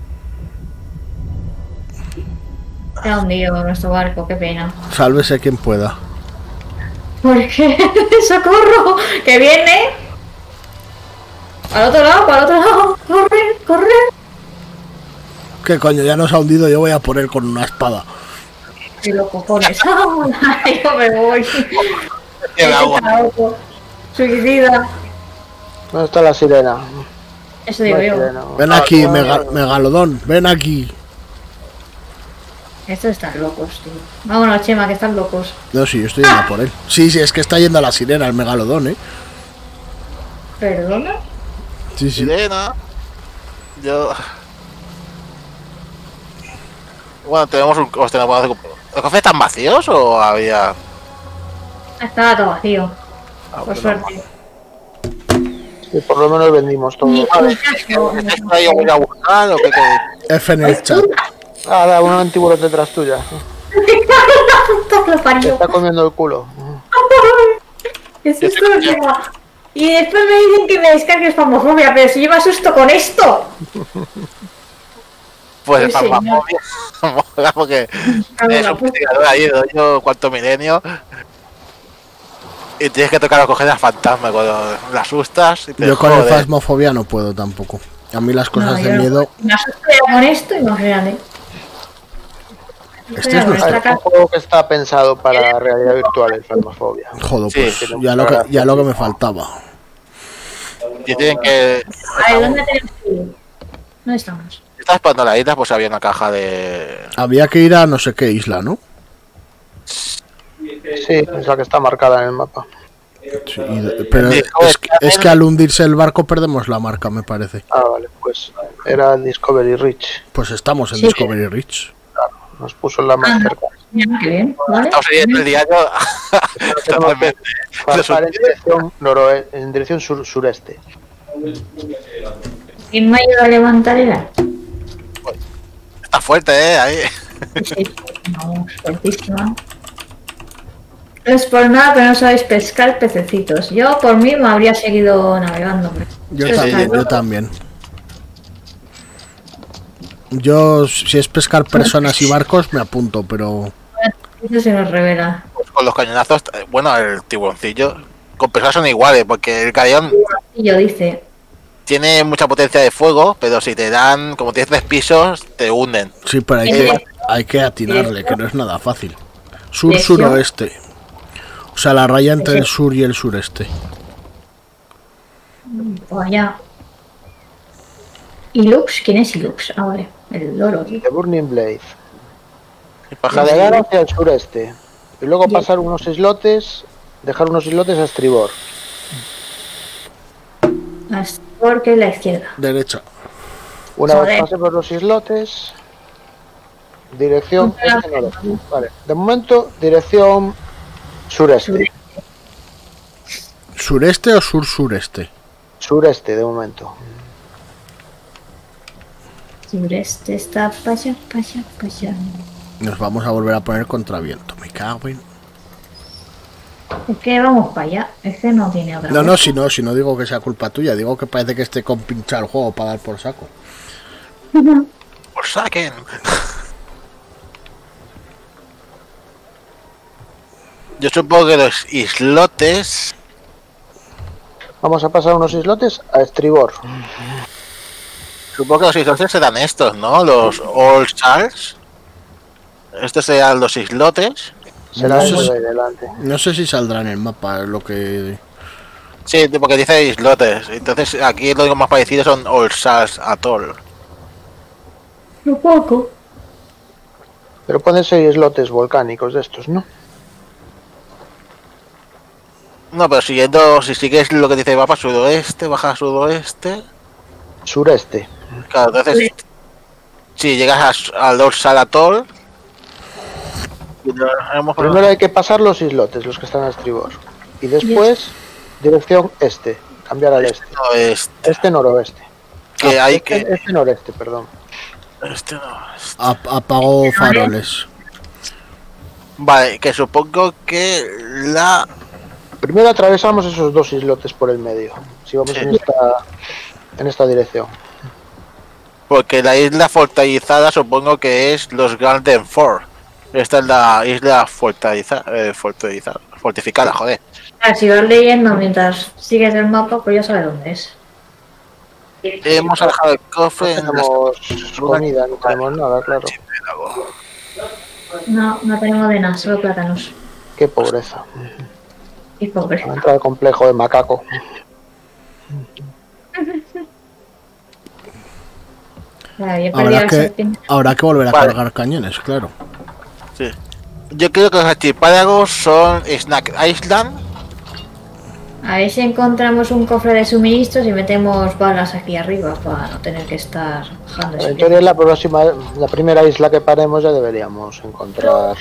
Se ha hundido nuestro barco, qué pena. Sálvese quien pueda. ¿Por qué? ¡Socorro! ¡Que viene! ¡Al otro lado, para el otro lado! ¡Corre, corre! ¿Qué coño? Ya nos ha hundido. Yo voy a poner con una espada. Y los cojones. ¡Ay, yo me voy! El agua. Está loco. Suicida. ¿Dónde está la sirena? Eso No digo hay yo. sirena. Ven Ah, aquí, no, mega- no. megalodón. Ven aquí. Estos están locos, tío. Vámonos, Chema, que están locos. No, sí, yo estoy yendo a por él. Sí, sí, es que está yendo a la sirena, el megalodón, ¿eh? ¿Perdona? Sí, sí. Sirena. Yo. Bueno, tenemos un. Hostia, no puedo hacer- ¿Los cofres están vacíos o había.? Estaba todo vacío, Ah, por pues suerte. Sí, por lo menos vendimos todo. Ni Vale. un casco. ¿Es que hay que ir a buscar o qué te.? F en el chat. Ah, da, un antiguo detrás tuya. Puta que lo Te parió. está comiendo el culo. ¿Qué es esto, Chema? Y después me dicen que me descargues famofobia, pero si yo me asusto con esto. Pues Sí, el señor. farmafobia. Porque Cago en es la un puta. investigador ahí, doy yo cuarto milenio. Y tienes que tocar los coger a fantasma cuando la asustas. Y te Yo con el jode. fasmofobia no puedo tampoco. A mí las cosas No, de yo no. miedo. Me asusto ya con esto, imagínate. Este es Ah, nuestro. es un juego que está pensado para realidad virtual, el Phasmophobia. Joder, Sí, pues tiene ya mucha lo, que, gracia. ya lo que me faltaba. Y tienen que. A ver, ¿dónde tenemos que ir? ¿Dónde estamos? Si estás explorando la isla, pues había una caja de. Había que ir a no sé qué isla, ¿no? Sí, es la que está marcada en el mapa. Sí, y de- pero Sí, es, joder, que- es que al hundirse el barco perdemos la marca, me parece. Ah, vale, pues era el Discovery Reach. Pues estamos en Sí. Discovery Reach. Nos puso la más cerca. Mira, qué bien, ¿vale? Estamos leyendo el diario. Tenemos que Totalmente. zarpar en dirección, noroe- en dirección sur sureste. ¿Quién me ayuda a levantar el arco? Está fuerte, eh. Ahí. Sí, vamos, fuertísima. No es por nada, pero no sabéis pescar pececitos. Yo, por mí, me habría seguido navegando. pero- Yo Sí, también, sí. yo también. Yo, si es pescar personas y barcos, me apunto, pero Eso se nos revela. Pues con los cañonazos, eh, bueno, el tiburoncillo. Con personas son iguales, porque el galeón Y yo dice, tiene mucha potencia de fuego, pero si te dan, como tienes tres pisos, te hunden. sí, pero hay Eh, que, hay que atinarle, que no es nada fácil. Sur, Dirección. suroeste. O sea, la raya entre el sur y el sureste. pues allá. ¿Ilux? ¿Quién es Ilux? Ah, vale, el loro. The Burning Blade. Y paja Navegar de- hacia el sureste. Y luego Ya. pasar unos islotes. Dejar unos islotes a estribor. Porque la izquierda. Derecha. Una Joder. vez pase por los islotes. Dirección Contra la- este-noreste. Vale. De momento, dirección sureste. Sureste. ¿Sureste o sur-sureste? Sureste, de momento. Sureste está para allá, para allá, para allá. Nos vamos a volver a poner contraviento. Me cago en. Es que vamos para allá. Es que no tiene otra. No, no, cosa. si no, si no digo que sea culpa tuya, digo que parece que esté con pinchar el juego para dar por saco. Por saquen. Yo supongo que los islotes. Vamos a pasar unos islotes a estribor. Supongo que los islotes serán estos, ¿no? Los All Stars. Estos serán los islotes. Será No eso sé de ahí delante. No sé si saldrá en el mapa lo que Sí, porque dice islotes. Entonces aquí lo único más parecido son Orsas Atoll. Un poco. Pero pueden ser islotes volcánicos de estos, ¿no? No, pero siguiendo, si sigues lo que dice el mapa, sudoeste, baja a sudoeste. Sureste. Claro, entonces, si llegas a- al Orsal Atoll. y lo hemos- Primero hay que pasar los islotes, los que están a estribor. Y después, dirección este. Cambiar al este. No, este, Este noroeste. que Ah, hay este, que. este noreste, perdón. Este no. este. Ap- Apagó faroles. Vale, que supongo que la. Primero atravesamos esos dos islotes por el medio. Si vamos en esta, en esta dirección. Porque la isla fortalecida supongo que es los Golden Fort. Esta es la isla fortalecida, eh, fortalecida, fortificada, joder. Ah, si vas leyendo mientras sigues el mapa, pues ya sabes dónde es. Hemos alejado el cofre en No las- tenemos comida, no tenemos nada, claro. No, no tenemos de nada, solo plátanos. Qué pobreza. Y pobre. Ha entrado el complejo de macaco. Claro, yo he perdido Habrá la que, serpiente. habrá que volver a Vale. cargar cañones, claro. Sí. Yo creo que los archipiélagos son Snack Island. A ver si encontramos un cofre de suministros y metemos balas aquí arriba para no tener que estar bajando. En teoría, la próxima, la primera isla que paremos ya deberíamos encontrar.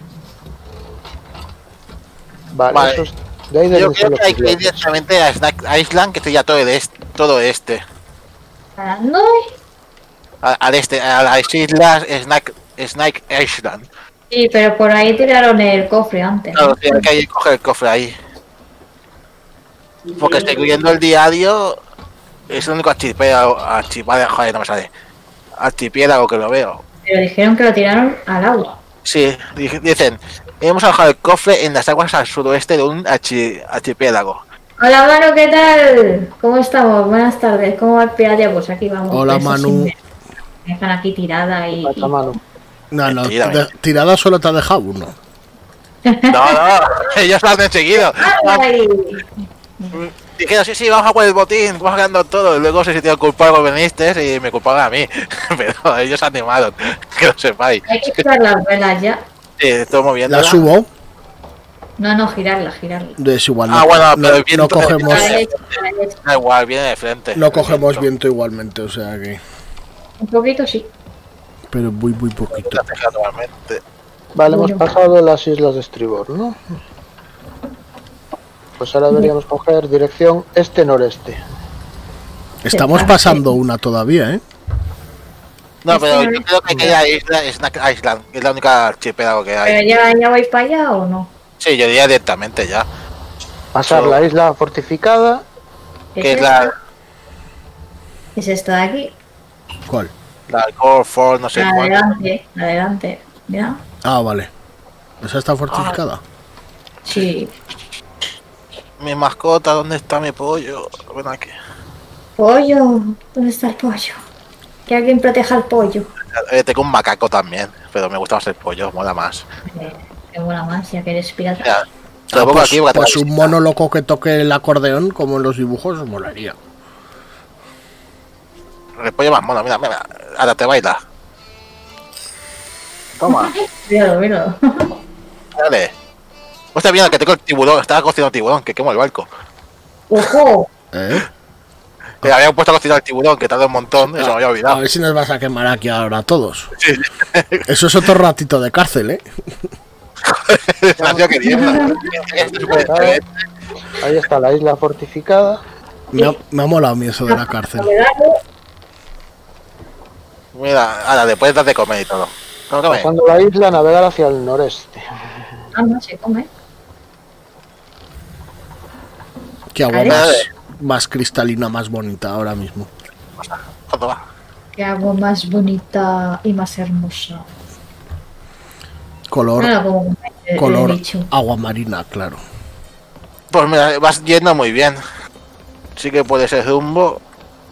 Vale, Vale. esos de ahí Yo deben ser creo los que hay que ir islotes. directamente a Snack Island, que sería todo el este, todo este. Ah, no, A- Al este, a las islas Snack, Snack Island. sí, pero por ahí tiraron el cofre antes. Claro, sí, hay que ir a coger el cofre ahí. Porque estoy viendo el diario. Es el único archipiélago, archipiélago, joder, no me sale. Archipiélago que lo veo. Pero dijeron que lo tiraron al agua. Sí, di- dicen, hemos alojado el cofre en las aguas al sudoeste de un archi- archipiélago. Hola Manu, ¿qué tal? ¿Cómo estamos? Buenas tardes. ¿Cómo va el pirata? Pues aquí vamos. Hola, Eso Manu. sí Me me dejan aquí tirada y... Pasa, mano. No, no, Mentira, de- tirada solo te ha dejado uno. No, no, ellos lo han seguido. ¡Ay! Dijeron, sí, sí, vamos a por el botín, vamos ganando todo. Y luego se sintieron culpables por veniste y me culpaban a mí. Pero ellos se animaron, que lo sepáis. Hay que girar las velas ya. Sí, estoy moviendo. La subo. No, no, girarla, girarla. Es igual. Ah, no, bueno, no- pero el no viento- A la cogemos, derecha, a la derecha. Da igual, viene de frente. no cogemos viento igualmente, o sea que. Un poquito sí. Pero muy, muy poquito. Estrategia totalmente. Vale, hemos Bueno. pasado las islas de estribor, ¿no? Pues ahora deberíamos coger dirección este-noreste. Estamos pasando una todavía, ¿eh? No, pero Este yo creo que aquella isla es Snack Island, que es la única archipiélago que ¿Pero hay. ya, ya vais para allá o no? Sí, yo diría directamente ya. Pasar So- la isla fortificada. Que es esta? la, Es esta de aquí. ¿Cuál? la Core Fort, no sé La cuál. adelante, la adelante. ¿Ya? Ah, vale. ¿Esa está fortificada? Sí. Mi mascota, ¿dónde está mi pollo? Ven aquí. Pollo. ¿Dónde está el pollo? Que alguien proteja al pollo. Eh, tengo un macaco también, pero me gusta más el pollo, mola más. Eh, que mola más, ya que eres pirata. Mira, te lo Ah, pongo pues, aquí porque te pues la un visita. mono loco que toque el acordeón, como en los dibujos, molaría. El pollo más mono, mira, mira. Ahora te baila. Toma, Míralo, míralo. dale. Hostia, mira, que tengo el tiburón, estaba cocinando tiburón, que quemo el barco. ¡Ojo! ¿Eh? Que había puesto a cocinar el tiburón, que tardó un montón, eso me había A olvidado. ver si nos vas a quemar aquí ahora a todos. Eso es otro ratito de cárcel, ¿eh? Se la hacía queriendo. Ahí está la isla fortificada. Me ha, me ha molado a mí eso de la cárcel. Mira, ahora después das de comer y todo. ¿Cómo comer? Pasando la isla, navegar hacia el noreste. Ah, no se come. Qué agua Vale. más, más cristalina, más bonita ahora mismo. ¿Cuánto va? Qué agua más bonita y más hermosa. Color, Nada, como he- he color dicho. agua marina, claro. Pues mira, vas yendo muy bien. Sí que puede ser rumbo.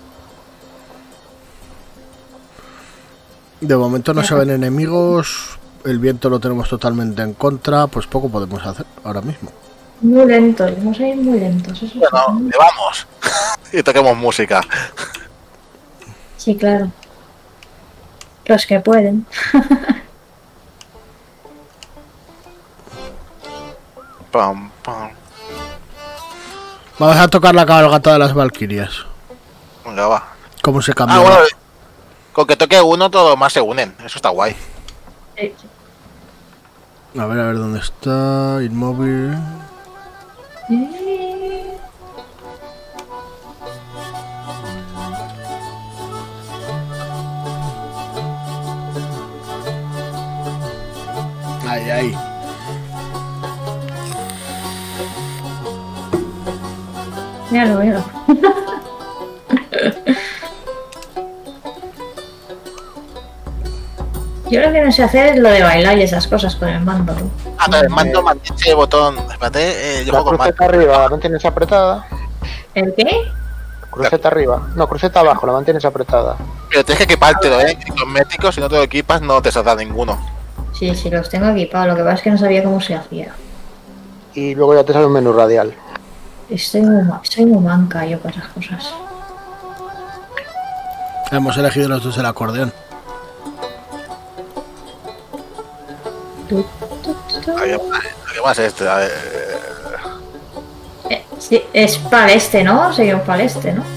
De momento no se ven enemigos, el viento lo tenemos totalmente en contra, pues poco podemos hacer ahora mismo. Muy lentos, vamos a ir muy lentos. Eso Bueno, sí. le vamos. Y toquemos música. Sí, claro. Los que pueden. Pam, pam. Vamos a tocar la cabalgata de las Valquirias. Venga, va. ¿Cómo se cambia? Ah, bueno, con que toque uno, todos más se unen. Eso está guay. Sí. A ver, a ver dónde está. Inmóvil. Ahí, ahí. Míralo, míralo. Yo lo que no sé hacer es lo de bailar y esas cosas con el mando. ¿No? Ah, pero el mando mantiene ese botón. Espérate, eh, yo La juego con cruceta mando. arriba la mantienes apretada. ¿El qué? Cruceta arriba. No, cruceta abajo, la mantienes apretada. Pero tienes que equipártelo, eh. Cosméticos, si no te lo equipas, no te salta ninguno. Sí, sí, los tengo equipados. Lo que pasa es que no sabía cómo se hacía. Y luego ya te sale un menú radial. Estoy muy, ma- soy muy manca yo con esas cosas. Hemos elegido los dos el acordeón. Tu, tu, tu, tu. ¿Qué más es este? A ver, Eh, sí, es para este, ¿no? Seguimos para este, ¿no?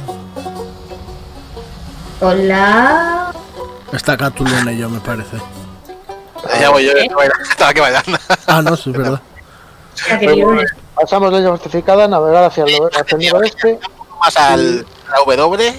Hola. Está Catulón y yo, me parece. ya voy yo, yo bailando, estaba que bailando. Ah, no, sí, es verdad. Ya que yo- Pasamos de ella justificada, navegar hacia el, hacia el noroeste. Más al a la W.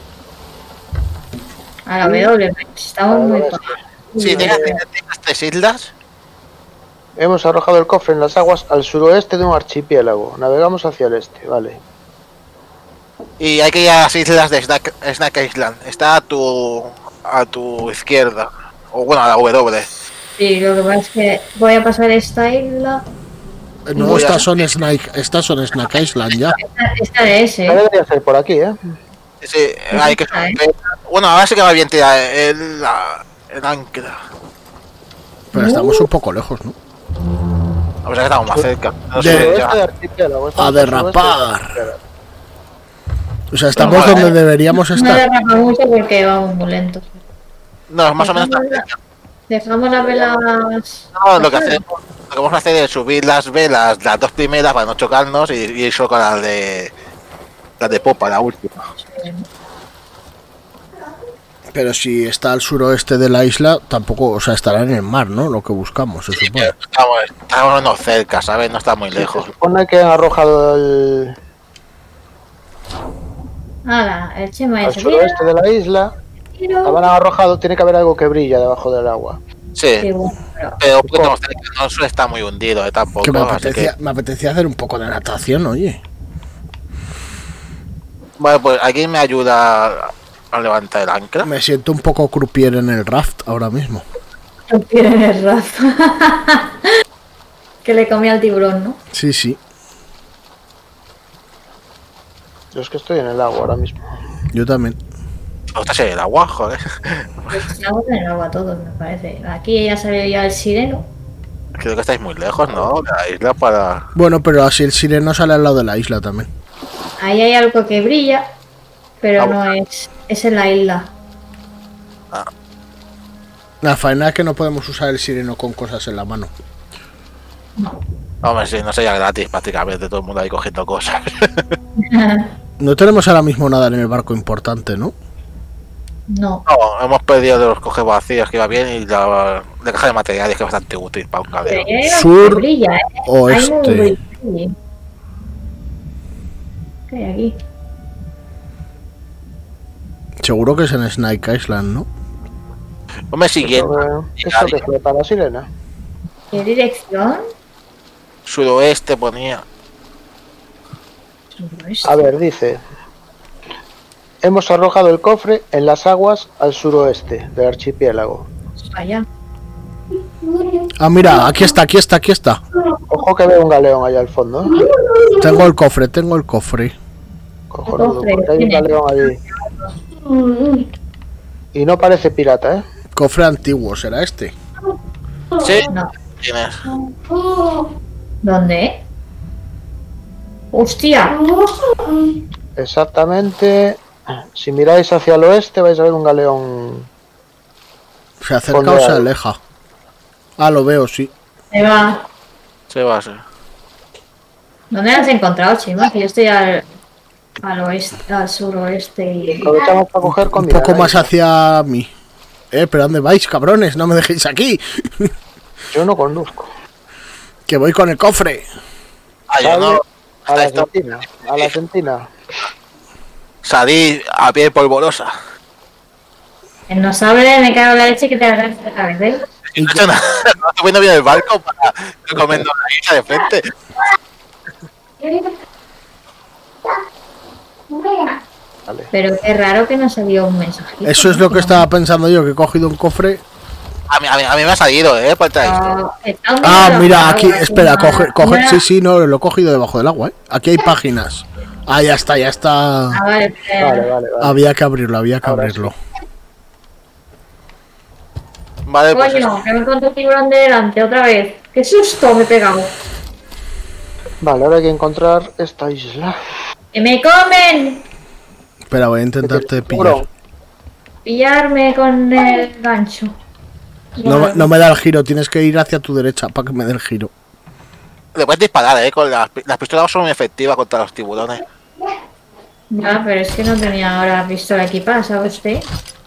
A la W, estamos muy pa- Sí, tienes estas tres islas. Hemos arrojado el cofre en las aguas al suroeste de un archipiélago. Navegamos hacia el este, vale. Y hay que ir a las islas de Snack, Snack Island. Está a tu a tu izquierda. O bueno, a la W. Sí, lo que pasa es que voy a pasar esta isla. No, Voy a- estas son Snake, estas son Snake Island ya. Esta, esta de ese. No debería ser por aquí, ¿eh? Sí, hay que bueno, ahora sí que va bien tirar el, la- el ancla. Pero estamos un poco lejos, ¿no? A pesar que estamos más cerca. No De- sé, Suroeste ya. de archipiélago. estamos A al suroeste de derrapar. archipiélago. O sea, estamos No, donde eh. deberíamos No estar. derrapa mucho porque vamos muy lentos. No, más o menos está cerca. Dejamos las velas. No, lo que hacemos, lo que vamos a hacer es subir las velas, las dos primeras para no chocarnos y, y ir solo con las de las de popa, la última. Pero si está al suroeste de la isla, tampoco, o sea, estará en el mar, ¿no? Lo que buscamos, se supone. Estamos, estamos no cerca, ¿sabes? No está muy lejos. Se supone que han arrojado el, Hala, el Chema ya al se suroeste de la isla. La van a arrojado, tiene que haber algo que brilla debajo del agua. Sí, Sí, bueno, pero pero podemos tener que no suele estar muy hundido, eh, tampoco. Que me así apetecía, me apetecía hacer un poco de natación, oye. Bueno, pues aquí me ayuda a levantar el ancla. Me siento un poco croupier en el raft ahora mismo. no tienen el rato. Que le comía al tiburón, ¿no? Sí, sí. Yo es que estoy en el agua ahora mismo. Yo también. Ostras, en el agua, joder. Pues estamos en el agua todos, me parece. Aquí ya salió ya el sireno. Creo que estáis muy lejos, ¿no? De la isla para... Bueno, pero así el sireno sale al lado de la isla también. Ahí hay algo que brilla, pero Ah, no es. Es en la isla. La faena es que no podemos usar el sireno con cosas en la mano. Hombre, sí, no sería gratis prácticamente, todo el mundo ahí cogiendo cosas. No tenemos ahora mismo nada en el barco importante, ¿no? No. No, hemos perdido de los coges vacíos que iba bien y la, la caja de materiales que es bastante útil para un Pero cabello. ahí hay algo Sur, que brilla, ¿eh? oeste. Hay muy brillo. ¿Qué hay aquí? Seguro que es en Snake Island, ¿no? Hombre, siguiendo, Eso, eso que flota la sirena. ¿Qué dirección? suroeste ponía. Suroeste. A ver, dice. Hemos arrojado el cofre en las aguas al suroeste del archipiélago. Allá. Ah, mira, aquí está, aquí está, aquí está. Ojo que veo un galeón allá al fondo. Tengo el cofre, tengo el cofre. Cojonudo, Cofre, porque hay un tiene. galeón allí. Y no parece pirata, ¿eh? Cofre antiguo, ¿será este? Sí, No. tienes. ¿Dónde? ¡Hostia! Exactamente. Si miráis hacia el oeste vais a ver un galeón. ¿Se acerca o se aleja? Ah, lo veo, sí. Se va. Se va, sí. ¿Dónde has encontrado, Chima? Que yo estoy al, al oeste, al suroeste y... Aprovechamos para coger Un comida. poco ¿no? más hacia mí. Eh, pero ¿dónde vais, cabrones? No me dejéis aquí. Yo no conduzco. Que voy con el cofre. Ah, yo no. A la Esto- Argentina. A la Argentina. Salí a pie polvorosa. El no sabe, me cago en la leche que te hagas a veces. Y no he hecho nada. No estoy viendo bien el barco para comiendo la isla de frente. Vale. Pero qué raro que no salió un mensaje. Eso es lo que estaba pensando yo, que he cogido un cofre. A mí, a mí, a mí me ha salido, ¿eh? Por esta isla. Ah, está un Ah, poco mira, raro, aquí, así, espera, una- coge, coge, una- sí, sí, no, lo he cogido debajo del agua, ¿eh? Aquí hay páginas. Ah, ya está, ya está. Ah, vale, pero- Vale, vale, vale. Había que abrirlo, había que Ahora abrirlo. Vale, pues eso. Coño, que me encontré un tiburón de delante otra vez. ¡Qué susto me he pegado! Vale, ahora hay que encontrar esta isla. ¡Que me comen! Espera, voy a intentarte pillar. Tiburón. Pillarme con el gancho. No, me- no me da el giro, tienes que ir hacia tu derecha para que me dé el giro. Le puedes disparar, ¿eh? Con las, pi- las pistolas son muy efectivas contra los tiburones. Ya, pero es que no tenía ahora pistola equipada, ¿sabe usted?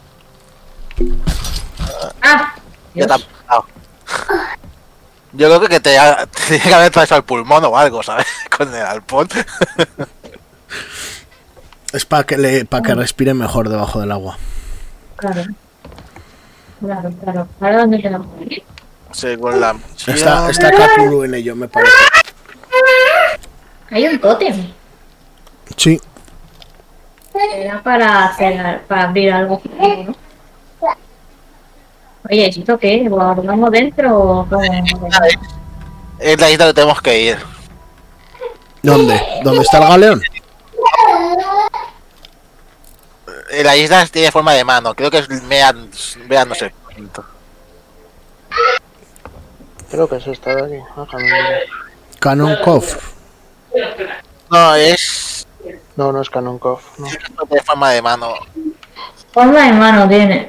¡Ah! Ya Dios. te ha matado. Yo creo que te, ha- te tiene que haber atravesado el pulmón o algo, ¿sabes? Con el alpón. Es para que le, para que respire mejor debajo del agua. Claro. Claro, claro. ¿Ahora dónde quedamos? Según la Está, está Cthulhu en ello, me parece. Hay un tótem. Sí, Era para hacer, para abrir algo, ¿no? Oye, ¿esto qué? ¿Lo guardamos dentro o cómo? es la isla que tenemos que ir. ¿dónde? ¿Dónde está el galeón? Eh, La isla tiene forma de mano. Creo que es Mean, Mean no sé. Creo que es esta de aquí. Déjame mirar. Canon Cove. No, es No, no es Canon Cove. No. de forma de mano. Forma de mano tiene.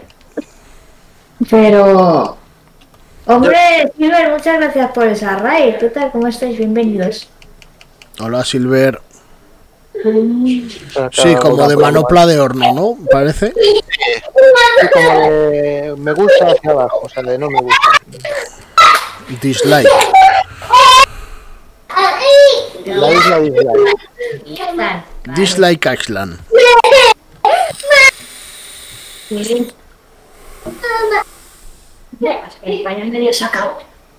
Pero... Hombre, Silver, muchas gracias por esa raid. ¿Qué tal? ¿Cómo estáis? Bienvenidos. Hola, Silver. Espera, que Sí, haga como una de prueba. manopla de horno, ¿no? Parece. Sí, como de me gusta hacia abajo, o sea, de no me gusta. Dislike. La isla dislike. Dislike Island. Sí. El pañal medio sacado.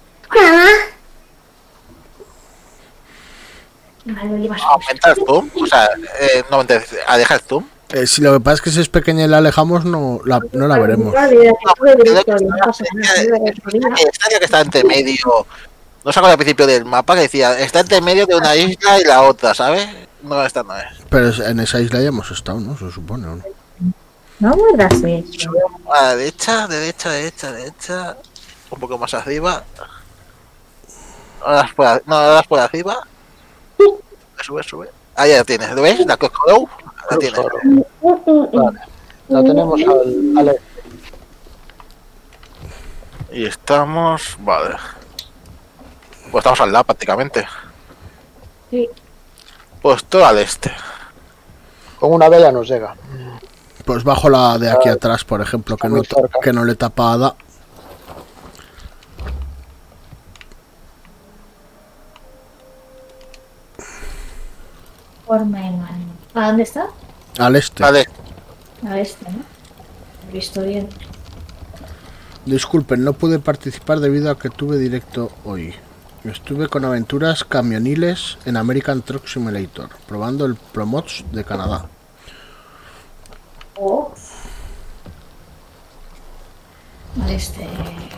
Vale, lo llevas puesto. Aumenta el zoom. O sea, eh, no aumenta, a dejar el zoom. Eh, si lo que pasa es que si es pequeña y la alejamos, no la, no la veremos. Vale, No, tuve creo directo, que no pasa nada, tuve directo, El estadio que está entre medio. No se acuerda al principio del mapa que decía, está entre medio de una isla y la otra, ¿sabes? No, esta no es. Pero en esa isla ya hemos estado, ¿no? Se supone, ¿o no? No guardas eso. A la derecha, derecha, derecha, derecha. Un poco más arriba. Ahora por, a- no, ahora por arriba. Sube, sube. Ahí ya la tienes, ¿lo ves? La Coscodow. La tienes. Vale. La tenemos al, al este. Y estamos. Vale. Pues estamos al lado prácticamente. Sí. Pues todo al este. Con una vela nos llega. Pues bajo la de aquí atrás, por ejemplo, que no, Muy cerca. que no le tapa Ada. Forma de mano. ¿A dónde está? Al este. Vale. A este, ¿no? He visto bien. Disculpen, no pude participar debido a que tuve directo hoy. Estuve con aventuras camioniles en American Truck Simulator, probando el Promots de Canadá. Oh. Al este.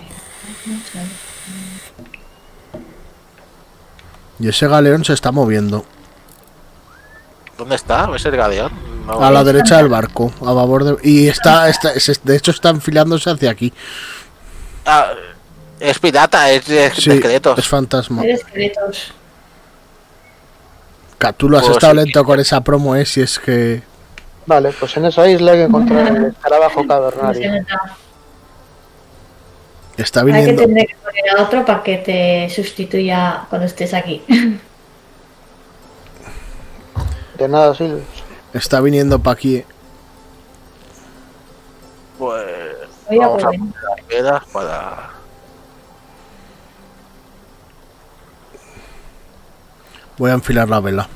Y ese galeón se está moviendo. ¿Dónde está? ¿Ves el galeón? No. A la derecha del barco, a favor de... Y está, está se- de hecho está enfilándose hacia aquí. Ah, es pirata, es de, de Sí, esqueletos. es fantasma. Hay esqueletos. Cthulhu, has Pues estado sí. lento con esa promo, ¿eh? Si es que... Vale, pues en esa isla hay que encontrar el escarabajo No sé, cavernario. no. Está Hay que viniendo... tener que poner a otro para que te sustituya cuando estés aquí. De nada, Silver. Está viniendo para aquí. Pues Voy a vamos a poner. poner las piedras para... Voy a enfilar la vela.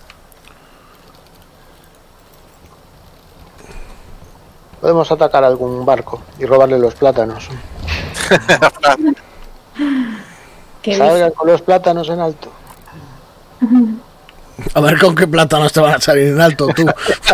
Podemos atacar algún barco y robarle los plátanos. Qué Salgan con los plátanos en alto. A ver con qué plátanos te van a salir en alto, tú.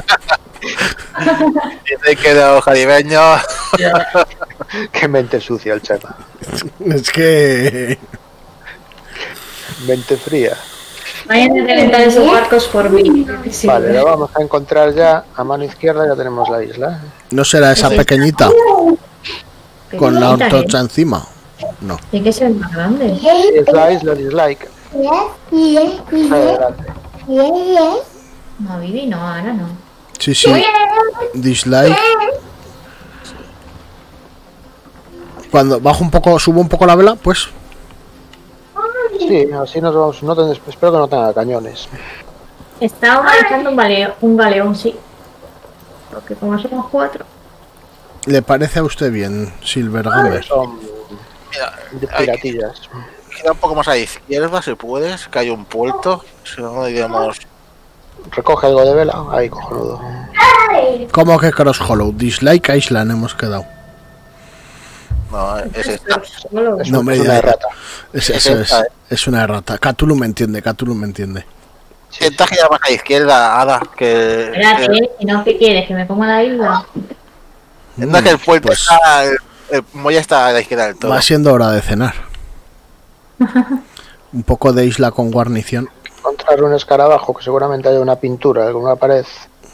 Dice que los caribeños... Qué mente sucia el Chema. Es que... Mente fría. Vayan a reventar esos barcos por mí. Sí, Vale, lo vamos a encontrar ya. A mano izquierda ya tenemos la isla. No será esa pequeñita Qué con la bonita, ¿eh? antorcha encima. No. Tiene que ser más grande. Es la isla dislike. Adelante. No, Vivi, no, ahora no. Sí, sí. Dislike. Cuando bajo un poco, subo un poco la vela, pues... Sí, así nos vamos. No ten- espero que no tenga cañones. Está organizando un galeón, un galeón, sí. Porque como somos cuatro. ¿Le parece a usted bien, Silvergamer? Son Mira, de hay que piratillas. ir un poco más a la izquierda si puedes, que hay un puerto. Si no, digamos... Recoge algo de vela. Ahí, cojonudo. ¿Cómo que Cross Hollow? Dislike Island hemos quedado. No, es esta. Solo. Es No un- me es una digas. errata. Es, Es eso es, esta, ¿eh? es una errata. Cthulhu me entiende, Cthulhu me entiende. Intenta girar más a la izquierda, Ada, que... Espérate, que- ¿eh? Si no, ¿qué quieres? ¿Que me ponga la isla? no es que el puerto Pues está... El, el muelle está a la izquierda del todo. va siendo hora de cenar. Un poco de isla con guarnición. Encontrar un escarabajo que seguramente haya una pintura, alguna pared.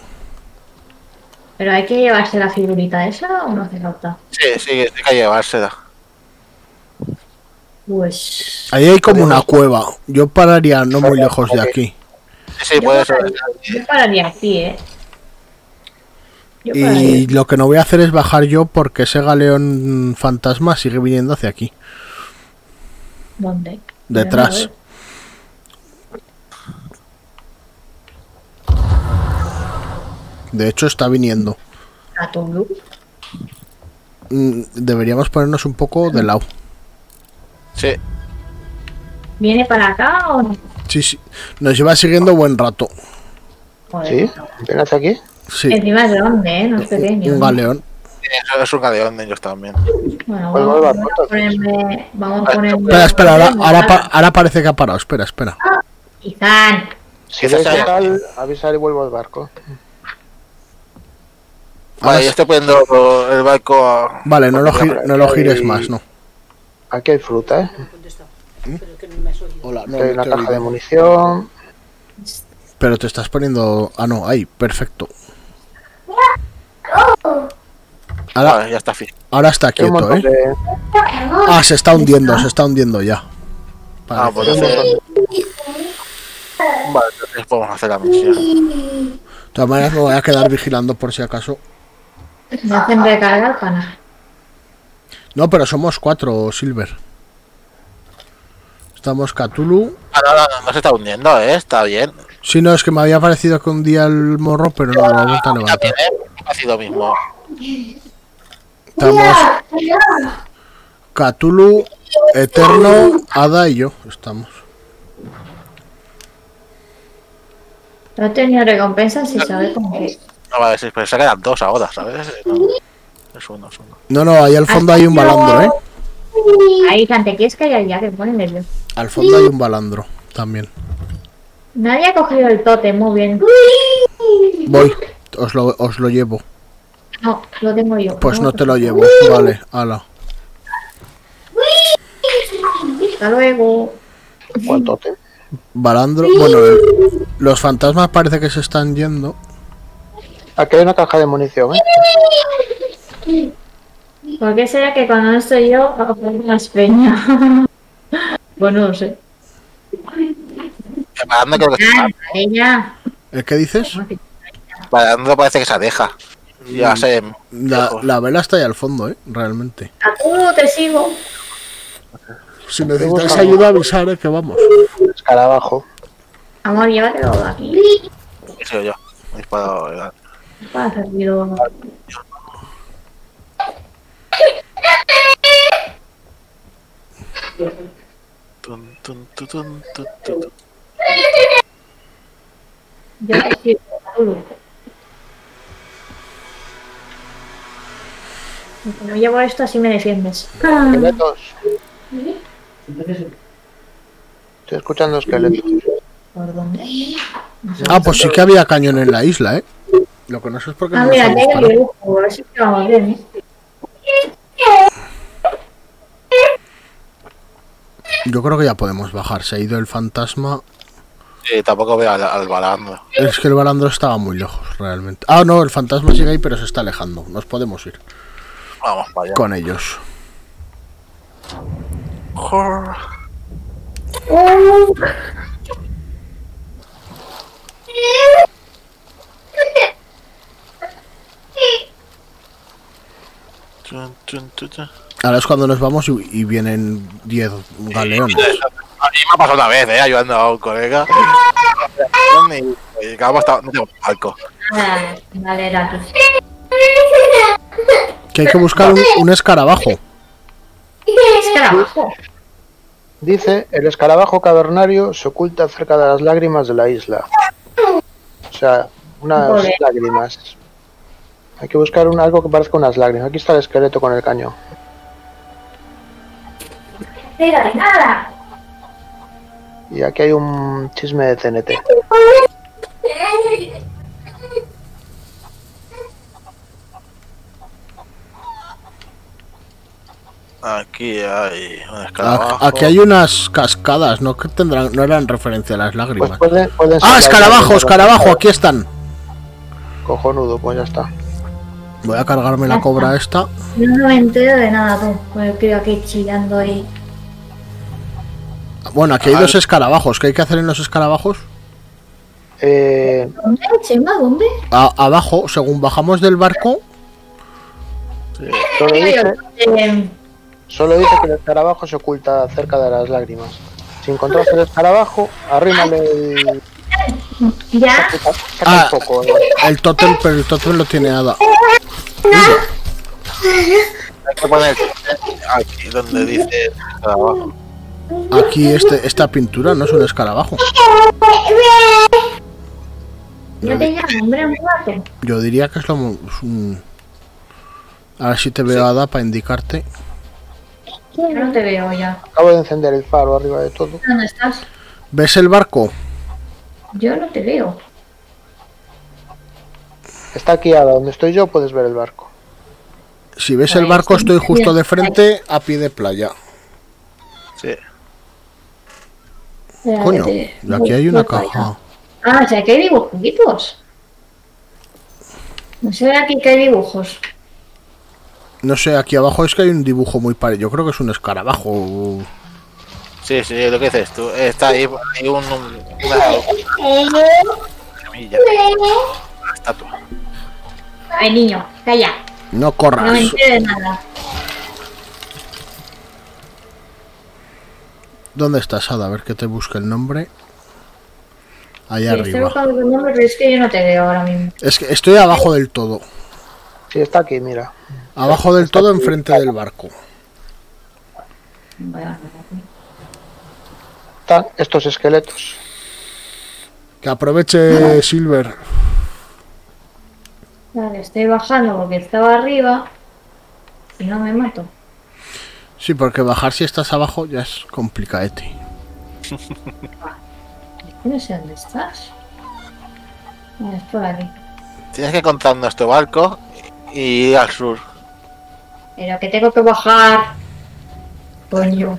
¿Pero hay que llevarse la figurita esa o no hace falta? Sí, sí, hay que llevársela. Pues... Ahí hay como una cueva. Yo pararía no muy lejos de aquí. Sí, sí, Yo puede ser. pararía, yo pararía aquí, ¿eh? Yo Y pararía. lo que no voy a hacer es bajar yo porque ese galeón fantasma sigue viniendo hacia aquí. ¿Dónde? Detrás. De hecho está viniendo. Cthulhu. Mm, Deberíamos ponernos un poco de lado. Sí. ¿Viene para acá o no? Sí, sí. Nos lleva siguiendo buen rato. Joder. ¿Sí? ¿Ven hacia aquí? Sí. Encima es grande, ¿eh? No es pequeño. Un ¿no? galeón. Eso es un galeón de ellos también. Bueno, Pues vamos, vuelva, vamos a entonces. ponerme... Vamos a ponerme... Espera, espera. Ahora, ahora, pa- ahora parece que ha parado. Espera, espera. Izan. Si Quizás veis haya- tal, avisar y vuelvo al barco. Ahora Vale, yo sí. estoy poniendo el barco a... Vale, no lo, Porque gir- no lo gires más, no. Aquí hay fruta, ¿eh? Hola, no, Aquí hay no una te caja oigo. de munición. Pero te estás poniendo... Ah, no, ahí, perfecto. Ahora, Vale, ya está fijo. ahora está Hay un quieto, montón ¿eh? de... Ah, se está hundiendo, se está hundiendo ya. Ah, Parece. pues entonces... Vale, entonces podemos hacer la misión. De todas maneras me voy a quedar vigilando por si acaso. Me hacen recargar para nada. No, pero somos cuatro, Silver. Estamos Cthulhu. Ah, no, no, no, no se está hundiendo, ¿eh? Está bien. Sí, no, es que me había parecido que hundía el morro, pero no, lo ha vuelto a Está levantar. bien, ¿eh? Ha sido mismo. Estamos Cthulhu, Eterno, Ada y yo. Estamos. No he tenido recompensas y sabe cómo que... No, vale, sí, pero se quedan dos ahora, ¿sabes? No, es uno, es uno. No, no, ahí al fondo hay un balandro, ¿eh? Ahí, Cante, ¿quieres que haya ya que ponen nervios? Al fondo hay un balandro también. Nadie ha cogido el tótem, muy bien. Voy, os lo, os lo llevo. No, lo tengo yo. Pues no te lo llevo. Vale, ala. Hasta luego. ¿Cuál tótem? Balandro. Bueno, el- los fantasmas parece que se están yendo. Aquí hay una caja de munición, ¿eh? ¿Por qué será que cuando no estoy yo hago más peña? Bueno, no sé. Parando creo que Ah, ella. ¿El qué dices? Parando parece que se aleja. Ya sé. La, la vela está ahí al fondo, ¿eh? Realmente. A tú te sigo. Si necesitáis ayuda, avisar, ¿eh? Que vamos. Escarabajo. Amor, llévatelo de aquí. ¿Qué soy yo? Me he disparado. Para hacer ruido. Tun, tun, tun, tun, tun, tun. Yo te sigo. Como llevo esto, así me defiendes. Esqueletos. Estoy escuchando esqueletos. ¿Por dónde? Ah, pues sí que había cañón en la isla, ¿eh? Lo que no sé es por qué Ah, no nos mira, han tengo el disparado. dibujo. A ver si vamos bien, ¿eh? Yo creo que ya podemos bajar. Se ha ido el fantasma. Sí, tampoco veo al, al balandro. Es que el balandro estaba muy lejos, realmente. Ah, no, el fantasma sigue ahí, pero se está alejando. Nos podemos ir Vamos para allá. con ellos. Jor. Tun, tun, tun, tun. Ahora es cuando nos vamos y, y vienen diez galeones. A mí me ha pasado una vez, eh, ayudando a un colega. Y, y acabamos hasta- no tengo palco. Ah, vale, era aquí. Que hay que buscar un, un escarabajo. Escarabajo. Dice, el escarabajo cavernario se oculta cerca de las lágrimas de la isla. O sea, unas Joder. lágrimas. Hay que buscar un, algo que parezca unas lágrimas. Aquí está el esqueleto con el cañón. Mira, de nada. Y aquí hay un chisme de C N T. Aquí hay un A- escarabajo. Aquí hay unas cascadas, ¿no? Que tendrán, no eran referencia a las Pues lágrimas. pueden, pueden ser ¡Ah, las escarabajo, lágrimas. escarabajo! Aquí están. Cojonudo, pues ya está. Voy a cargarme la cobra esta. Yo no me entero de nada, tú. Pues creo aquí chillando ahí. Bueno, aquí hay dos escarabajos. ¿Qué hay que hacer en los escarabajos? Eh, ¿Dónde, Chema? ¿Dónde? A- abajo, según bajamos del barco, solo, dice, Eh, solo dice que el escarabajo se oculta cerca de las lágrimas. Si encontras el escarabajo, arrímale el... ya. Saca, saca Ah. un poco. eh. el tótem, pero el tótem lo tiene Ada. Hay que poner aquí donde dice escarabajo. Aquí este, esta pintura no es un escarabajo. No te llamo, hombre, un rato. Yo diría que es lo... es un- A ver si te veo, Ada, para indicarte. Yo no te veo ya. Acabo de encender el faro arriba de todo. ¿Dónde estás? ¿Ves el barco? Yo no te veo. Está aquí a donde estoy yo, puedes ver el barco. Si ves el barco, estoy justo de frente a pie de playa. Sí. Espera, Coño, que te- y aquí hay una voy para allá. caja. Ah, o sea, que hay dibujitos. No sé aquí que hay dibujos. No sé, aquí abajo es que hay un dibujo muy parecido. Yo creo que es un escarabajo. Sí, sí, lo que dices tú. Está ahí, hay un, un- una semilla, una estatua. Ay, niño, calla. No No corras. me entero de nada. ¿Dónde estás, Ada? A ver que te busque el nombre. Allá Sí, estoy arriba. buscando tu nombre, pero es que yo no te veo ahora mismo. Es que estoy abajo del todo. Sí, está aquí, mira. Abajo del todo, enfrente del barco. Voy a- Están estos esqueletos. Que aproveche Silver. Vale, estoy bajando porque estaba arriba y no me mato. Sí, porque bajar si estás abajo ya es complicadete. No sé dónde estás. Ah, es por aquí. Tienes que encontrar nuestro barco y ir al sur. Pero que tengo que bajar. Coño.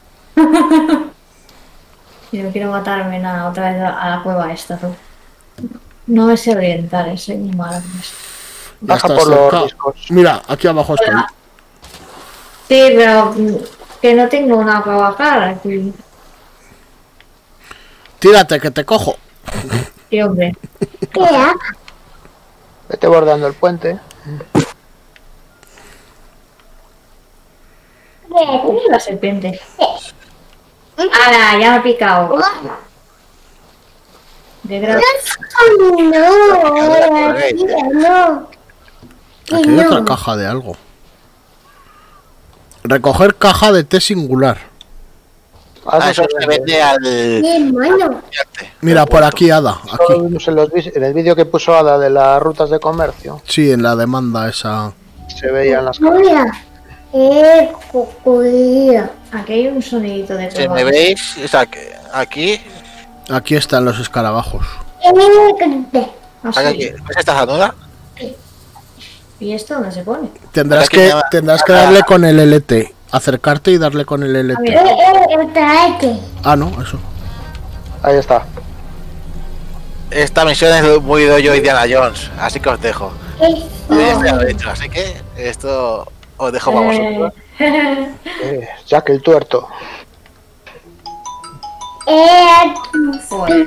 Yo no quiero matarme nada otra vez a a la cueva esta. ¿No? No me sé orientar, soy muy mala con esto. Ya Baja estás por los cerca. riscos. Mira, aquí abajo estoy. Sí, pero mm, que no tengo nada para bajar aquí. Tírate, que te cojo. Sí, hombre. Vete bordeando el puente. Uy, la serpiente. ¡Hala! Ya me ha picado. De gra- Aquí hay otra caja de algo. Recoger caja de té singular. Ah, Ah, eso eso se se vende. vende al. Mira, por aquí, Ada. Eso lo Aquí. vimos en, los vis- en el vídeo que puso Ada de las rutas de comercio. Sí, en la demanda esa. Se veían las Eh, cocodrilo. Aquí hay un sonidito de Si me probado. veis, es aquí. Aquí. Aquí están los escarabajos. Ah, Aquí, aquí. sí. ¿Ves esta ranura? ¿Y esto dónde se pone? Tendrás Aquí que, nada. tendrás que darle con el L T. Acercarte y darle con el L Ah, T. mira. Ah, no, eso. Ahí está. Esta misión es muy de yo Indiana Jones, así que os dejo. Yo ya estoy al hecho, así que esto os dejo para vosotros. Eh, Eh, Jack el tuerto. joder.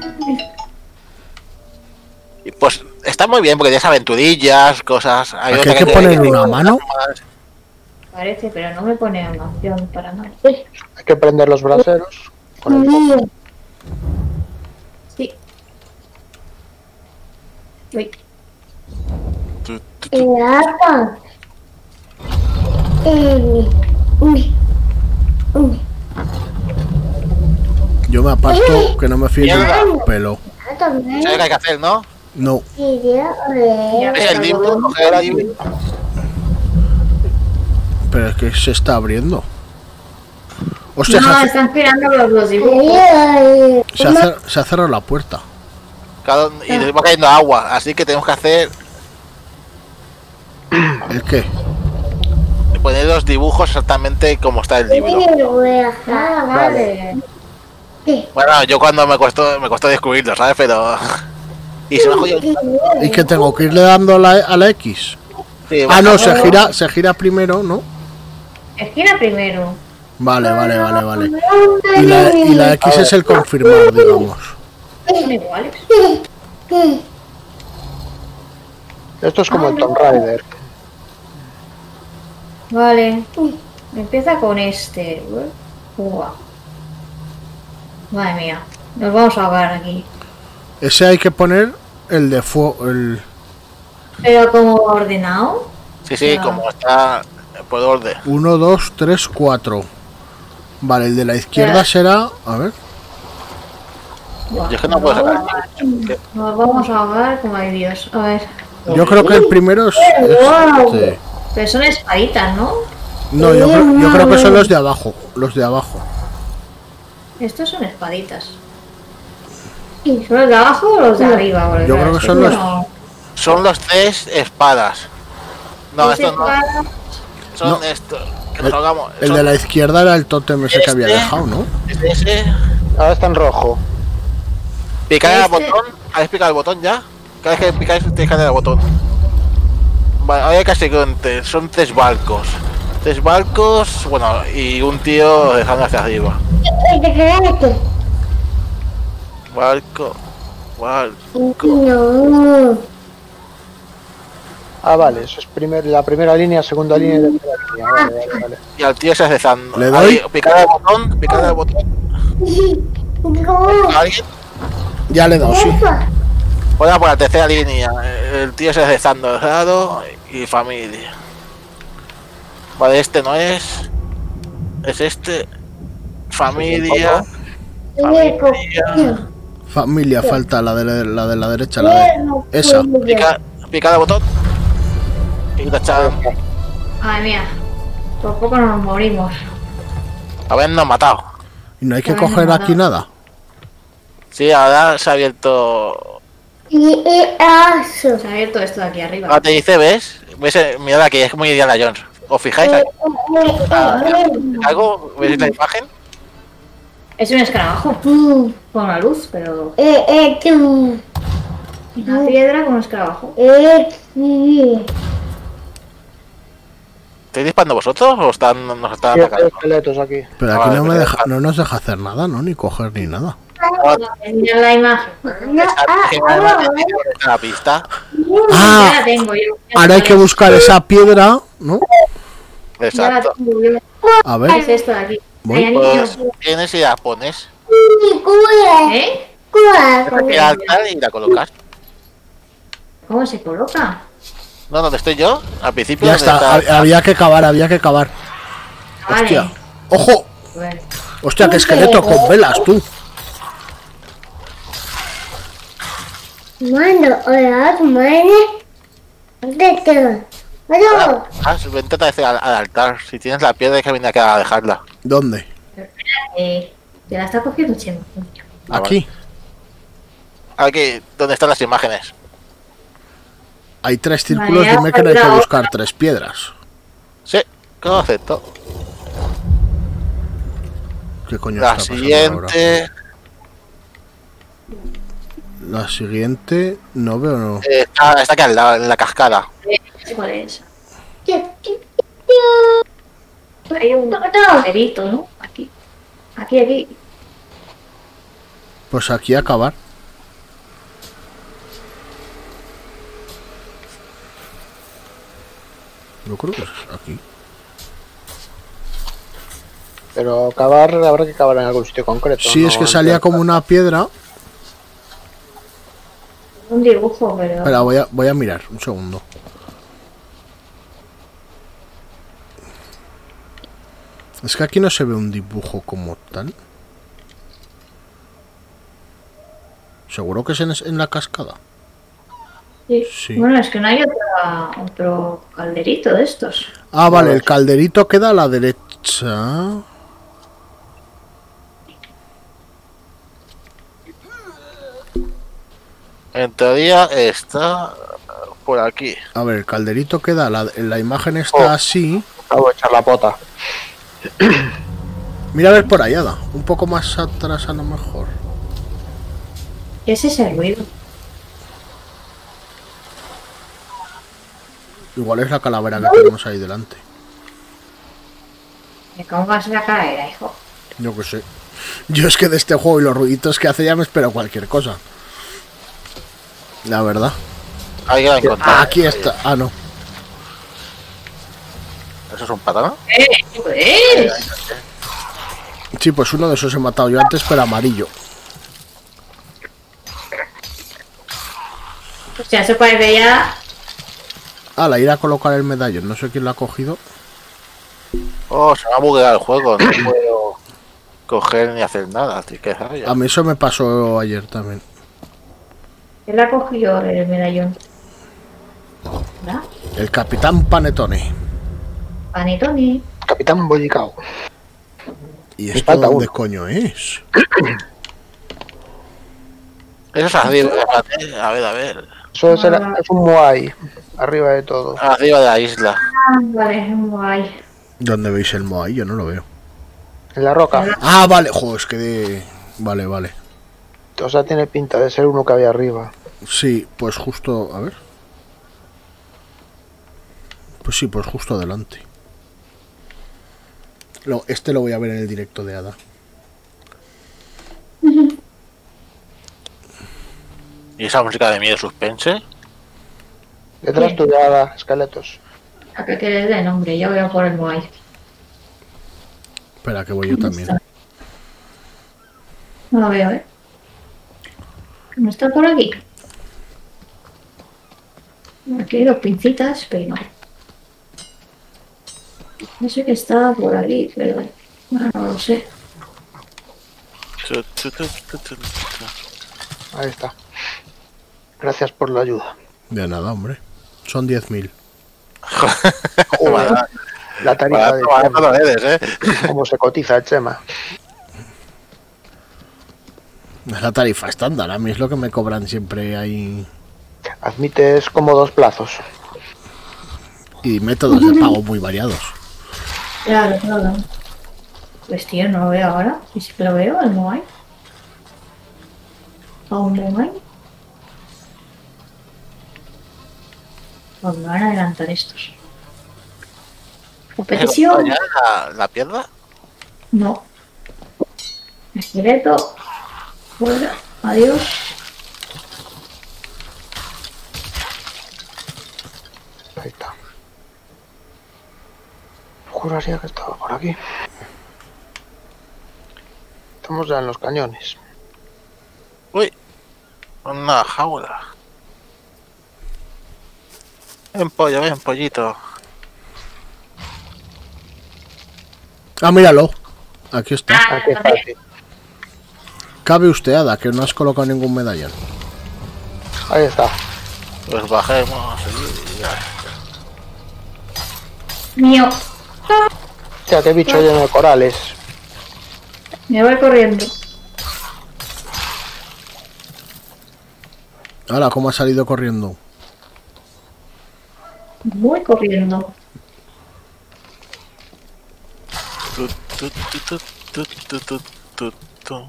Y pues está muy bien porque tienes aventurillas, cosas. Aquí otra hay que poner una mano. Parece, pero no me pone una opción para nada. Hay que prender los braseros. Con el... Sí. Uy. Tu, tu, tu. Yo me aparto que no me fío ni Mierda. un pelo. ¿Sabes lo que hay que hacer, no? No. Ya Es el libro, coger el libro. Pero es que se está abriendo. Hostia, se, No, ha, están girando los, los dibujos. se, ha cer- se ha cerrado la puerta. Cada- y nos va cayendo agua, así que tenemos que hacer ¿El qué? poner los dibujos exactamente como está el libro. Ah, vale. Bueno, yo cuando me costó me costó descubrirlo, ¿sabes? Pero y se me ha jodido. ¿Y que tengo que irle dando a la, a la X? Sí, Ah, no, bueno, se gira, se gira primero, ¿no? Esquina primero. Vale, vale, vale, vale. Y la, y la X es el confirmar, digamos. Son iguales. Esto es como el Tomb Raider. Vale. Empieza con este. Uah. Madre mía. Nos vamos a ahogar aquí. Ese hay que poner el de fuego, el Pero como ordenado. Sí, sí, como está por orden. uno, dos, tres, cuatro. Vale, el de la izquierda será... A ver. Buah, Yo es que no nos puedo vamos sacar. a- Nos vamos a ahogar como hay Dios. A ver. Yo creo que el primero es este. Pero son espaditas, ¿no? No, yo creo, yo creo que son los de abajo. Los de abajo. Estos son espaditas. ¿Son los de abajo o los de arriba? Porque, Yo claro, creo que es son los- no- Son los tres espadas. No, Tres estos no. espadas. Son No. estos. Que nos hagamos. El son- de la izquierda era el tótem ese que había Este. dejado, ¿no? Ese, ese. Ahora está en rojo. Picar al Este- botón. ¿Habéis picado el botón ya? Cada vez que picáis tenéis que darle al botón. Vale, ahora hay que seguir. Son tres barcos. Tres barcos, bueno, y un tío dejando hacia arriba. Barco. Barco. No. Ah, vale, eso es primer, la primera línea, segunda línea y tercera línea. Vale, vale, vale. Y al tío se rezando. ¿Le doy? Ahí, picar al botón, picar al botón. ¿Alguien? Ya le he dado, sí. Bueno, por la tercera línea. El tío se rezando raro y familia. Vale, este no es. Es este. Familia. Familia. Familia, falta la de la, la de la derecha, la de... Esa. Picar, picar al botón. Y tachar. Madre mía. Por poco nos morimos. Habernos matado. Y no hay que Ay, coger no, aquí no. nada. Sí, ahora se ha abierto. Se ha abierto esto de aquí arriba. Ahora te dice, ¿ves? ¿Ves? eh, Mirad aquí, es muy Indiana Jones. ¿Os fijáis? Ahí? Ah, ¿Algo? ¿Veis la imagen? Es un escarabajo. Con la luz, pero. Una piedra con un escarabajo. ¿Estáis disparando vosotros o están, nos están Sí, hay atacando? esqueletos aquí. Pero Ah, aquí vale, no, me pero deja, deja- no nos deja hacer nada, ¿no? Ni coger ni nada. Mira la imagen. La pista. Ya la Ah, tengo yo. ahora hay que buscar esa piedra, ¿no? Ya la Exacto. tengo yo. A ¿Qué ver, es esto de aquí? Voy. Hay anillos. Pues tienes y la pones. ¿Eh? Aquí al altar y la colocas. ¿Cómo se coloca? No, ¿dónde estoy yo? Al principio. ya ¿dónde está. está? hab- Había que cavar, había que cavar. Vale. Hostia. ¡Ojo! Bueno. Hostia, qué esqueleto con velas, tú. Mano, hola, madre. ¿Dónde te Ah, ah, vente otra vez al, al altar. Si tienes la piedra hay que venir aquí a dejarla. ¿Dónde? Eh, te la está cogiendo Chema. Ah, Aquí. Aquí, ¿dónde están las imágenes? Hay tres círculos, Vale, dime que no hay que ahora- buscar tres piedras. Sí, concepto. ¿Qué coño La está pasando ahora? siguiente. La siguiente, no veo, no. eh, está, está aquí al lado, en la cascada. ¿Cuál es? Hay un agujerito, ¿no? Aquí. Aquí, aquí. Pues aquí acabar. Yo creo que es aquí. Pero cavar, habrá que cavar en algún sitio concreto. Sí, ¿no? es que salía como una piedra. Un dibujo, pero. Espera, voy a, voy a mirar, un segundo. Es que aquí no se ve un dibujo como tal. ¿Seguro que es en, en la cascada? Sí. Sí. Bueno, es que no hay otra, otro calderito de estos. Ah, vale, el calderito queda a la derecha. En teoría está por aquí. A ver, el calderito queda, la, la imagen está Oh. así. Acabo de echar la pota. Mira a ver por allá, da. Un poco más atrás a lo mejor. ¿Qué es ese ruido? Igual es la calavera que tenemos ahí delante. ¿Cómo vas a la cadera, hijo? Yo qué sé. Yo es que de este juego y los ruiditos que hace ya me espero cualquier cosa. La verdad. Ahí la he encontrado. Ah, aquí está. Ah, no. ¿Eso es un plátano? ¡Eh! Pues. Sí, pues uno de esos he matado yo antes, pero amarillo. Hostia, eso parece ya. Ah, la ir a colocar el medallón. No sé quién lo ha cogido. Oh, se me ha bugueado el juego. No puedo coger ni hacer nada. Así que ay, A mí eso me pasó ayer también. Él ha cogido el medallón. ¿Verdad? El Capitán Panetone. Panetone. Capitán Bollicao. ¿Y Me esto falta dónde uno. coño es? Eso es arriba. Espérate, a ver, a ver. Eso es, el- es un Moai. Arriba de todo. Arriba de la isla. Ah, vale, es muy guay. ¿Dónde veis el Moai? Yo no lo veo. En la roca. Ah, vale. Joder, es que de... Vale, vale. O sea, tiene pinta de ser uno que había arriba. Sí, pues justo... A ver. Pues sí, pues justo adelante. No, este lo voy a ver en el directo de Ada. ¿Y esa música de miedo suspense? Detrás tuya, esqueletos. ¿A qué quieres de nombre? Yo voy a por el Moai. Espera, que voy yo también. No lo veo, ¿eh? ¿No está por aquí? Aquí hay dos pincitas, pero no. No sé que está por aquí, pero no, no lo sé. Tu, tu, tu, tu, tu, tu. Ahí está. Gracias por la ayuda. De nada, hombre. Son diez mil. Joder, la tarifa de Barato, barato Chema. no eres, ¿eh? Cómo se cotiza el Chema. Es la tarifa estándar. A mí es lo que me cobran siempre ahí. Admites como dos plazos. Y métodos de pago muy variados. Claro, claro. Pues tío, no lo veo ahora. ¿Y si lo veo, el Moai? ¿A un Moai? Pues me van a adelantar estos. Competición. ¿Ya la, la piedra? No. Esqueleto. Fuera. Adiós. Ahí está. Juraría que estaba por aquí. Estamos ya en los cañones. Uy, una jaula. Ven pollo, ven pollito. Ah, míralo. Aquí está. Aquí está, sí. Cabe usted, Ada, que no has colocado ningún medallón. Ahí está. Pues bajemos y ya. Mío. Ya, qué bicho lleno de corales. Me voy corriendo. Ahora, ¿cómo ha salido corriendo? Voy corriendo. Tu, tu, tu, tu, tu, tu, tu, tu, tu.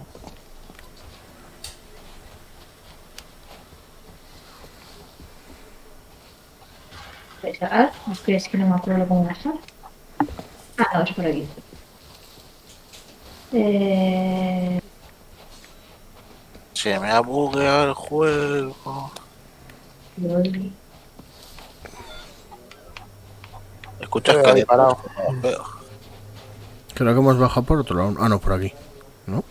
Pesar. ¿No crees que no me acuerdo cómo bajar? Ah, no, es por aquí. Eh... Se me ha bugueado el juego. Loli. Escuchas Eh, que ahí parado. Creo que hemos bajado por otro lado. Ah, no, por aquí. ¿No?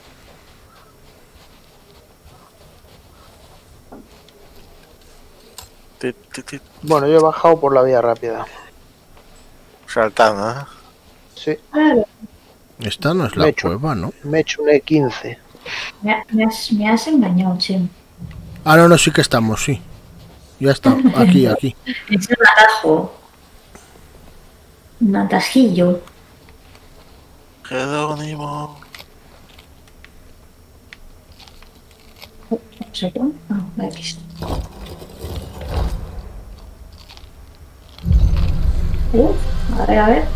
Bueno, yo he bajado por la vía rápida. Saltando, ¿eh? Sí, Claro. Esta no es la Me he hecho. cueva, ¿no? me he hecho un E quince. Me, ha- me has, me has engañado, Chem. Ah, no, no, sí que estamos, sí. Ya está. Aquí, aquí. Es un atajo. Un atajillo. Jerónimo. No sé cómo. Ah, aquí está. Uh, a ver, a ver.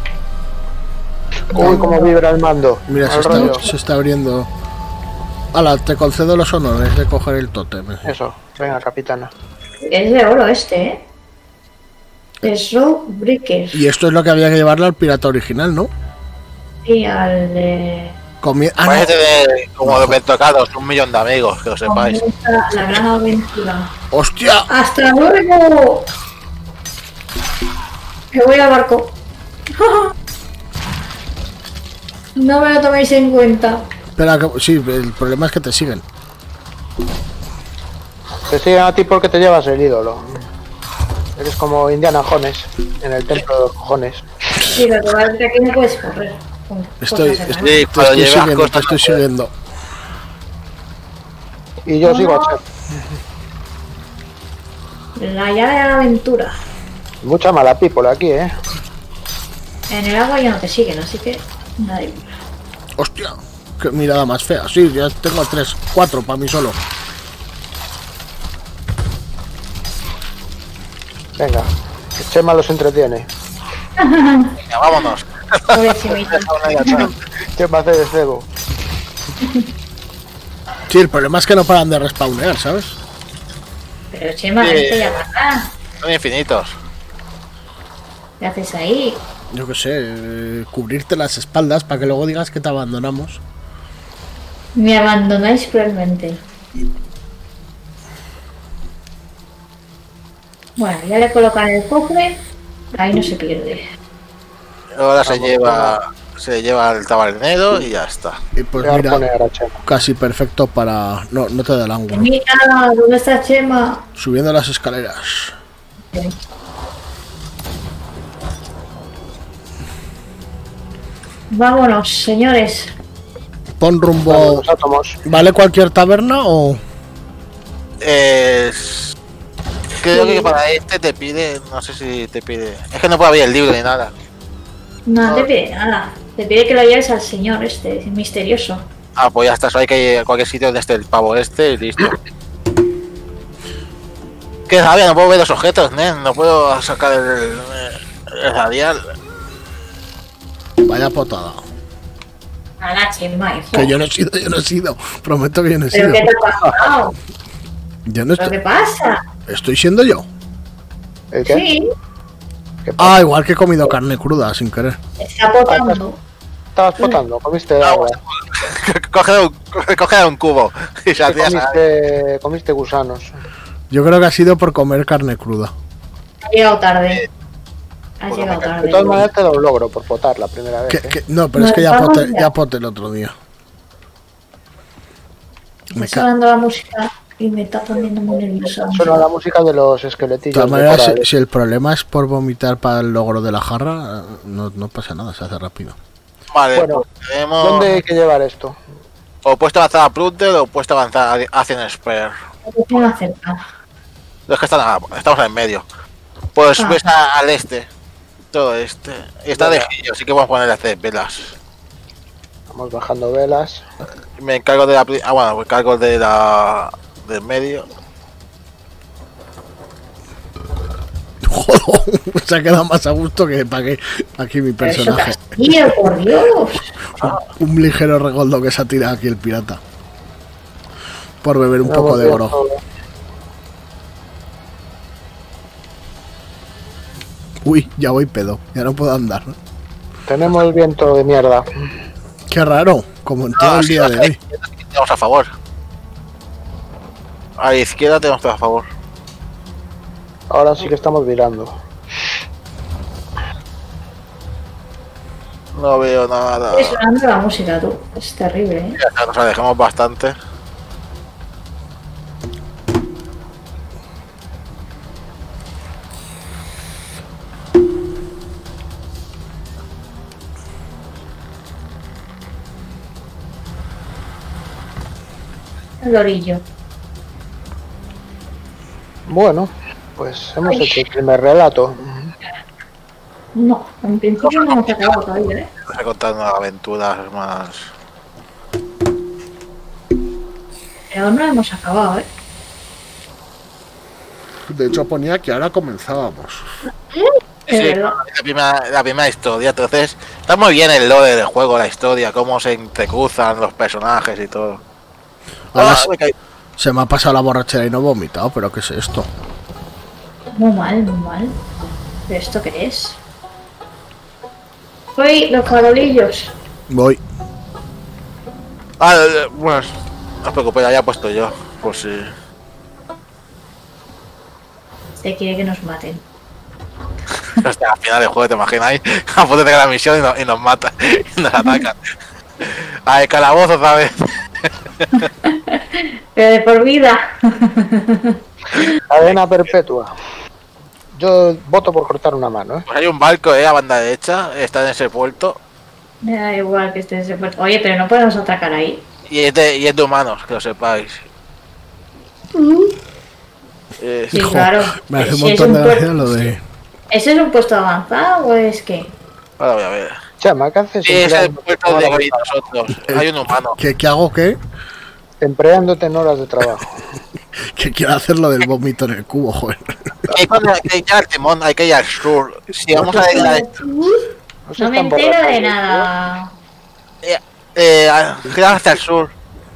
Uy, cómo vibra el mando. Mira, se Al rollo. está, se está abriendo. Hala, te concedo los honores de coger el tótem. Eso, venga, capitana. Es de oro este, ¿eh? Es Rogue Breaker. Y esto es lo que había que llevarle al pirata original, ¿no? Y al de... Comie- ah, Puedes no. tener como de tocados un millón de amigos, que lo sepáis. Comienza la gran aventura. ¡Hostia! ¡Hasta luego! Que voy al barco. No me lo toméis en cuenta. Espera, que, sí, el problema es que te siguen. Te siguen a ti porque te llevas el ídolo. Eres como Indiana Jones en el templo de los cojones. Sí, lo que pasa es que aquí no puedes correr. con Estoy, cosas estoy, así. Sí, te pero estoy llevas siguiendo, te cosas estoy no siguiendo. Y yo sigo a Chef. La llave de la aventura. Mucha mala people aquí, ¿eh? En el agua ya no te siguen, así que... Nada. ¡Hostia! ¡Qué mirada más fea! Sí, ya tengo tres, cuatro para mí solo. Venga, que Chema los entretiene. Venga, vámonos. Pobrecimito. Chema hace de cebo. Sí, el problema es que no paran de respawnear, ¿sabes? Pero Chema, Sí. vente ya para acá. Son infinitos. ¿Qué haces ahí? Yo qué sé, eh, cubrirte las espaldas para que luego digas que te abandonamos. Me abandonáis cruelmente. Bueno, ya le colocan el cofre. Ahí no se pierde. Ahora se lleva se lleva al tabernero y ya está. Y pues Voy a mira, poner a Chema. casi perfecto para... No, no te da el ángulo. Mira, ¿dónde está Chema? Subiendo las escaleras. Vámonos, señores. Pon rumbo... Los átomos. ¿Vale cualquier taberna o...? Es... Creo que para este te pide, no sé si te pide, es que no puedo abrir el libro ni nada. No te pide nada. Te pide que lo lleves al señor este, misterioso. Ah, pues ya está, solo hay que ir a cualquier sitio donde esté el pavo este y listo. Qué rabia, no puedo ver los objetos, ¿eh? No puedo sacar el, el radial. Vaya potada. A la Chema, hijo. Que yo no he sido, yo no he sido. Prometo que yo no he ¿Pero sido. qué te ha pasado? Yo no ¿Pero qué estoy... pasa? ¿Estoy siendo yo? ¿El qué? Sí, ¿Qué pasa? Ah, igual que he comido carne cruda sin querer. está potando. Estabas potando, comiste Ah, agua. pues, coge un, coge un cubo y se hacía comiste, comiste gusanos. Yo creo que ha sido por comer carne cruda. Ha llegado tarde. Ha llegado tarde. De todas maneras te lo logro por potar la primera vez. ¿Qué, ¿eh? qué? No, pero No, es que ya vamos poté, ya. ya poté el otro día. Me Está ca- sonando la música y me está poniendo muy nerviosa. Suena la música de los De esqueletillos. todas de maneras, si, corales. si el problema es por vomitar para el logro de la jarra, no, no pasa nada, se hace rápido. Vale, Bueno, pues tenemos ¿dónde hay que llevar esto? opuesto avanzada a Plunder o opuesto avanzada a Hacen Spare. ¿Qué me acerca? Los que están a- estamos en medio. Pues Ah. ves a- al este. Todo este. Y está de Venga. gillo, así que vamos a ponerle a hacer velas. Vamos bajando velas. Me encargo de la. pri- Ah, bueno, me encargo de la. del medio. Joder, se ha quedado más a gusto que pagué aquí mi Pero eso personaje. Castillo, por Dios. Un, un ligero regoldo que se ha tirado aquí el pirata. Por beber un Tenemos poco de oro. viento- Uy, ya voy pedo, ya no puedo andar. Tenemos el viento de mierda. Qué raro, como en todo Ah, el sí, día de hoy. Tenemos a favor. A la izquierda tenemos todo a favor. Ahora sí que estamos virando. No veo nada. Es sonando la música, tú. Es terrible, ¿eh? Ya nos alejamos bastante. El lorillo. Bueno, pues hemos hecho el primer relato. No, en principio no hemos acabado todavía, ¿eh? Vamos a contar unas aventuras más. Pero no hemos acabado, ¿eh? De hecho ponía que ahora comenzábamos. Es Sí, verdad. la primera, la primera historia, entonces está muy bien el lore del juego, la historia, cómo se entrecruzan los personajes y todo. Ahora Ah, se- me caí. Se me ha pasado la borrachera y no he vomitado, pero ¿qué es esto? Muy mal, muy mal. ¿Pero esto qué es? Uy, los farolillos. Voy. Ah, eh, bueno, no os preocupéis, ya he puesto yo, por si. Este quiere que nos maten. Hasta al final del juego, ¿te imagináis? A punto de llegar a la misión y nos, y nos matan, y nos atacan. Ay, calabozo otra vez. Pero de por vida. Cadena perpetua. Yo voto por cortar una mano, ¿eh? Pues hay un barco, eh, a banda derecha, está en ese puerto, Me da igual que esté ese puerto. Oye, pero no podemos atracar ahí. y es de, y es de humanos, que lo sepáis. Eh, Sí, Jo, claro. Me hace un Si es montón un de puerto- gracia lo de... ¿Ese es un puesto avanzado o es qué? ahora voy a ver. Chama, ¿qué haces? Sí, es el empleándote puerto en de horas hoy nosotros. Hay un humano. ¿Qué, qué hago qué? Empleándote en horas de trabajo. Que quiero hacer lo del vómito en el cubo, joder. Hay que hay que ir al timón, hay que ir al sur. Si vamos a ir a, No me entero de nada. eh, a- girar hacia el sur.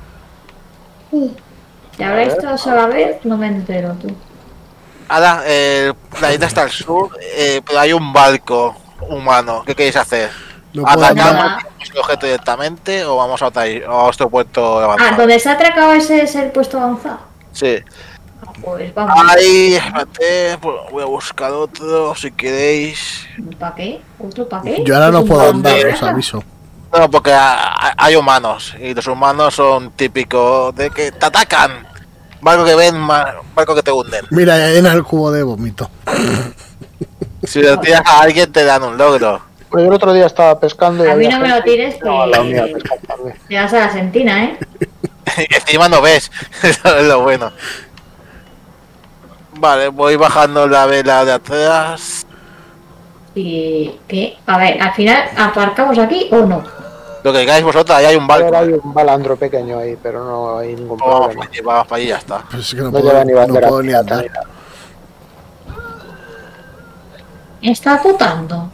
Si habrá esto solo a ver, no me entero tú. Ahora, eh, la isla está al sur, eh, pero hay un barco humano. ¿Qué queréis hacer? No puedo ¿Atacamos andar. el objeto directamente o vamos a otra i- a otro puerto Ah, avanzado? donde se ha atracado ese es el puesto avanzado. Sí. Ah, Pues vamos. Ahí, espérate, pues voy a buscar otro si queréis. ¿Para qué? ¿Otro para qué? Yo ahora no ¿Es un puedo balón de andar, os guerra? aviso. No, porque ha- ha- hay humanos y los humanos son típicos de que te atacan. Barco que ven, ma- barco que te hunden. Mira, ya llena el cubo de vómito. Si lo tiras a alguien te dan un logro. Pues yo el otro día estaba pescando y A mí había no me lo gente tires, que estaba al lado que- mío a pescar también. Te vas a la sentina, ¿eh? Y encima no ves. Eso es lo bueno. Vale, voy bajando la vela de atrás. ¿Y qué? A ver, al final, ¿aparcamos aquí o no? Lo que digáis vosotros, ahí hay un A barco. ver, hay un balandro pequeño ahí, pero no hay ningún Vamos problema. para allí, vamos para allí y ya está. Pues es que no, No puedo, lleva ni no bandera puedo ni pirata andar. ni nada. ¿Me está putando?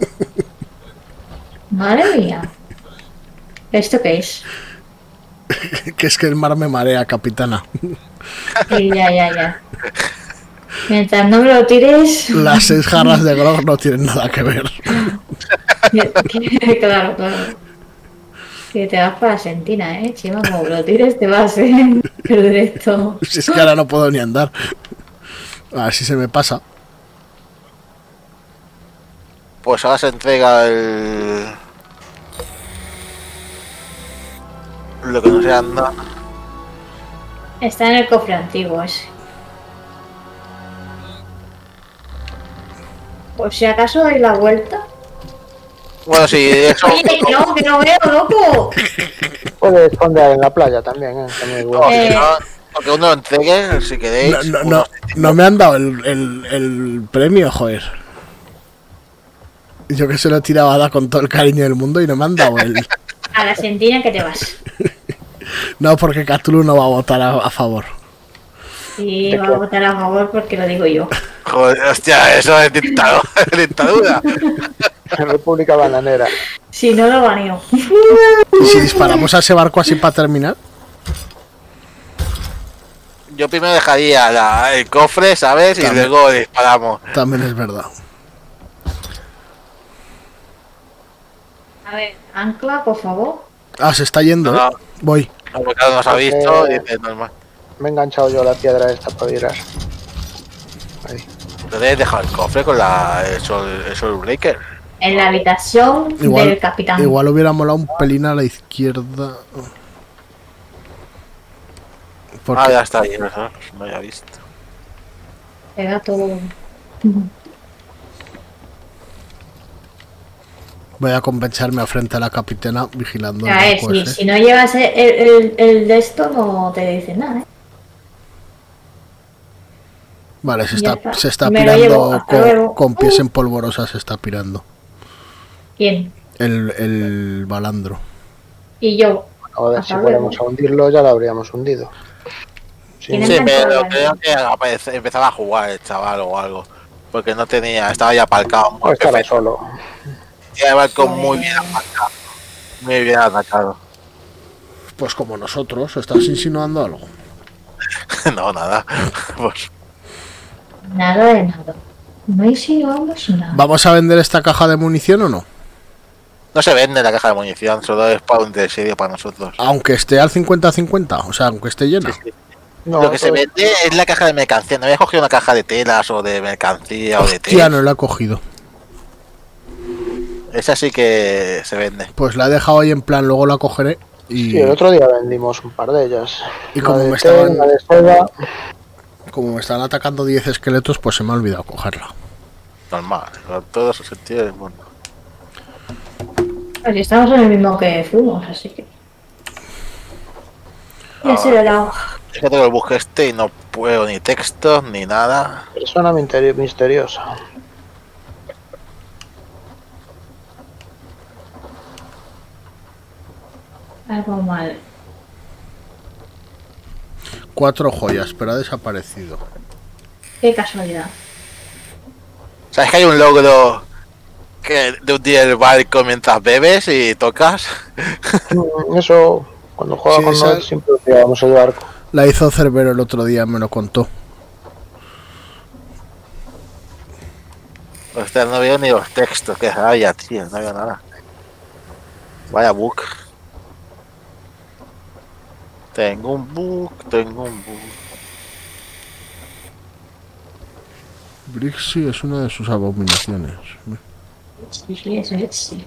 Madre mía. ¿Esto qué es? Que es que el mar me marea, capitana. Sí, ya, ya, ya. Mientras no me lo tires. Las seis jarras de grog no tienen nada que ver. Claro, claro. Que te vas para Sentina, eh, Chima, como lo tires te vas, eh. Pero directo. Si es que ahora no puedo ni andar. A ver si se me pasa. Pues ahora se entrega el... Lo que no se anda. Está en el cofre antiguo ese. Por si acaso doy la vuelta. Bueno, sí, eso... Oye, que no, que no veo, loco. Puedes esconder en la playa también, ¿eh? También No, Eh. si no, porque uno lo entregue, si queréis. No, no, uno- no, no me han dado el, el, el premio, joder. Yo que se lo he tirado a dar con todo el cariño del mundo y no me han dado el... A la Sentina que te vas. No, porque Cthulhu no va a votar a, a favor. Sí, ¿De va qué? a votar a favor porque lo digo yo. Joder, hostia, eso es dictadura. dictadura. República Bananera. Si no, lo baneo. ¿Y si disparamos a ese barco así para terminar? Yo primero dejaría la- el cofre, ¿sabes? Y También. luego disparamos. También es verdad. A ver, ancla, por favor. Ah, se está yendo, ¿eh? No, Voy. no, porque ahora nos ha Porque- visto y dice normal. Me he enganchado yo a la piedra esta para virar. Ahí. Entonces deja el cofre con la, el, sol, el Soul Breaker. En la habitación Igual, del capitán. igual hubiera molado un pelín a la izquierda. Porque Ah, ya está ahí, ¿verdad? No había visto. Pega todo. voy a compensarme frente a la capitana vigilando el A ver, barco si, ese. si no llevas el, el, el de esto, no te dice nada, ¿eh? Vale, se Ya está, está. se está Me lo llevo, pirando hasta con, luego. con pies en polvorosa, se está pirando. ¿Quién? El, el balandro. Y yo. Joder, Hasta si luego. fuéramos a hundirlo ya lo habríamos hundido. Sí, Tienen Sí, tanto pero daño. creo que aparece- empezaba a jugar el chaval o algo. Porque no tenía, estaba ya aparcado. o Muy estará perfecto. solo. Tenía el barco muy bien aparcado. Muy bien atacado. Pues como nosotros, ¿estás insinuando algo? No, nada. Pues, Nada de nada. No insinuamos nada. ¿Vamos a vender esta caja de munición o no? no se vende la caja de munición, solo es para un de serio para nosotros. Aunque esté al cincuenta cincuenta, o sea, aunque esté llena. Sí, sí. No, Lo que se todo- vende es la caja de mercancía. No había cogido una caja de telas o de mercancía o de Hostia, telas. no la he cogido. Esa sí que se vende. Pues la he dejado ahí en plan, luego la cogeré y, Sí, el otro día vendimos un par de ellas. Y Una como de me té, estaban- una de soda. como me están atacando diez esqueletos, pues se me ha olvidado cogerla. Normal, en todos los sentidos del mundo. Pues estamos en el mismo que fuimos, así que. Ya se lo he dado. Es que tengo el bug este y no puedo ni textos ni nada. Persona misteri- misteriosa. Algo mal. Cuatro joyas, pero ha desaparecido. Qué casualidad. ¿Sabes que hay un logro que de hundir el barco mientras bebes y tocas? Mm, Eso, cuando juega Sí, con esa- Noel siempre llevamos el barco. La hizo Cerbero el otro día, me lo contó. O sea, no veo ni los textos, que rabia, tío, no veo nada. Vaya bug. Tengo un bug, tengo un bug. Brixie es una de sus abominaciones. Sí, sí, eso es, sí.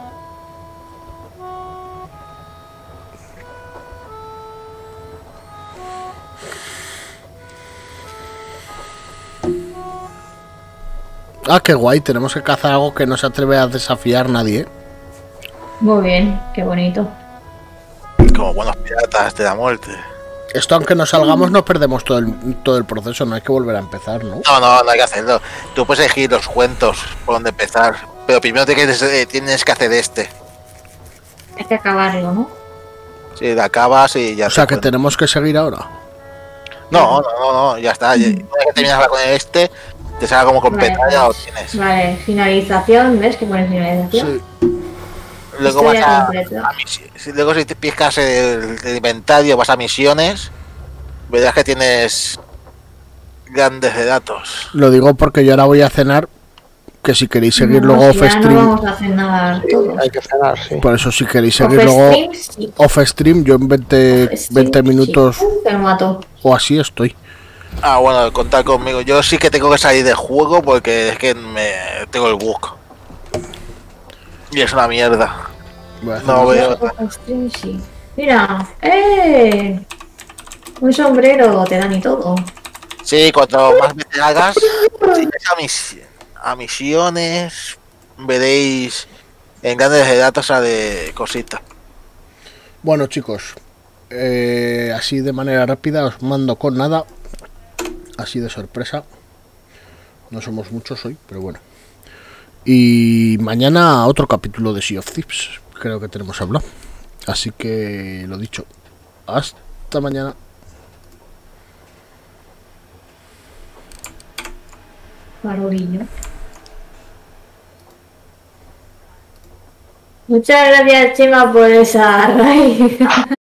Ah, qué guay, tenemos que cazar algo que no se atreve a desafiar nadie, ¿eh? Muy bien, qué bonito. Como buenos piratas de la muerte. Esto, aunque nos salgamos, no perdemos todo el, todo el proceso, no hay que volver a empezar, ¿no? No, no, no hay que hacerlo. Tú puedes elegir los cuentos por donde empezar. Pero primero tienes, eh, tienes que hacer este. Hay que acabarlo, ¿no? Si la acabas y ya O sea, te que cuenta. tenemos que seguir ahora. No, no, no, no, ya está. Ya- Una vez que terminas con este, te salga como completar, Vale, ya lo pues, tienes. Vale, finalización, ¿ves que pone finalización? Sí. Luego vas Historia a, completa. a misi- si- luego si te piscas el, el inventario, vas a misiones, verás que tienes grandes de datos. Lo digo porque yo ahora voy a cenar, que si queréis seguir No, luego si off ya no stream, vamos a cenar todos. Hay que cenar, sí. por eso si queréis Off seguir luego stream, sí. off stream, yo en veinte, Off stream, veinte minutos sí. Te lo mato. o así estoy. Ah, bueno, contad conmigo. Yo sí que tengo que salir del juego porque es que me tengo el bug. Y es una mierda. Voy a hacer No una veo. cosa. Off stream, sí. Mira, ¡eh! Un sombrero te dan y todo. Sí, cuanto más veces hagas, si vais a, mis, a misiones, veréis en grandes de datos a de cositas. Bueno, chicos, eh, así de manera rápida os mando con nada, así de sorpresa. No somos muchos hoy, pero bueno. Y mañana otro capítulo de Sea of Thieves, creo que tenemos hablado. Así que lo dicho, hasta mañana. Farolillo. Muchas gracias, Chema, por esa raíz.